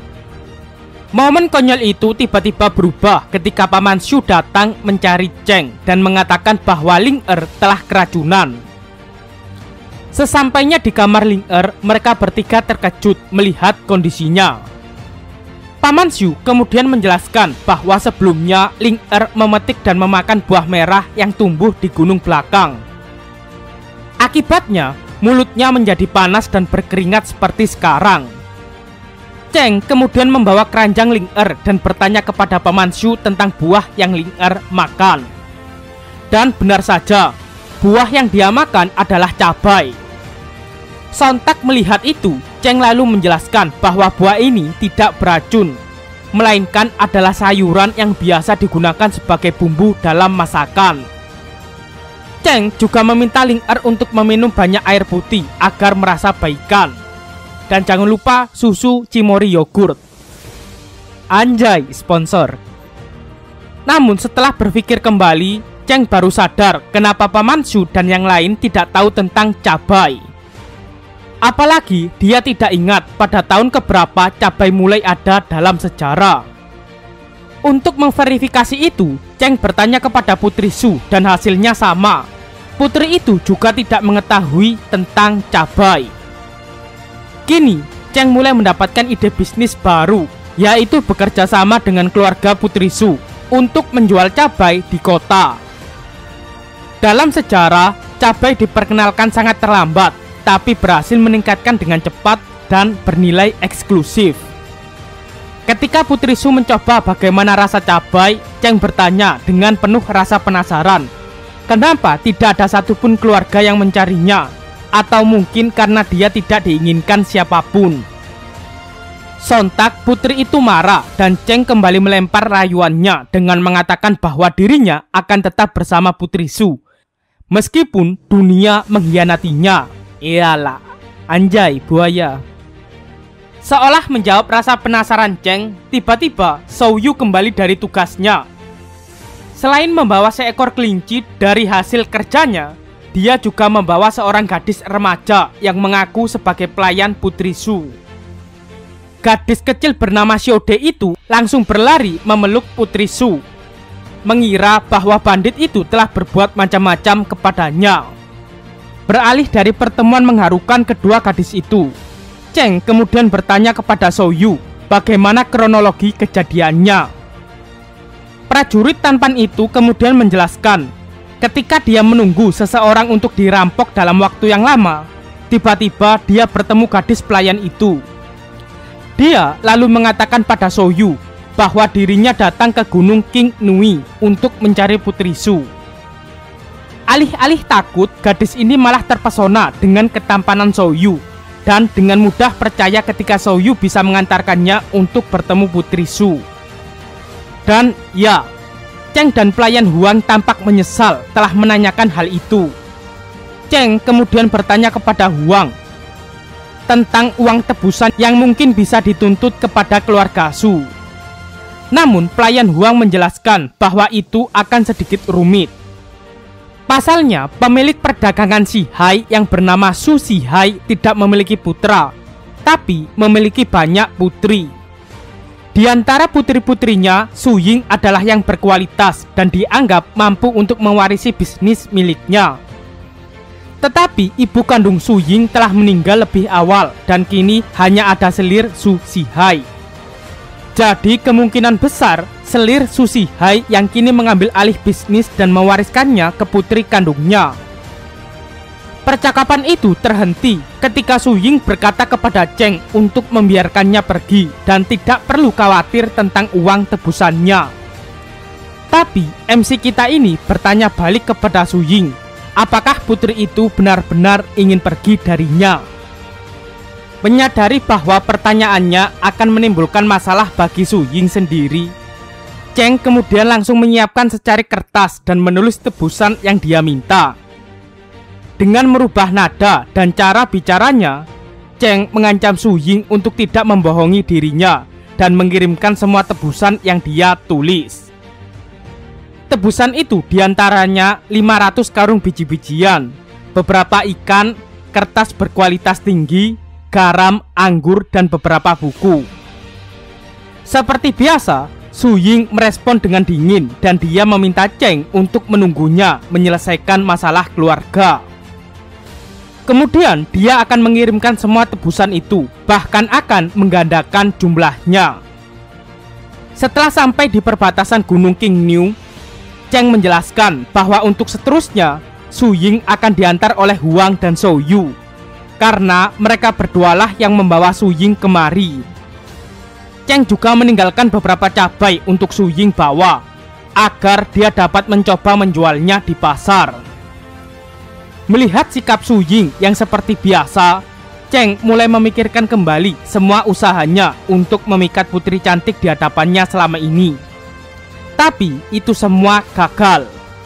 Momen konyol itu tiba-tiba berubah ketika Paman Shu datang mencari Cheng dan mengatakan bahwa Ling Er telah keracunan. Sesampainya di kamar Ling Er, mereka bertiga terkejut melihat kondisinya. Paman Shu kemudian menjelaskan bahwa sebelumnya Ling Er memetik dan memakan buah merah yang tumbuh di gunung belakang. Akibatnya, mulutnya menjadi panas dan berkeringat seperti sekarang. Cheng kemudian membawa keranjang Ling Er dan bertanya kepada Paman Shu tentang buah yang Ling Er makan. Dan benar saja, buah yang dia makan adalah cabai. Sontak melihat itu, Cheng lalu menjelaskan bahwa buah ini tidak beracun, melainkan adalah sayuran yang biasa digunakan sebagai bumbu dalam masakan. Cheng juga meminta Ling Er untuk meminum banyak air putih agar merasa baikan. Dan jangan lupa susu Cimory yogurt. Anjay, sponsor. Namun setelah berpikir kembali, Cheng baru sadar kenapa Paman Shu dan yang lain tidak tahu tentang cabai. Apalagi dia tidak ingat pada tahun keberapa cabai mulai ada dalam sejarah. Untuk memverifikasi itu, Cheng bertanya kepada Putri Su dan hasilnya sama. Putri itu juga tidak mengetahui tentang cabai. Kini, Cheng mulai mendapatkan ide bisnis baru, yaitu bekerja sama dengan keluarga Putri Su untuk menjual cabai di kota. Dalam sejarah, cabai diperkenalkan sangat terlambat, tapi berhasil meningkatkan dengan cepat dan bernilai eksklusif. Ketika Putri Su mencoba bagaimana rasa cabai, Cheng bertanya dengan penuh rasa penasaran, kenapa tidak ada satupun keluarga yang mencarinya, atau mungkin karena dia tidak diinginkan siapapun. Sontak putri itu marah dan Cheng kembali melempar rayuannya dengan mengatakan bahwa dirinya akan tetap bersama Putri Su meskipun dunia mengkhianatinya. Iyalah, anjay buaya. Seolah menjawab rasa penasaran Cheng, tiba-tiba Shou Yu kembali dari tugasnya. Selain membawa seekor kelinci dari hasil kerjanya, dia juga membawa seorang gadis remaja yang mengaku sebagai pelayan Putri Su. Gadis kecil bernama Xiaode itu langsung berlari memeluk Putri Su, mengira bahwa bandit itu telah berbuat macam-macam kepadanya. Beralih dari pertemuan mengharukan kedua gadis itu, Cheng kemudian bertanya kepada Shou Yu bagaimana kronologi kejadiannya. Prajurit tampan itu kemudian menjelaskan, ketika dia menunggu seseorang untuk dirampok dalam waktu yang lama, tiba-tiba dia bertemu gadis pelayan itu. Dia lalu mengatakan pada Shou Yu bahwa dirinya datang ke Gunung King Nui untuk mencari Putri Su. Alih-alih takut, gadis ini malah terpesona dengan ketampanan Shou Yu dan dengan mudah percaya ketika Shou Yu bisa mengantarkannya untuk bertemu Putri Su. Dan ya, Cheng dan pelayan Huang tampak menyesal telah menanyakan hal itu. Cheng kemudian bertanya kepada Huang tentang uang tebusan yang mungkin bisa dituntut kepada keluarga Su. Namun pelayan Huang menjelaskan bahwa itu akan sedikit rumit. Pasalnya, pemilik perdagangan Shihai yang bernama Su Shihai tidak memiliki putra, tapi memiliki banyak putri. Di antara putri-putrinya, Su Ying adalah yang berkualitas dan dianggap mampu untuk mewarisi bisnis miliknya. Tetapi ibu kandung Su Ying telah meninggal lebih awal dan kini hanya ada selir Su Shihai. Jadi kemungkinan besar selir Su Shihai yang kini mengambil alih bisnis dan mewariskannya ke putri kandungnya. Percakapan itu terhenti ketika Su Ying berkata kepada Cheng untuk membiarkannya pergi dan tidak perlu khawatir tentang uang tebusannya. Tapi M C kita ini bertanya balik kepada Su Ying, apakah putri itu benar-benar ingin pergi darinya. Menyadari bahwa pertanyaannya akan menimbulkan masalah bagi Su Ying sendiri, Cheng kemudian langsung menyiapkan secari kertas dan menulis tebusan yang dia minta. Dengan merubah nada dan cara bicaranya, Cheng mengancam Su Ying untuk tidak membohongi dirinya dan mengirimkan semua tebusan yang dia tulis. Tebusan itu diantaranya lima ratus karung biji-bijian, beberapa ikan, kertas berkualitas tinggi, garam, anggur, dan beberapa buku. Seperti biasa, Su Ying merespon dengan dingin dan dia meminta Cheng untuk menunggunya menyelesaikan masalah keluarga. Kemudian dia akan mengirimkan semua tebusan itu, bahkan akan menggandakan jumlahnya. Setelah sampai di perbatasan Gunung King New, Cheng menjelaskan bahwa untuk seterusnya Su Ying akan diantar oleh Huang dan Shou Yu, karena mereka berdualah yang membawa Su Ying kemari. Cheng juga meninggalkan beberapa cabai untuk Su Ying bawa, agar dia dapat mencoba menjualnya di pasar. Melihat sikap Su Ying yang seperti biasa, Cheng mulai memikirkan kembali semua usahanya untuk memikat putri cantik di hadapannya selama ini. Tapi itu semua gagal.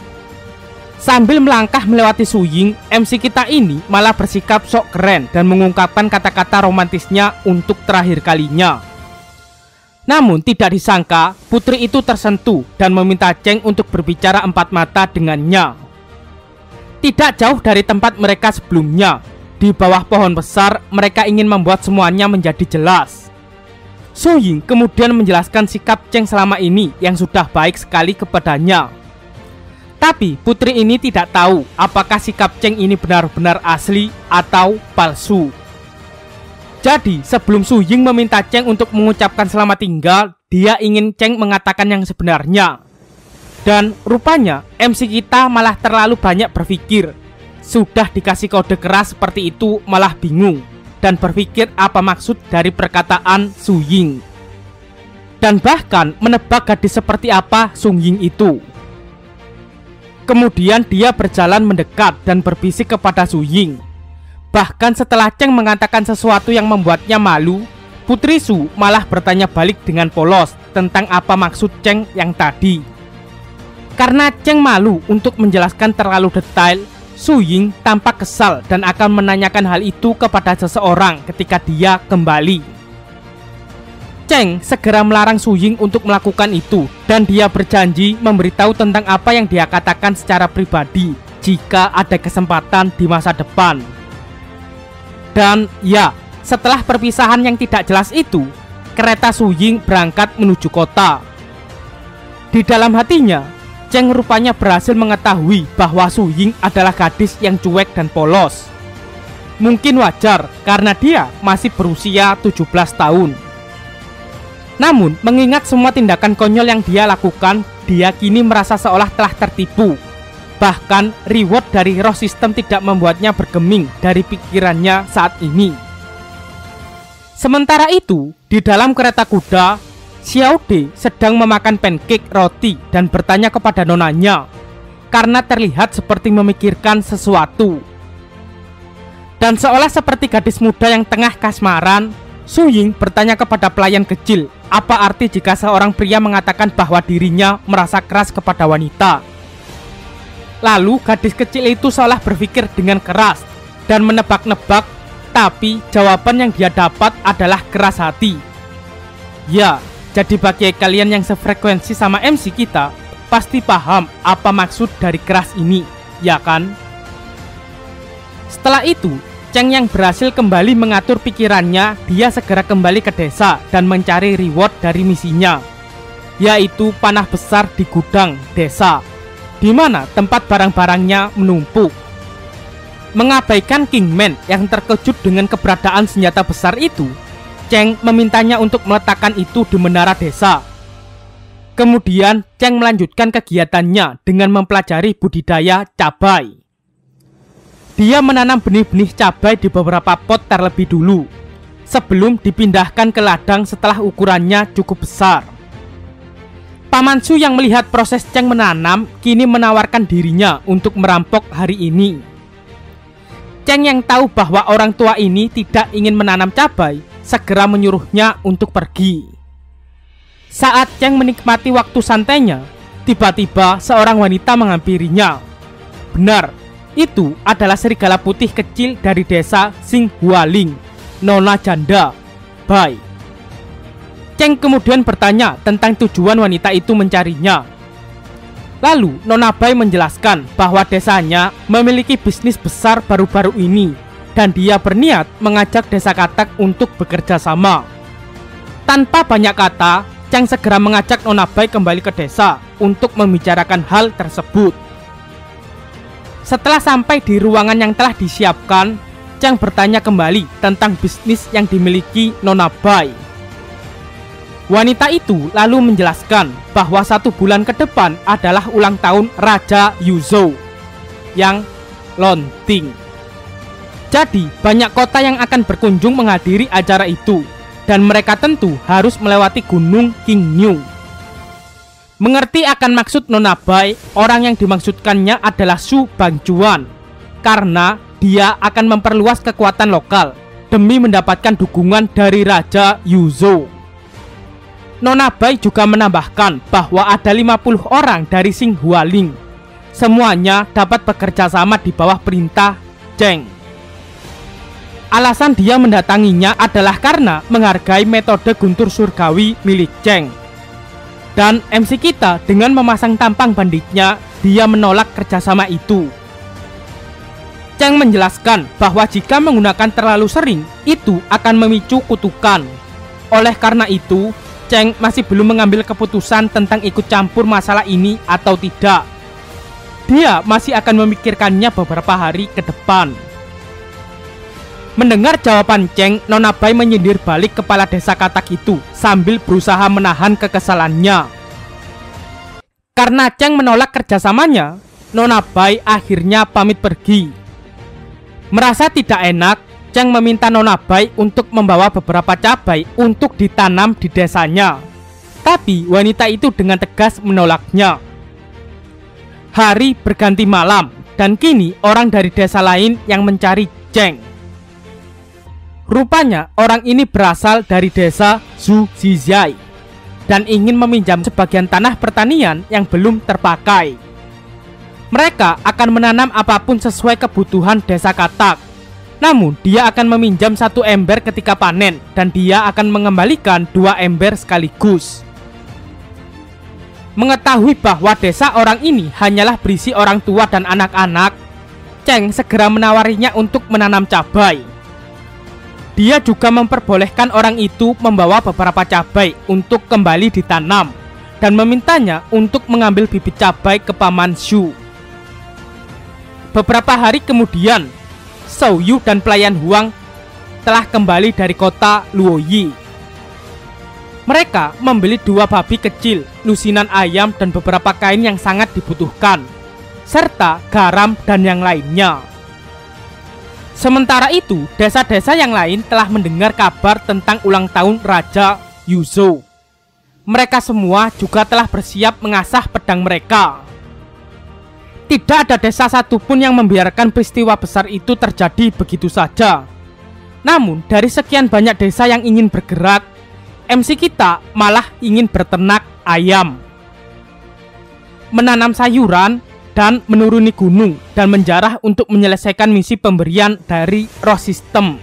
Sambil melangkah melewati Su Ying, M C kita ini malah bersikap sok keren dan mengungkapkan kata-kata romantisnya untuk terakhir kalinya. Namun tidak disangka, putri itu tersentuh dan meminta Cheng untuk berbicara empat mata dengannya. Tidak jauh dari tempat mereka sebelumnya, di bawah pohon besar, mereka ingin membuat semuanya menjadi jelas. Su Ying kemudian menjelaskan sikap Cheng selama ini yang sudah baik sekali kepadanya. Tapi putri ini tidak tahu apakah sikap Cheng ini benar-benar asli atau palsu. Jadi sebelum Su Ying meminta Cheng untuk mengucapkan selamat tinggal, dia ingin Cheng mengatakan yang sebenarnya. Dan rupanya M C kita malah terlalu banyak berpikir. Sudah dikasih kode keras seperti itu malah bingung dan berpikir apa maksud dari perkataan Su Ying. dan bahkan menebak gadis seperti apa Sung Ying itu. Kemudian dia berjalan mendekat dan berbisik kepada Su Ying. Bahkan setelah Cheng mengatakan sesuatu yang membuatnya malu, Putri Su malah bertanya balik dengan polos tentang apa maksud Cheng yang tadi. Karena Cheng malu untuk menjelaskan terlalu detail, Su Ying tampak kesal dan akan menanyakan hal itu kepada seseorang ketika dia kembali. Cheng segera melarang Su Ying untuk melakukan itu, dan dia berjanji memberitahu tentang apa yang dia katakan secara pribadi jika ada kesempatan di masa depan. Dan ya, setelah perpisahan yang tidak jelas itu, kereta Su Ying berangkat menuju kota. Di dalam hatinya, Cheng rupanya berhasil mengetahui bahwa Su Ying adalah gadis yang cuek dan polos. Mungkin wajar karena dia masih berusia tujuh belas tahun. Namun, mengingat semua tindakan konyol yang dia lakukan, dia kini merasa seolah telah tertipu. Bahkan, reward dari roh sistem tidak membuatnya bergeming dari pikirannya saat ini. Sementara itu, di dalam kereta kuda, Xiao De sedang memakan pancake roti dan bertanya kepada nonanya, karena terlihat seperti memikirkan sesuatu. Dan seolah seperti gadis muda yang tengah kasmaran, Su Ying bertanya kepada pelayan kecil, apa arti jika seorang pria mengatakan bahwa dirinya merasa keras kepada wanita. Lalu gadis kecil itu seolah berpikir dengan keras dan menebak-nebak, tapi jawaban yang dia dapat adalah keras hati. Ya, jadi bagi kalian yang sefrekuensi sama M C kita, pasti paham apa maksud dari keras ini, ya kan? Setelah itu, Cheng yang berhasil kembali mengatur pikirannya, dia segera kembali ke desa dan mencari reward dari misinya, yaitu panah besar di gudang desa, di mana tempat barang-barangnya menumpuk. Mengabaikan Kingman yang terkejut dengan keberadaan senjata besar itu, Cheng memintanya untuk meletakkan itu di menara desa. Kemudian Cheng melanjutkan kegiatannya dengan mempelajari budidaya cabai. Dia menanam benih-benih cabai di beberapa pot terlebih dulu, sebelum dipindahkan ke ladang setelah ukurannya cukup besar. Paman Su yang melihat proses Cheng menanam, kini menawarkan dirinya untuk merampok hari ini. Cheng yang tahu bahwa orang tua ini tidak ingin menanam cabai, segera menyuruhnya untuk pergi. Saat Cheng menikmati waktu santainya, tiba-tiba seorang wanita menghampirinya. Benar, itu adalah serigala putih kecil dari desa Xing Hualing, Nona Janda Bai. Cheng kemudian bertanya tentang tujuan wanita itu mencarinya. Lalu Nona Bai menjelaskan bahwa desanya memiliki bisnis besar baru-baru ini, dan dia berniat mengajak desa Katak untuk bekerja sama. Tanpa banyak kata, Cheng segera mengajak Nona Bai kembali ke desa untuk membicarakan hal tersebut. Setelah sampai di ruangan yang telah disiapkan, Cheng bertanya kembali tentang bisnis yang dimiliki Nona Bai. Wanita itu lalu menjelaskan bahwa satu bulan ke depan adalah ulang tahun Raja Yuzhou yang Lonting. Jadi banyak kota yang akan berkunjung menghadiri acara itu, dan mereka tentu harus melewati Gunung Qingyu. Mengerti akan maksud Nona Bai, orang yang dimaksudkannya adalah Su Bangchuan, karena dia akan memperluas kekuatan lokal demi mendapatkan dukungan dari Raja Yuzhou. Nona Bai juga menambahkan bahwa ada lima puluh orang dari Xing Hualing. Semuanya dapat bekerja sama di bawah perintah Cheng. Alasan dia mendatanginya adalah karena menghargai metode guntur surgawi milik Cheng. Dan M C kita dengan memasang tampang banditnya, dia menolak kerjasama itu. Cheng menjelaskan bahwa jika menggunakan terlalu sering, itu akan memicu kutukan. Oleh karena itu, Cheng masih belum mengambil keputusan tentang ikut campur masalah ini atau tidak. Dia masih akan memikirkannya beberapa hari ke depan. Mendengar jawaban Cheng, Nona Bai menyindir balik kepala desa Katak itu sambil berusaha menahan kekesalannya. Karena Cheng menolak kerjasamanya, Nona Bai akhirnya pamit pergi. Merasa tidak enak, Cheng meminta Nona Bai untuk membawa beberapa cabai untuk ditanam di desanya. Tapi wanita itu dengan tegas menolaknya. Hari berganti malam, dan kini orang dari desa lain yang mencari Cheng. Rupanya orang ini berasal dari desa Zhu Zizai dan ingin meminjam sebagian tanah pertanian yang belum terpakai. Mereka akan menanam apapun sesuai kebutuhan desa Katak. Namun dia akan meminjam satu ember ketika panen, dan dia akan mengembalikan dua ember sekaligus. Mengetahui bahwa desa orang ini hanyalah berisi orang tua dan anak-anak, Cheng segera menawarinya untuk menanam cabai. Dia juga memperbolehkan orang itu membawa beberapa cabai untuk kembali ditanam dan memintanya untuk mengambil bibit cabai ke Paman Shu. Beberapa hari kemudian, Shou Yu dan pelayan Huang telah kembali dari kota Luoyi. Mereka membeli dua babi kecil, lusinan ayam, dan beberapa kain yang sangat dibutuhkan, serta garam dan yang lainnya. Sementara itu, desa-desa yang lain telah mendengar kabar tentang ulang tahun Raja Yuzhou. Mereka semua juga telah bersiap mengasah pedang mereka. Tidak ada desa satupun yang membiarkan peristiwa besar itu terjadi begitu saja. Namun, dari sekian banyak desa yang ingin bergerak, M C kita malah ingin berternak ayam, menanam sayuran, dan menuruni gunung dan menjarah untuk menyelesaikan misi pemberian dari roh sistem.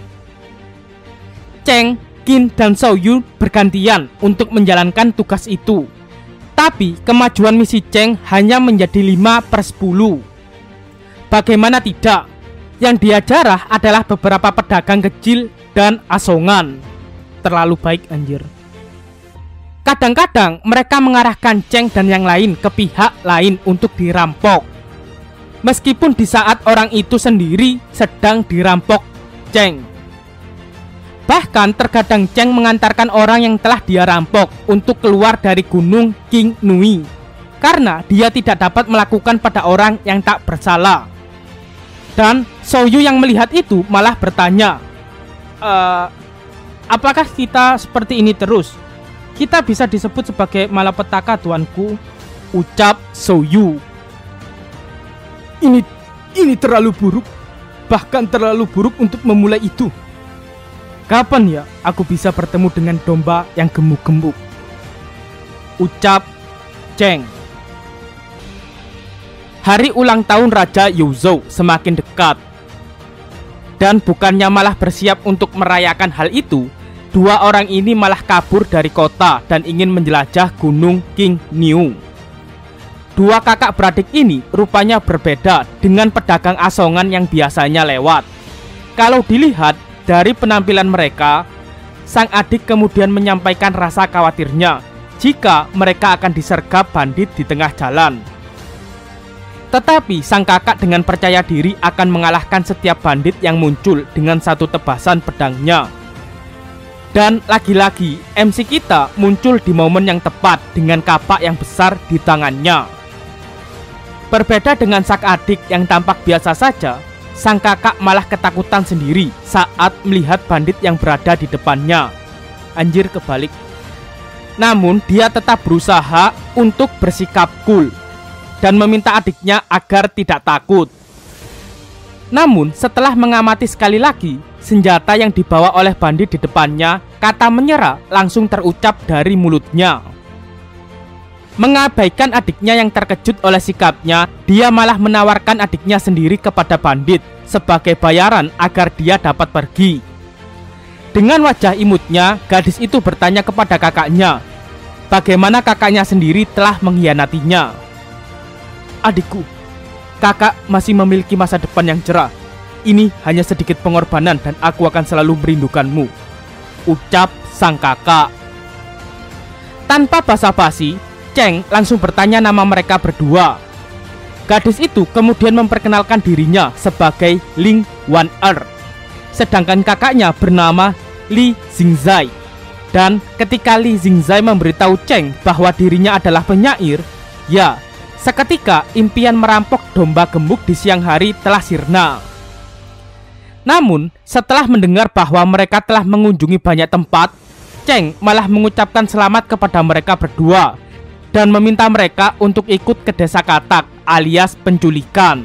Cheng, Qin, dan Shou Yu bergantian untuk menjalankan tugas itu. Tapi kemajuan misi Cheng hanya menjadi lima per sepuluh. Bagaimana tidak? Yang dia jarah adalah beberapa pedagang kecil dan asongan. Terlalu baik anjir. Kadang-kadang mereka mengarahkan Cheng dan yang lain ke pihak lain untuk dirampok, meskipun di saat orang itu sendiri sedang dirampok Cheng. Bahkan terkadang Cheng mengantarkan orang yang telah dia rampok untuk keluar dari gunung King Nui, karena dia tidak dapat melakukan pada orang yang tak bersalah. Dan Shou Yu yang melihat itu malah bertanya, eee apakah kita seperti ini terus? Kita bisa disebut sebagai malapetaka, tuanku, ucap Shou Yu. Ini, ini terlalu buruk, bahkan terlalu buruk untuk memulai itu. Kapan ya aku bisa bertemu dengan domba yang gemuk-gemuk? Ucap Cheng. Hari ulang tahun Raja Yuzhou semakin dekat. Dan bukannya malah bersiap untuk merayakan hal itu, dua orang ini malah kabur dari kota dan ingin menjelajah gunung King Niu. Dua kakak beradik ini rupanya berbeda dengan pedagang asongan yang biasanya lewat. Kalau dilihat dari penampilan mereka, sang adik kemudian menyampaikan rasa khawatirnya jika mereka akan disergap bandit di tengah jalan. Tetapi sang kakak dengan percaya diri akan mengalahkan setiap bandit yang muncul dengan satu tebasan pedangnya. Dan lagi-lagi M C kita muncul di momen yang tepat dengan kapak yang besar di tangannya. Berbeda dengan sang adik yang tampak biasa saja, sang kakak malah ketakutan sendiri saat melihat bandit yang berada di depannya. Anjir, kebalik. Namun dia tetap berusaha untuk bersikap cool dan meminta adiknya agar tidak takut. Namun setelah mengamati sekali lagi, senjata yang dibawa oleh bandit di depannya, kata menyerah langsung terucap dari mulutnya. Mengabaikan adiknya yang terkejut oleh sikapnya, dia malah menawarkan adiknya sendiri kepada bandit sebagai bayaran agar dia dapat pergi. Dengan wajah imutnya, gadis itu bertanya kepada kakaknya, bagaimana kakaknya sendiri telah mengkhianatinya. Adikku, kakak masih memiliki masa depan yang cerah. Ini hanya sedikit pengorbanan dan aku akan selalu merindukanmu, ucap sang kakak. Tanpa basa-basi, Cheng langsung bertanya nama mereka berdua. Gadis itu kemudian memperkenalkan dirinya sebagai Ling Waner, sedangkan kakaknya bernama Li Xingzai. Dan ketika Li Xingzai memberitahu Cheng bahwa dirinya adalah penyair, ya, seketika impian merampok domba gemuk di siang hari telah sirna. Namun, setelah mendengar bahwa mereka telah mengunjungi banyak tempat, Cheng malah mengucapkan selamat kepada mereka berdua dan meminta mereka untuk ikut ke desa katak alias penculikan.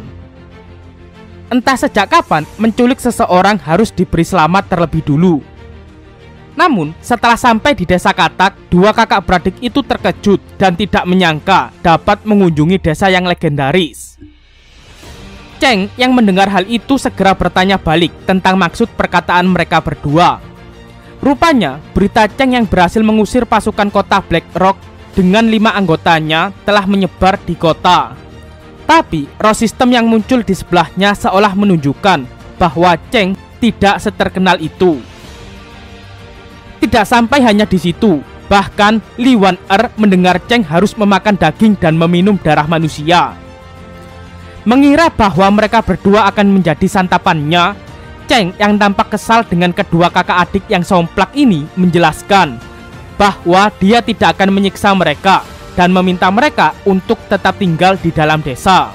Entah sejak kapan menculik seseorang harus diberi selamat terlebih dulu. Namun setelah sampai di desa katak, dua kakak beradik itu terkejut dan tidak menyangka dapat mengunjungi desa yang legendaris. Cheng yang mendengar hal itu segera bertanya balik tentang maksud perkataan mereka berdua. Rupanya berita Cheng yang berhasil mengusir pasukan kota Black Rock dengan lima anggotanya telah menyebar di kota. Tapi roh sistem yang muncul di sebelahnya seolah menunjukkan bahwa Cheng tidak seterkenal itu. Tidak sampai hanya di situ, bahkan Li Wan-er mendengar Cheng harus memakan daging dan meminum darah manusia. Mengira bahwa mereka berdua akan menjadi santapannya, Cheng yang tampak kesal dengan kedua kakak adik yang somplak ini menjelaskan bahwa dia tidak akan menyiksa mereka dan meminta mereka untuk tetap tinggal di dalam desa.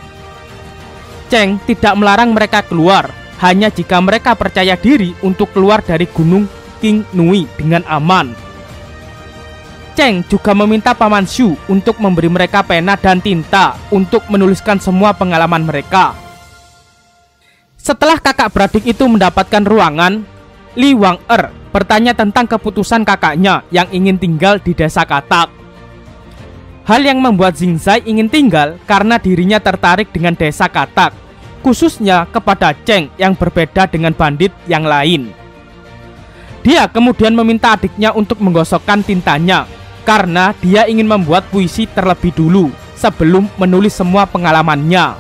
Cheng tidak melarang mereka keluar, hanya jika mereka percaya diri untuk keluar dari gunung King Nui dengan aman. Cheng juga meminta Paman Shu untuk memberi mereka pena dan tinta untuk menuliskan semua pengalaman mereka. Setelah kakak beradik itu mendapatkan ruangan, Li Wan-er bertanya tentang keputusan kakaknya yang ingin tinggal di desa katak. Hal yang membuat Zhing Zai ingin tinggal karena dirinya tertarik dengan desa katak, khususnya kepada Cheng yang berbeda dengan bandit yang lain. Dia kemudian meminta adiknya untuk menggosokkan tintanya karena dia ingin membuat puisi terlebih dulu sebelum menulis semua pengalamannya.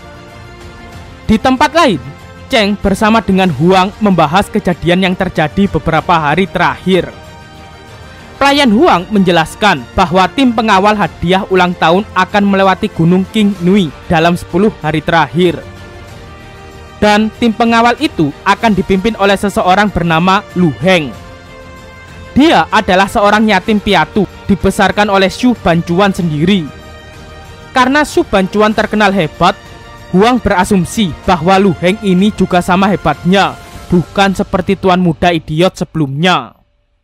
Di tempat lain, Cheng bersama dengan Huang membahas kejadian yang terjadi beberapa hari terakhir. Pelayan Huang menjelaskan bahwa tim pengawal hadiah ulang tahun akan melewati Gunung King Nui dalam sepuluh hari terakhir. Dan tim pengawal itu akan dipimpin oleh seseorang bernama Lu Heng. Dia adalah seorang yatim piatu dibesarkan oleh Shu Bancuan sendiri. Karena Shu Bancuan terkenal hebat, Huang berasumsi bahwa Lu Heng ini juga sama hebatnya, bukan seperti tuan muda idiot sebelumnya.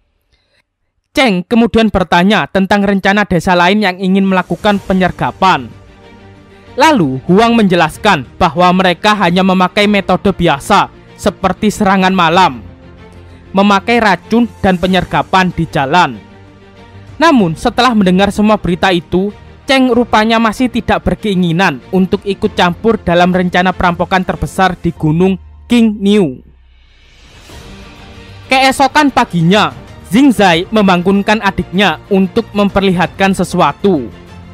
Cheng kemudian bertanya tentang rencana desa lain yang ingin melakukan penyergapan. Lalu Huang menjelaskan bahwa mereka hanya memakai metode biasa seperti serangan malam, memakai racun dan penyergapan di jalan. Namun setelah mendengar semua berita itu, Cheng rupanya masih tidak berkeinginan untuk ikut campur dalam rencana perampokan terbesar di Gunung King Niu. Keesokan paginya, Zhing Zai membangunkan adiknya untuk memperlihatkan sesuatu.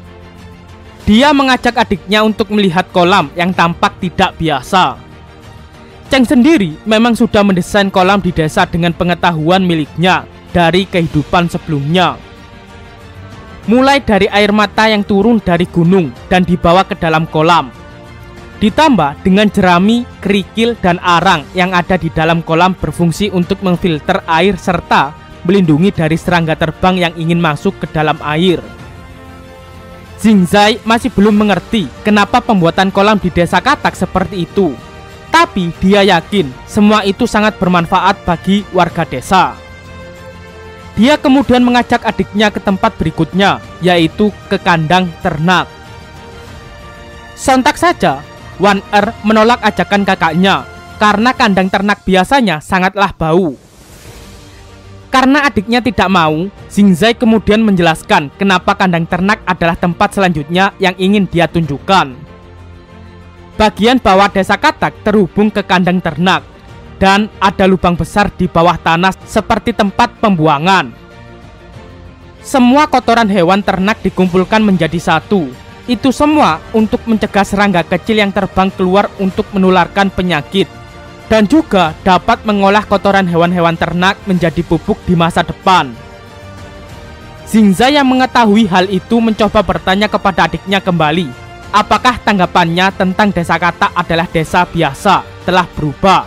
Dia mengajak adiknya untuk melihat kolam yang tampak tidak biasa. Cheng sendiri memang sudah mendesain kolam di desa dengan pengetahuan miliknya dari kehidupan sebelumnya. Mulai dari air mata yang turun dari gunung dan dibawa ke dalam kolam, ditambah dengan jerami, kerikil, dan arang yang ada di dalam kolam berfungsi untuk memfilter air serta melindungi dari serangga terbang yang ingin masuk ke dalam air. Zhing Zai masih belum mengerti kenapa pembuatan kolam di desa katak seperti itu, tapi dia yakin semua itu sangat bermanfaat bagi warga desa. Dia kemudian mengajak adiknya ke tempat berikutnya, yaitu ke kandang ternak. Sontak saja, Wan-er menolak ajakan kakaknya karena kandang ternak biasanya sangatlah bau. Karena adiknya tidak mau, Zhing Zai kemudian menjelaskan kenapa kandang ternak adalah tempat selanjutnya yang ingin dia tunjukkan. Bagian bawah desa katak terhubung ke kandang ternak, dan ada lubang besar di bawah tanah seperti tempat pembuangan. Semua kotoran hewan ternak dikumpulkan menjadi satu. Itu semua untuk mencegah serangga kecil yang terbang keluar untuk menularkan penyakit, dan juga dapat mengolah kotoran hewan-hewan ternak menjadi pupuk di masa depan. Zhing Zai yang mengetahui hal itu mencoba bertanya kepada adiknya kembali, apakah tanggapannya tentang desa katak adalah desa biasa telah berubah.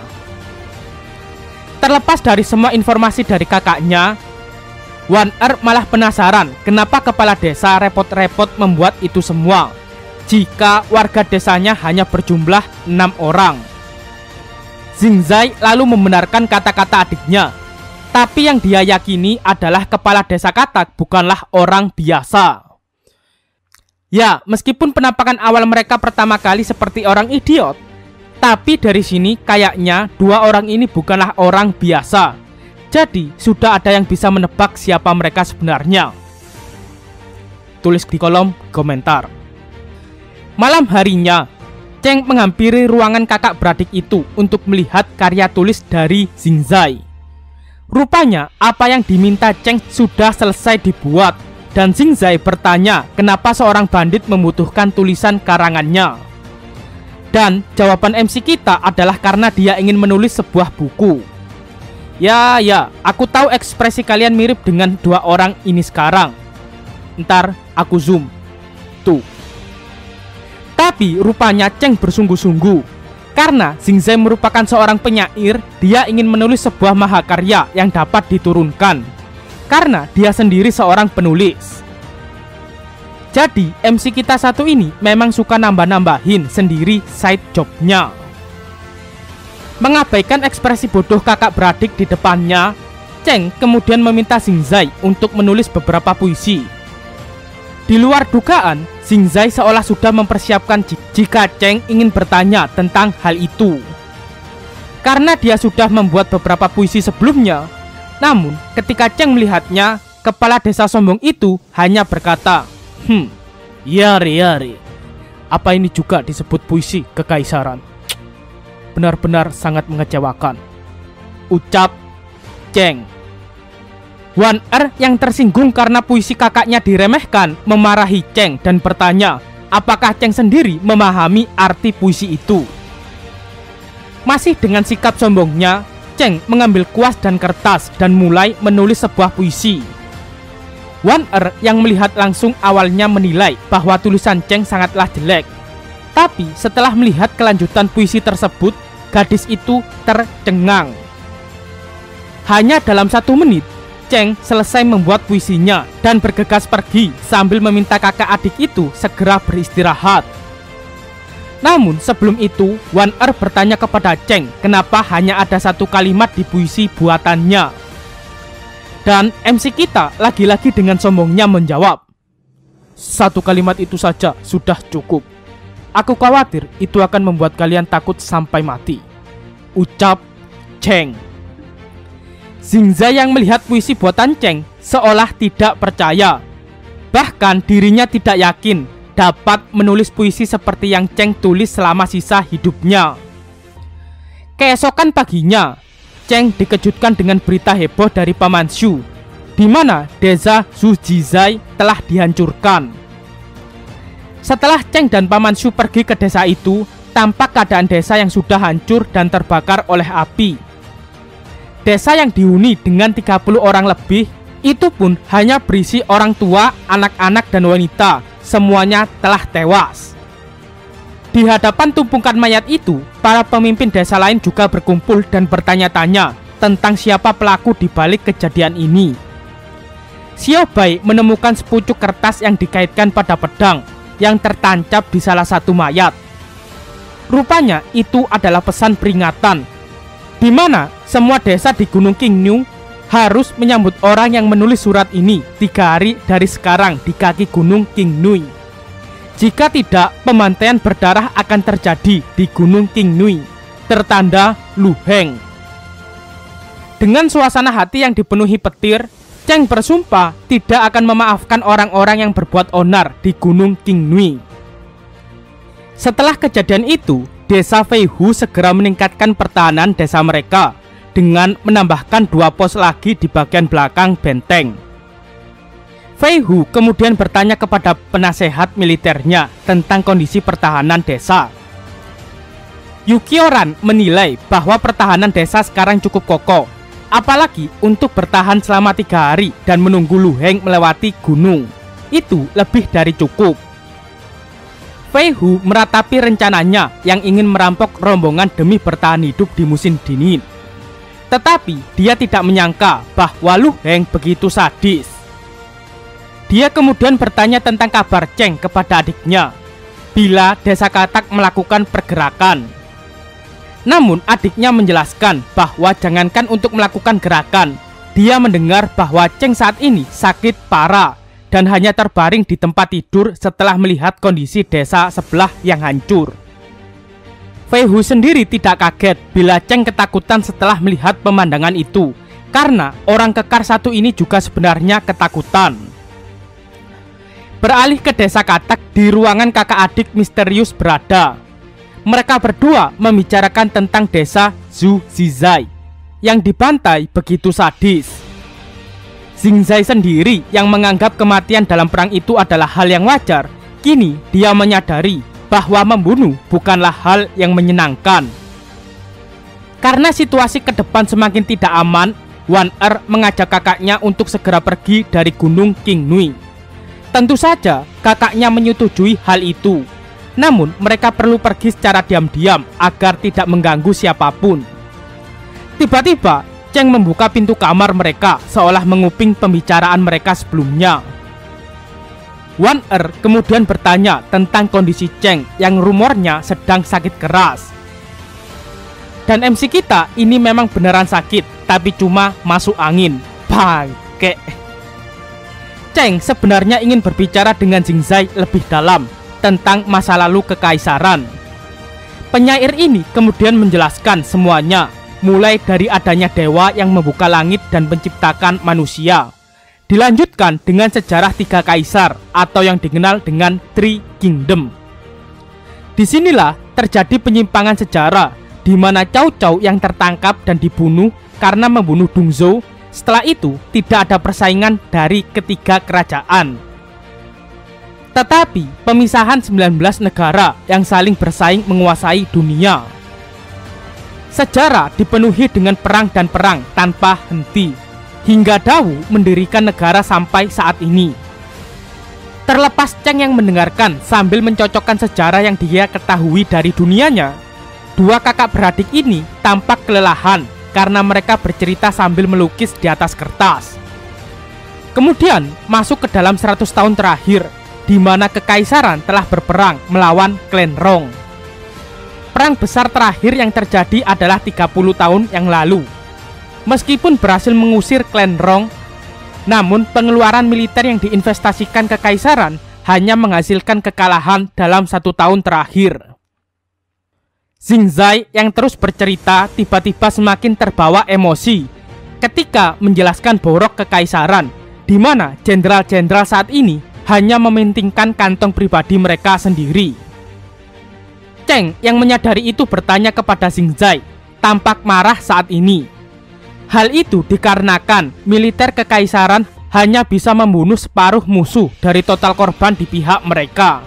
Terlepas dari semua informasi dari kakaknya, Wan-er malah penasaran kenapa kepala desa repot-repot membuat itu semua jika warga desanya hanya berjumlah enam orang. Zhing Zai lalu membenarkan kata-kata adiknya, Tetapi yang dia yakini adalah kepala desa Katak bukanlah orang biasa. Ya, meskipun penampakan awal mereka pertama kali seperti orang idiot, tapi dari sini kayaknya dua orang ini bukanlah orang biasa. Jadi sudah ada yang bisa menebak siapa mereka sebenarnya. Tulis di kolom komentar. Malam harinya, Cheng menghampiri ruangan kakak beradik itu untuk melihat karya tulis dari Xingzai. Rupanya apa yang diminta Cheng sudah selesai dibuat, dan Xingzai bertanya kenapa seorang bandit membutuhkan tulisan karangannya. Dan jawaban M C kita adalah karena dia ingin menulis sebuah buku. Ya ya, aku tahu ekspresi kalian mirip dengan dua orang ini sekarang. Ntar aku zoom. Tuh. Tapi rupanya Cheng bersungguh-sungguh. Karena Xingzai merupakan seorang penyair, dia ingin menulis sebuah mahakarya yang dapat diturunkan. Karena dia sendiri seorang penulis. Jadi M C kita satu ini memang suka nambah-nambahin sendiri side jobnya. Mengabaikan ekspresi bodoh kakak beradik di depannya, Cheng kemudian meminta Xingzai untuk menulis beberapa puisi. Di luar dugaan, Xingzai seolah sudah mempersiapkan jika Cheng ingin bertanya tentang hal itu. Karena dia sudah membuat beberapa puisi sebelumnya. Namun, ketika Cheng melihatnya, kepala desa sombong itu hanya berkata, Hmm, yare yare, apa ini juga disebut puisi kekaisaran? Benar-benar sangat mengecewakan, ucap Cheng. Wan Er yang tersinggung karena puisi kakaknya diremehkan memarahi Cheng dan bertanya apakah Cheng sendiri memahami arti puisi itu. Masih dengan sikap sombongnya, Cheng mengambil kuas dan kertas dan mulai menulis sebuah puisi. Wan Er yang melihat langsung awalnya menilai bahwa tulisan Cheng sangatlah jelek. Tapi setelah melihat kelanjutan puisi tersebut, gadis itu tercengang. Hanya dalam satu menit, Cheng selesai membuat puisinya dan bergegas pergi sambil meminta kakak adik itu segera beristirahat. Namun sebelum itu, Wan Er bertanya kepada Cheng kenapa hanya ada satu kalimat di puisi buatannya. Dan M C kita lagi-lagi dengan sombongnya menjawab, satu kalimat itu saja sudah cukup. Aku khawatir itu akan membuat kalian takut sampai mati, ucap Cheng. Xingzai yang melihat puisi buatan Cheng seolah tidak percaya. Bahkan dirinya tidak yakin dapat menulis puisi seperti yang Cheng tulis selama sisa hidupnya. Keesokan paginya, Cheng dikejutkan dengan berita heboh dari Paman Shu, di mana desa Zhujizai telah dihancurkan. Setelah Cheng dan Paman Shu pergi ke desa itu, tampak keadaan desa yang sudah hancur dan terbakar oleh api. Desa yang dihuni dengan tiga puluh orang lebih, itu pun hanya berisi orang tua, anak-anak, dan wanita. Semuanya telah tewas. Di hadapan tumpukan mayat itu, para pemimpin desa lain juga berkumpul dan bertanya-tanya tentang siapa pelaku di balik kejadian ini. Xiao Bai menemukan sepucuk kertas yang dikaitkan pada pedang yang tertancap di salah satu mayat. Rupanya itu adalah pesan peringatan, di mana semua desa di Gunung Qingnu harus menyambut orang yang menulis surat ini tiga hari dari sekarang di kaki Gunung Qingnui. Jika tidak, pembantaian berdarah akan terjadi di Gunung Qingnui. Tertanda Lu Heng. Dengan suasana hati yang dipenuhi petir, Cheng bersumpah tidak akan memaafkan orang-orang yang berbuat onar di Gunung Qingnui. Setelah kejadian itu, desa Feihu segera meningkatkan pertahanan desa mereka dengan menambahkan dua pos lagi di bagian belakang benteng. Feihu kemudian bertanya kepada penasehat militernya tentang kondisi pertahanan desa. Yukioran menilai bahwa pertahanan desa sekarang cukup kokoh, apalagi untuk bertahan selama tiga hari dan menunggu Lu Heng melewati gunung. Itu lebih dari cukup. Feihu meratapi rencananya yang ingin merampok rombongan demi bertahan hidup di musim dingin. Tetapi dia tidak menyangka bahwa Lu Heng begitu sadis. Dia kemudian bertanya tentang kabar Cheng kepada adiknya bila desa Katak melakukan pergerakan. Namun adiknya menjelaskan bahwa jangankan untuk melakukan gerakan, dia mendengar bahwa Cheng saat ini sakit parah dan hanya terbaring di tempat tidur setelah melihat kondisi desa sebelah yang hancur. Fei Hu sendiri tidak kaget bila Cheng ketakutan setelah melihat pemandangan itu, karena orang kekar satu ini juga sebenarnya ketakutan. Beralih ke desa katak, di ruangan kakak adik misterius berada. Mereka berdua membicarakan tentang desa Zhu Zizai yang dibantai begitu sadis. Xingzai sendiri yang menganggap kematian dalam perang itu adalah hal yang wajar, kini dia menyadari bahwa membunuh bukanlah hal yang menyenangkan. Karena situasi ke depan semakin tidak aman, Wan Er mengajak kakaknya untuk segera pergi dari Gunung Qingnui. Tentu saja kakaknya menyetujui hal itu, namun mereka perlu pergi secara diam-diam agar tidak mengganggu siapapun. Tiba-tiba Cheng membuka pintu kamar mereka seolah menguping pembicaraan mereka sebelumnya. Wan Er kemudian bertanya tentang kondisi Cheng yang rumornya sedang sakit keras. Dan M C kita ini memang beneran sakit, tapi cuma masuk angin. Bangke. Cheng sebenarnya ingin berbicara dengan Xingzai lebih dalam tentang masa lalu kekaisaran. Penyair ini kemudian menjelaskan semuanya, mulai dari adanya dewa yang membuka langit dan menciptakan manusia. Dilanjutkan dengan sejarah tiga kaisar atau yang dikenal dengan Three Kingdom. Disinilah terjadi penyimpangan sejarah di mana Cao Cao yang tertangkap dan dibunuh karena membunuh Dong Zhou. Setelah itu tidak ada persaingan dari ketiga kerajaan. Tetapi pemisahan sembilan belas negara yang saling bersaing menguasai dunia. Sejarah dipenuhi dengan perang dan perang tanpa henti, hingga Dao mendirikan negara sampai saat ini. Terlepas Cheng yang mendengarkan sambil mencocokkan sejarah yang dia ketahui dari dunianya, dua kakak beradik ini tampak kelelahan karena mereka bercerita sambil melukis di atas kertas. Kemudian masuk ke dalam seratus tahun terakhir, di mana kekaisaran telah berperang melawan klan Rong. Perang besar terakhir yang terjadi adalah tiga puluh tahun yang lalu. Meskipun berhasil mengusir klan Rong, namun pengeluaran militer yang diinvestasikan kekaisaran hanya menghasilkan kekalahan dalam satu tahun terakhir. Xingzai yang terus bercerita tiba-tiba semakin terbawa emosi ketika menjelaskan borok kekaisaran, di mana jenderal-jenderal saat ini hanya mementingkan kantong pribadi mereka sendiri. Cheng yang menyadari itu bertanya kepada Xingzai, tampak marah saat ini. Hal itu dikarenakan militer kekaisaran hanya bisa membunuh separuh musuh dari total korban di pihak mereka.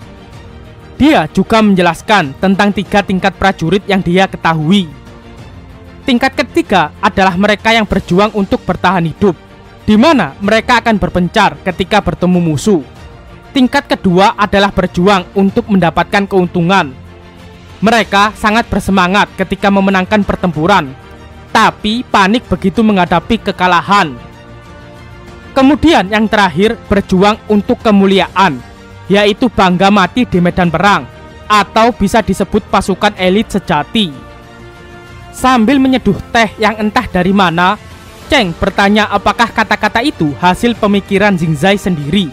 Dia juga menjelaskan tentang tiga tingkat prajurit yang dia ketahui. Tingkat ketiga adalah mereka yang berjuang untuk bertahan hidup, di mana mereka akan berpencar ketika bertemu musuh. Tingkat kedua adalah berjuang untuk mendapatkan keuntungan. Mereka sangat bersemangat ketika memenangkan pertempuran, tapi panik begitu menghadapi kekalahan. Kemudian yang terakhir berjuang untuk kemuliaan, yaitu bangga mati di medan perang, atau bisa disebut pasukan elit sejati. Sambil menyeduh teh yang entah dari mana, Cheng bertanya apakah kata-kata itu hasil pemikiran Xingzai sendiri.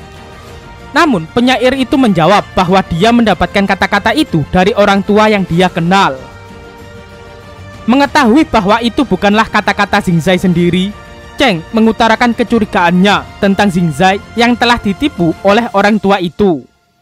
Namun penyair itu menjawab bahwa dia mendapatkan kata-kata itu dari orang tua yang dia kenal. Mengetahui bahwa itu bukanlah kata-kata Xingzai sendiri, Cheng mengutarakan kecurigaannya tentang Xingzai yang telah ditipu oleh orang tua itu.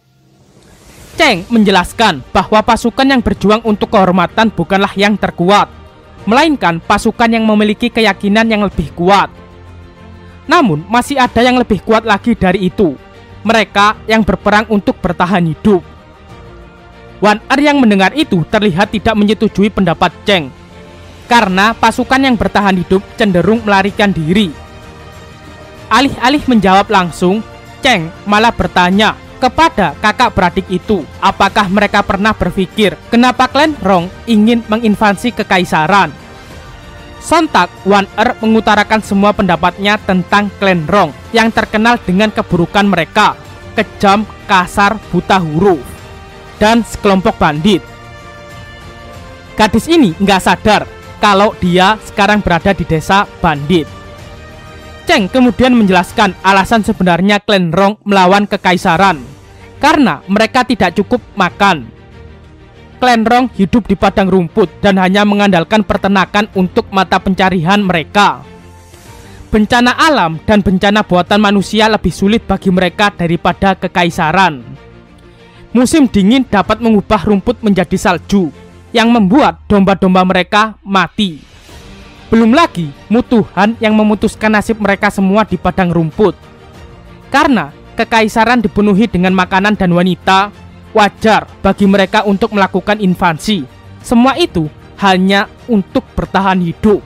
Cheng menjelaskan bahwa pasukan yang berjuang untuk kehormatan bukanlah yang terkuat, melainkan pasukan yang memiliki keyakinan yang lebih kuat. Namun masih ada yang lebih kuat lagi dari itu, mereka yang berperang untuk bertahan hidup. Wan Er yang mendengar itu terlihat tidak menyetujui pendapat Cheng, karena pasukan yang bertahan hidup cenderung melarikan diri. Alih-alih menjawab langsung, Cheng malah bertanya kepada kakak beradik itu apakah mereka pernah berpikir kenapa klan Rong ingin menginvasi kekaisaran. Sontak Wan Er mengutarakan semua pendapatnya tentang klan Rong yang terkenal dengan keburukan mereka, kejam, kasar, buta huruf, dan sekelompok bandit. Gadis ini nggak sadar kalau dia sekarang berada di desa bandit. Cheng kemudian menjelaskan alasan sebenarnya klan Rong melawan kekaisaran, karena mereka tidak cukup makan. Klan Rong hidup di padang rumput dan hanya mengandalkan peternakan untuk mata pencarian mereka. Bencana alam dan bencana buatan manusia lebih sulit bagi mereka daripada kekaisaran. Musim dingin dapat mengubah rumput menjadi salju, yang membuat domba-domba mereka mati. Belum lagi mutuhan yang memutuskan nasib mereka semua di padang rumput. Karena kekaisaran dipenuhi dengan makanan dan wanita, wajar bagi mereka untuk melakukan invasi. Semua itu hanya untuk bertahan hidup.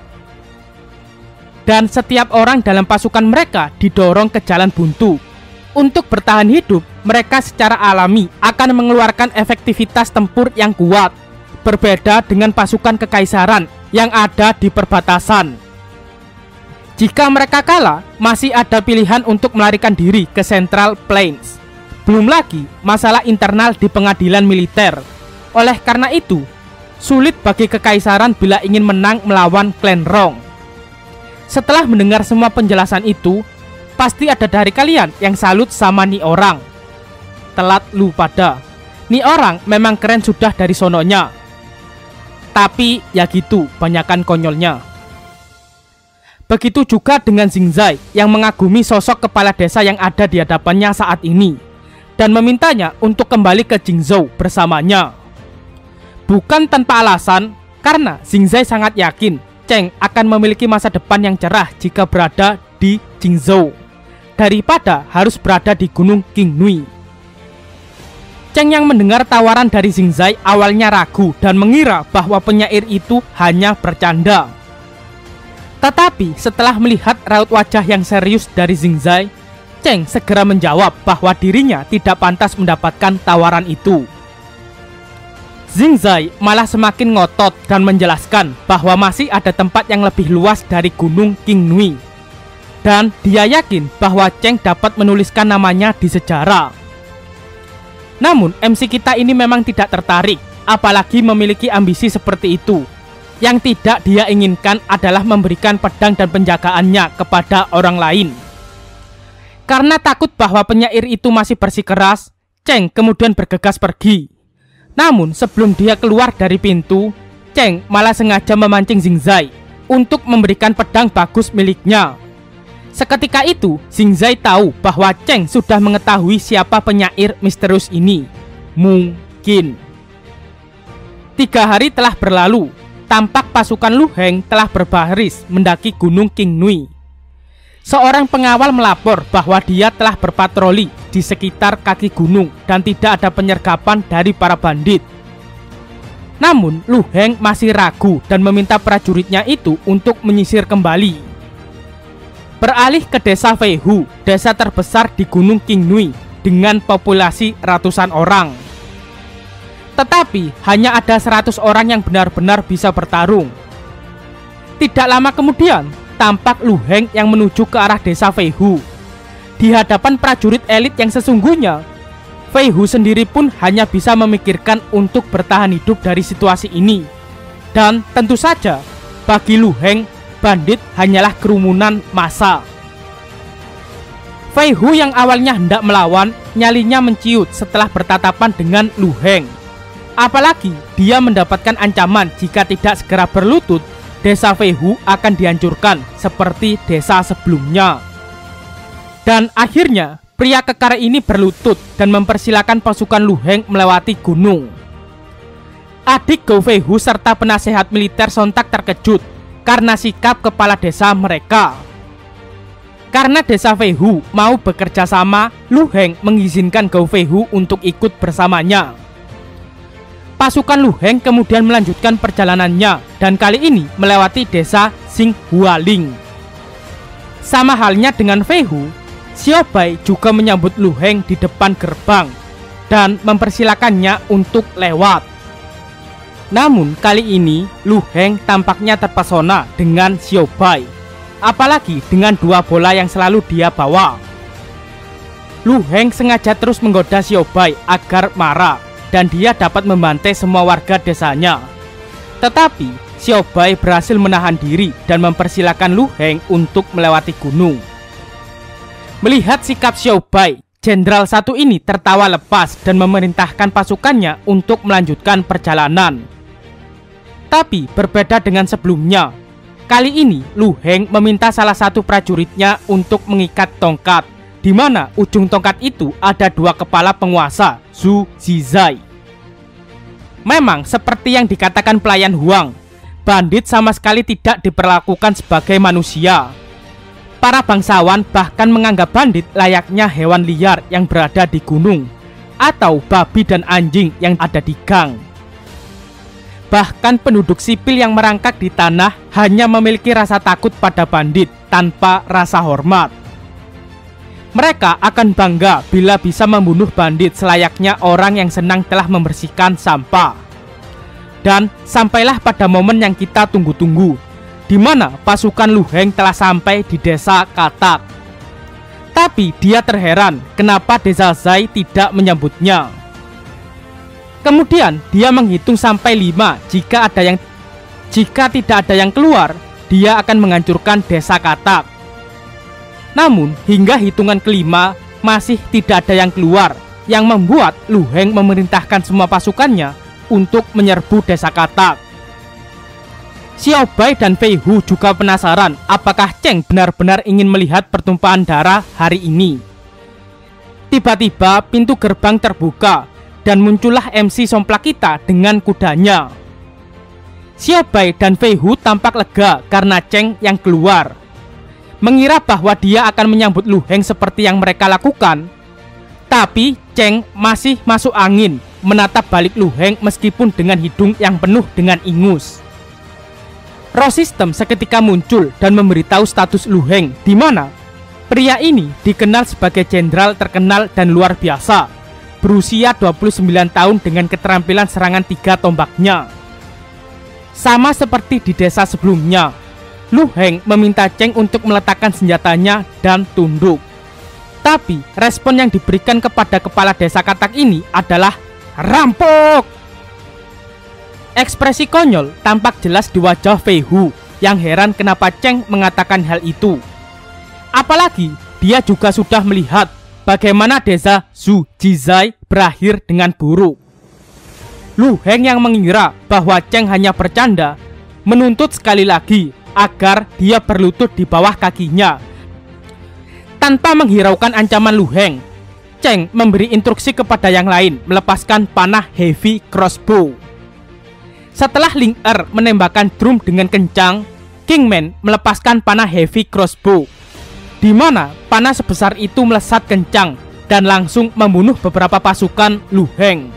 Dan setiap orang dalam pasukan mereka didorong ke jalan buntu. Untuk bertahan hidup, mereka secara alami akan mengeluarkan efektivitas tempur yang kuat, berbeda dengan pasukan kekaisaran yang ada di perbatasan. Jika mereka kalah, masih ada pilihan untuk melarikan diri ke Central Plains. Belum lagi masalah internal di pengadilan militer. Oleh karena itu, sulit bagi kekaisaran bila ingin menang melawan klan Rong. Setelah mendengar semua penjelasan itu, pasti ada dari kalian yang salut sama nih orang. Telat lu pada. Nih orang memang keren sudah dari sononya. Tapi ya gitu, banyakan konyolnya. Begitu juga dengan Xingzai yang mengagumi sosok kepala desa yang ada di hadapannya saat ini dan memintanya untuk kembali ke Jingzhou bersamanya. Bukan tanpa alasan, karena Xingzai sangat yakin Cheng akan memiliki masa depan yang cerah jika berada di Jingzhou daripada harus berada di Gunung Qingnui. Cheng yang mendengar tawaran dari Xingzai awalnya ragu dan mengira bahwa penyair itu hanya bercanda. Tetapi setelah melihat raut wajah yang serius dari Xingzai, Cheng segera menjawab bahwa dirinya tidak pantas mendapatkan tawaran itu. Xingzai malah semakin ngotot dan menjelaskan bahwa masih ada tempat yang lebih luas dari Gunung Qingnui. Dan dia yakin bahwa Cheng dapat menuliskan namanya di sejarah. Namun M C kita ini memang tidak tertarik, apalagi memiliki ambisi seperti itu. Yang tidak dia inginkan adalah memberikan pedang dan penjagaannya kepada orang lain. Karena takut bahwa penyair itu masih bersikeras, Cheng kemudian bergegas pergi. Namun sebelum dia keluar dari pintu, Cheng malah sengaja memancing Xingzai untuk memberikan pedang bagus miliknya. Seketika itu, Xingzai tahu bahwa Cheng sudah mengetahui siapa penyair misterius ini. Mungkin. Tiga hari telah berlalu, tampak pasukan Lu Heng telah berbaris mendaki Gunung Qingnui. Seorang pengawal melapor bahwa dia telah berpatroli di sekitar kaki gunung dan tidak ada penyergapan dari para bandit. Namun Lu Heng masih ragu dan meminta prajuritnya itu untuk menyisir kembali. Beralih ke desa Feihu, desa terbesar di Gunung Qingnui dengan populasi ratusan orang. Tetapi hanya ada seratus orang yang benar-benar bisa bertarung. Tidak lama kemudian, tampak Lu Heng yang menuju ke arah desa Feihu. Di hadapan prajurit elit yang sesungguhnya, Feihu sendiri pun hanya bisa memikirkan untuk bertahan hidup dari situasi ini. Dan tentu saja, bagi Lu Heng, bandit hanyalah kerumunan massa. Feihu yang awalnya hendak melawan, nyalinya menciut setelah bertatapan dengan Lu Heng. Apalagi dia mendapatkan ancaman jika tidak segera berlutut, desa Feihu akan dihancurkan seperti desa sebelumnya. Dan akhirnya pria kekar ini berlutut dan mempersilahkan pasukan Lu Heng melewati gunung. Adik Gou Feihu serta penasehat militer sontak terkejut karena sikap kepala desa mereka. Karena desa Feihu mau bekerja sama, Lu Heng mengizinkan Gou Feihu untuk ikut bersamanya. Pasukan Lu Heng kemudian melanjutkan perjalanannya dan kali ini melewati desa Xinghualing. Sama halnya dengan Feihu, Xiao Bai juga menyambut Lu Heng di depan gerbang dan mempersilakannya untuk lewat. Namun kali ini Lu Heng tampaknya terpesona dengan Xiao Bai, apalagi dengan dua bola yang selalu dia bawa. Lu Heng sengaja terus menggoda Xiao Bai agar marah dan dia dapat membantai semua warga desanya. Tetapi Xiao Bai berhasil menahan diri dan mempersilahkan Lu Heng untuk melewati gunung. Melihat sikap Xiao Bai, Jenderal satu ini tertawa lepas dan memerintahkan pasukannya untuk melanjutkan perjalanan. Tapi berbeda dengan sebelumnya, kali ini Lu Heng meminta salah satu prajuritnya untuk mengikat tongkat, di mana ujung tongkat itu ada dua kepala penguasa, Zhu Zizai. Memang seperti yang dikatakan pelayan Huang, bandit sama sekali tidak diperlakukan sebagai manusia. Para bangsawan bahkan menganggap bandit layaknya hewan liar yang berada di gunung, atau babi dan anjing yang ada di gang. Bahkan penduduk sipil yang merangkak di tanah hanya memiliki rasa takut pada bandit tanpa rasa hormat. Mereka akan bangga bila bisa membunuh bandit selayaknya orang yang senang telah membersihkan sampah. Dan sampailah pada momen yang kita tunggu-tunggu, di mana pasukan Lu Heng telah sampai di desa Katak. Tapi dia terheran kenapa desa Zai tidak menyambutnya. Kemudian dia menghitung sampai lima. Jika ada yang jika tidak ada yang keluar, dia akan menghancurkan desa Katak. Namun hingga hitungan kelima masih tidak ada yang keluar, yang membuat Lu Heng memerintahkan semua pasukannya untuk menyerbu desa Katak. Xiao Bai dan Fei Hu juga penasaran apakah Cheng benar-benar ingin melihat pertumpahan darah hari ini. Tiba-tiba pintu gerbang terbuka dan muncullah M C somplak kita dengan kudanya. Xiao Bai dan Fei Hu tampak lega karena Cheng yang keluar. Mengira bahwa dia akan menyambut Lu Heng seperti yang mereka lakukan. Tapi Cheng masih masuk angin menatap balik Lu Heng meskipun dengan hidung yang penuh dengan ingus. Roh sistem seketika muncul dan memberitahu status Lu Heng, di mana pria ini dikenal sebagai jenderal terkenal dan luar biasa, berusia dua puluh sembilan tahun dengan keterampilan serangan tiga tombaknya. Sama seperti di desa sebelumnya, Lu Heng meminta Cheng untuk meletakkan senjatanya dan tunduk. Tapi respon yang diberikan kepada kepala desa Katak ini adalah rampok. Ekspresi konyol tampak jelas di wajah Fei Hu yang heran kenapa Cheng mengatakan hal itu. Apalagi dia juga sudah melihat bagaimana desa Zhu Zizai berakhir dengan buruk. Lu Heng yang mengira bahwa Cheng hanya bercanda menuntut sekali lagi agar dia berlutut di bawah kakinya. Tanpa menghiraukan ancaman Lu Heng, Cheng memberi instruksi kepada yang lain melepaskan panah heavy crossbow. Setelah Ling Er menembakkan drum dengan kencang, Kingman melepaskan panah heavy crossbow, di mana panah sebesar itu melesat kencang dan langsung membunuh beberapa pasukan Lu Heng.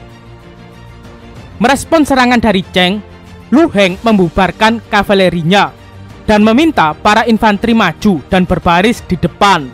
Merespon serangan dari Cheng, Lu Heng membubarkan kavalerinya dan meminta para infanteri maju dan berbaris di depan.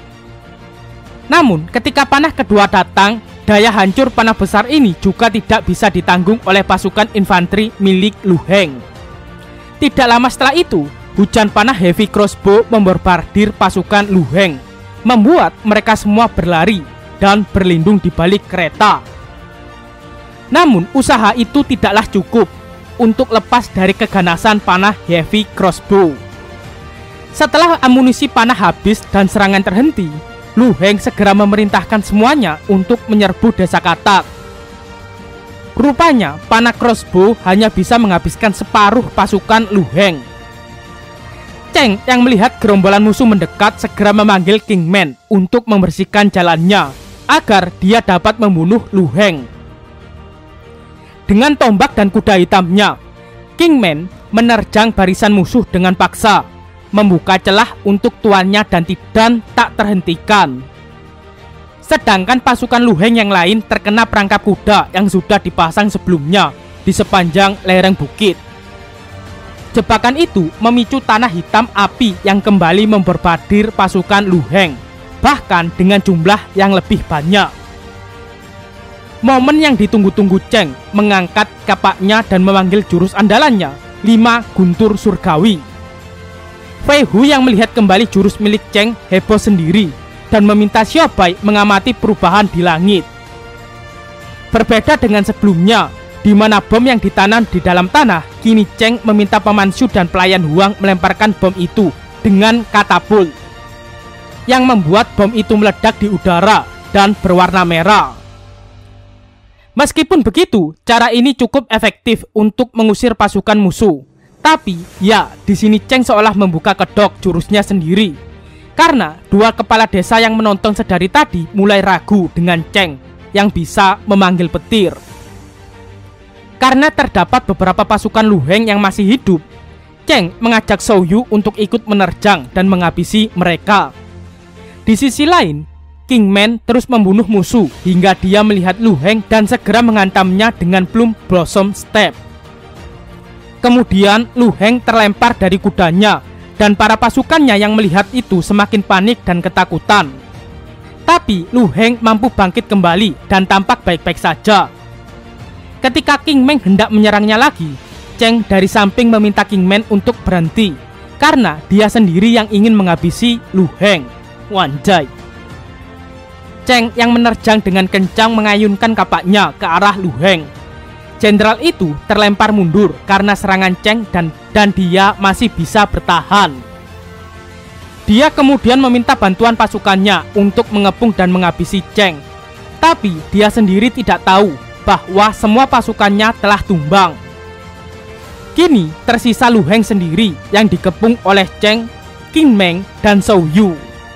Namun ketika panah kedua datang, daya hancur panah besar ini juga tidak bisa ditanggung oleh pasukan infanteri milik Lu Heng. Tidak lama setelah itu, hujan panah heavy crossbow memborbardir pasukan Lu Heng, membuat mereka semua berlari dan berlindung di balik kereta. Namun usaha itu tidaklah cukup untuk lepas dari keganasan panah heavy crossbow. Setelah amunisi panah habis dan serangan terhenti, Lu Heng segera memerintahkan semuanya untuk menyerbu desa Katak. Rupanya panah crossbow hanya bisa menghabiskan separuh pasukan Lu Heng. Cheng yang melihat gerombolan musuh mendekat segera memanggil Kingman untuk membersihkan jalannya agar dia dapat membunuh Lu Heng. Dengan tombak dan kuda hitamnya, Kingman menerjang barisan musuh dengan paksa, membuka celah untuk tuannya dan Tidan tak terhentikan. Sedangkan pasukan Lu Heng yang lain terkena perangkap kuda yang sudah dipasang sebelumnya di sepanjang lereng bukit. Jebakan itu memicu tanah hitam api yang kembali memborbardir pasukan Lu Heng, bahkan dengan jumlah yang lebih banyak. Momen yang ditunggu-tunggu Cheng mengangkat kapaknya dan memanggil jurus andalannya, lima guntur surgawi. Fei Hu yang melihat kembali jurus milik Cheng heboh sendiri dan meminta Xiao Bai mengamati perubahan di langit. Berbeda dengan sebelumnya, di mana bom yang ditanam di dalam tanah kini Cheng meminta Paman Shu dan pelayan Huang melemparkan bom itu dengan katapult, yang membuat bom itu meledak di udara dan berwarna merah. Meskipun begitu, cara ini cukup efektif untuk mengusir pasukan musuh. Tapi, ya, di sini Cheng seolah membuka kedok jurusnya sendiri. Karena dua kepala desa yang menonton sedari tadi mulai ragu dengan Cheng yang bisa memanggil petir. Karena terdapat beberapa pasukan Lu Heng yang masih hidup, Cheng mengajak Shou Yu untuk ikut menerjang dan menghabisi mereka. Di sisi lain, King Man terus membunuh musuh hingga dia melihat Lu Heng dan segera menghantamnya dengan Plum Blossom Step. Kemudian Lu Heng terlempar dari kudanya dan para pasukannya yang melihat itu semakin panik dan ketakutan. Tapi Lu Heng mampu bangkit kembali dan tampak baik-baik saja. Ketika King Man hendak menyerangnya lagi, Cheng dari samping meminta King Man untuk berhenti karena dia sendiri yang ingin menghabisi Lu Heng. Wanjai. Cheng yang menerjang dengan kencang mengayunkan kapaknya ke arah Lu Heng. Jenderal itu terlempar mundur karena serangan Cheng dan, dan dia masih bisa bertahan. Dia kemudian meminta bantuan pasukannya untuk mengepung dan menghabisi Cheng. Tapi dia sendiri tidak tahu bahwa semua pasukannya telah tumbang. Kini tersisa Lu Heng sendiri yang dikepung oleh Cheng, King Man, dan Shou Yu.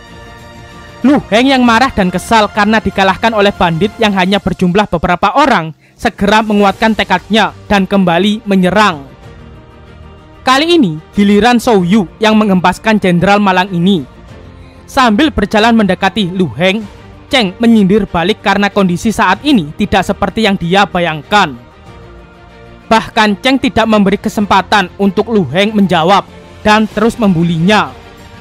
Lu Heng yang marah dan kesal karena dikalahkan oleh bandit yang hanya berjumlah beberapa orang segera menguatkan tekadnya dan kembali menyerang. Kali ini giliran Shou Yu yang mengempaskan jenderal malang ini. Sambil berjalan mendekati Lu Heng, Cheng menyindir balik karena kondisi saat ini tidak seperti yang dia bayangkan. Bahkan Cheng tidak memberi kesempatan untuk Lu Heng menjawab dan terus membulinya.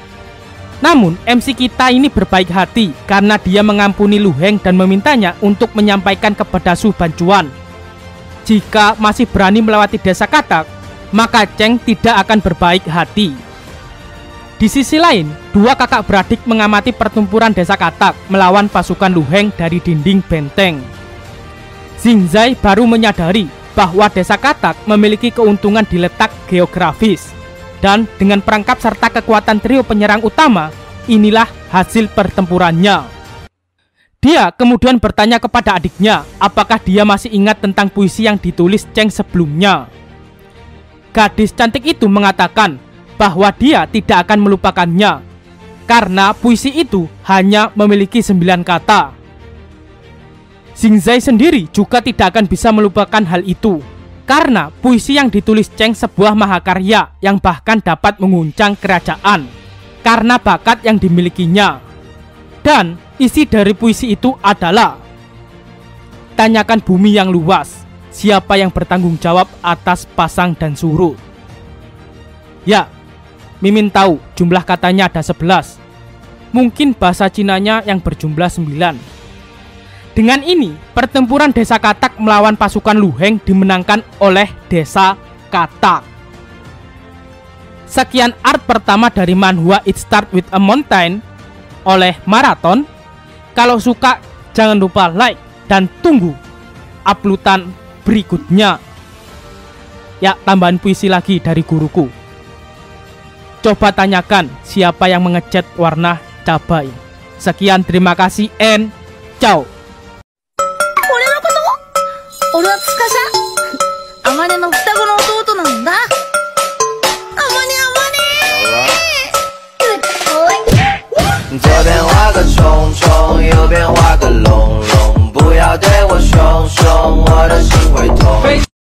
Namun M C kita ini berbaik hati karena dia mengampuni Lu Heng dan memintanya untuk menyampaikan kepada Su Bancuan. Jika masih berani melewati desa Katak, maka Cheng tidak akan berbaik hati. Di sisi lain, dua kakak beradik mengamati pertempuran desa Katak melawan pasukan Lu Heng dari dinding benteng. Xingzai baru menyadari bahwa desa Katak memiliki keuntungan di letak geografis. Dan dengan perangkap serta kekuatan trio penyerang utama, inilah hasil pertempurannya. Dia kemudian bertanya kepada adiknya apakah dia masih ingat tentang puisi yang ditulis Cheng sebelumnya. Gadis cantik itu mengatakan bahwa dia tidak akan melupakannya karena puisi itu hanya memiliki sembilan kata. Xingzai sendiri juga tidak akan bisa melupakan hal itu karena puisi yang ditulis Cheng sebuah mahakarya yang bahkan dapat menguncang kerajaan karena bakat yang dimilikinya. Dan isi dari puisi itu adalah, tanyakan bumi yang luas, siapa yang bertanggung jawab atas pasang dan surut. Ya, Mimin tahu jumlah katanya ada sebelas. Mungkin bahasa Cinanya yang berjumlah sembilan. Dengan ini, pertempuran desa Katak melawan pasukan Lu Heng dimenangkan oleh desa Katak. Sekian art pertama dari manhwa It Start With A Mountain oleh Marathon. Kalau suka, jangan lupa like dan tunggu uploadan berikutnya. Ya, tambahan puisi lagi dari guruku. Coba tanyakan siapa yang mengecat warna cabai. Sekian, terima kasih and ciao. 俺はつかしゃあまねの双子の弟なんだ。あまねあまね。左边画个虫虫，右边画个龙龙，不要对我凶凶，我的心会痛。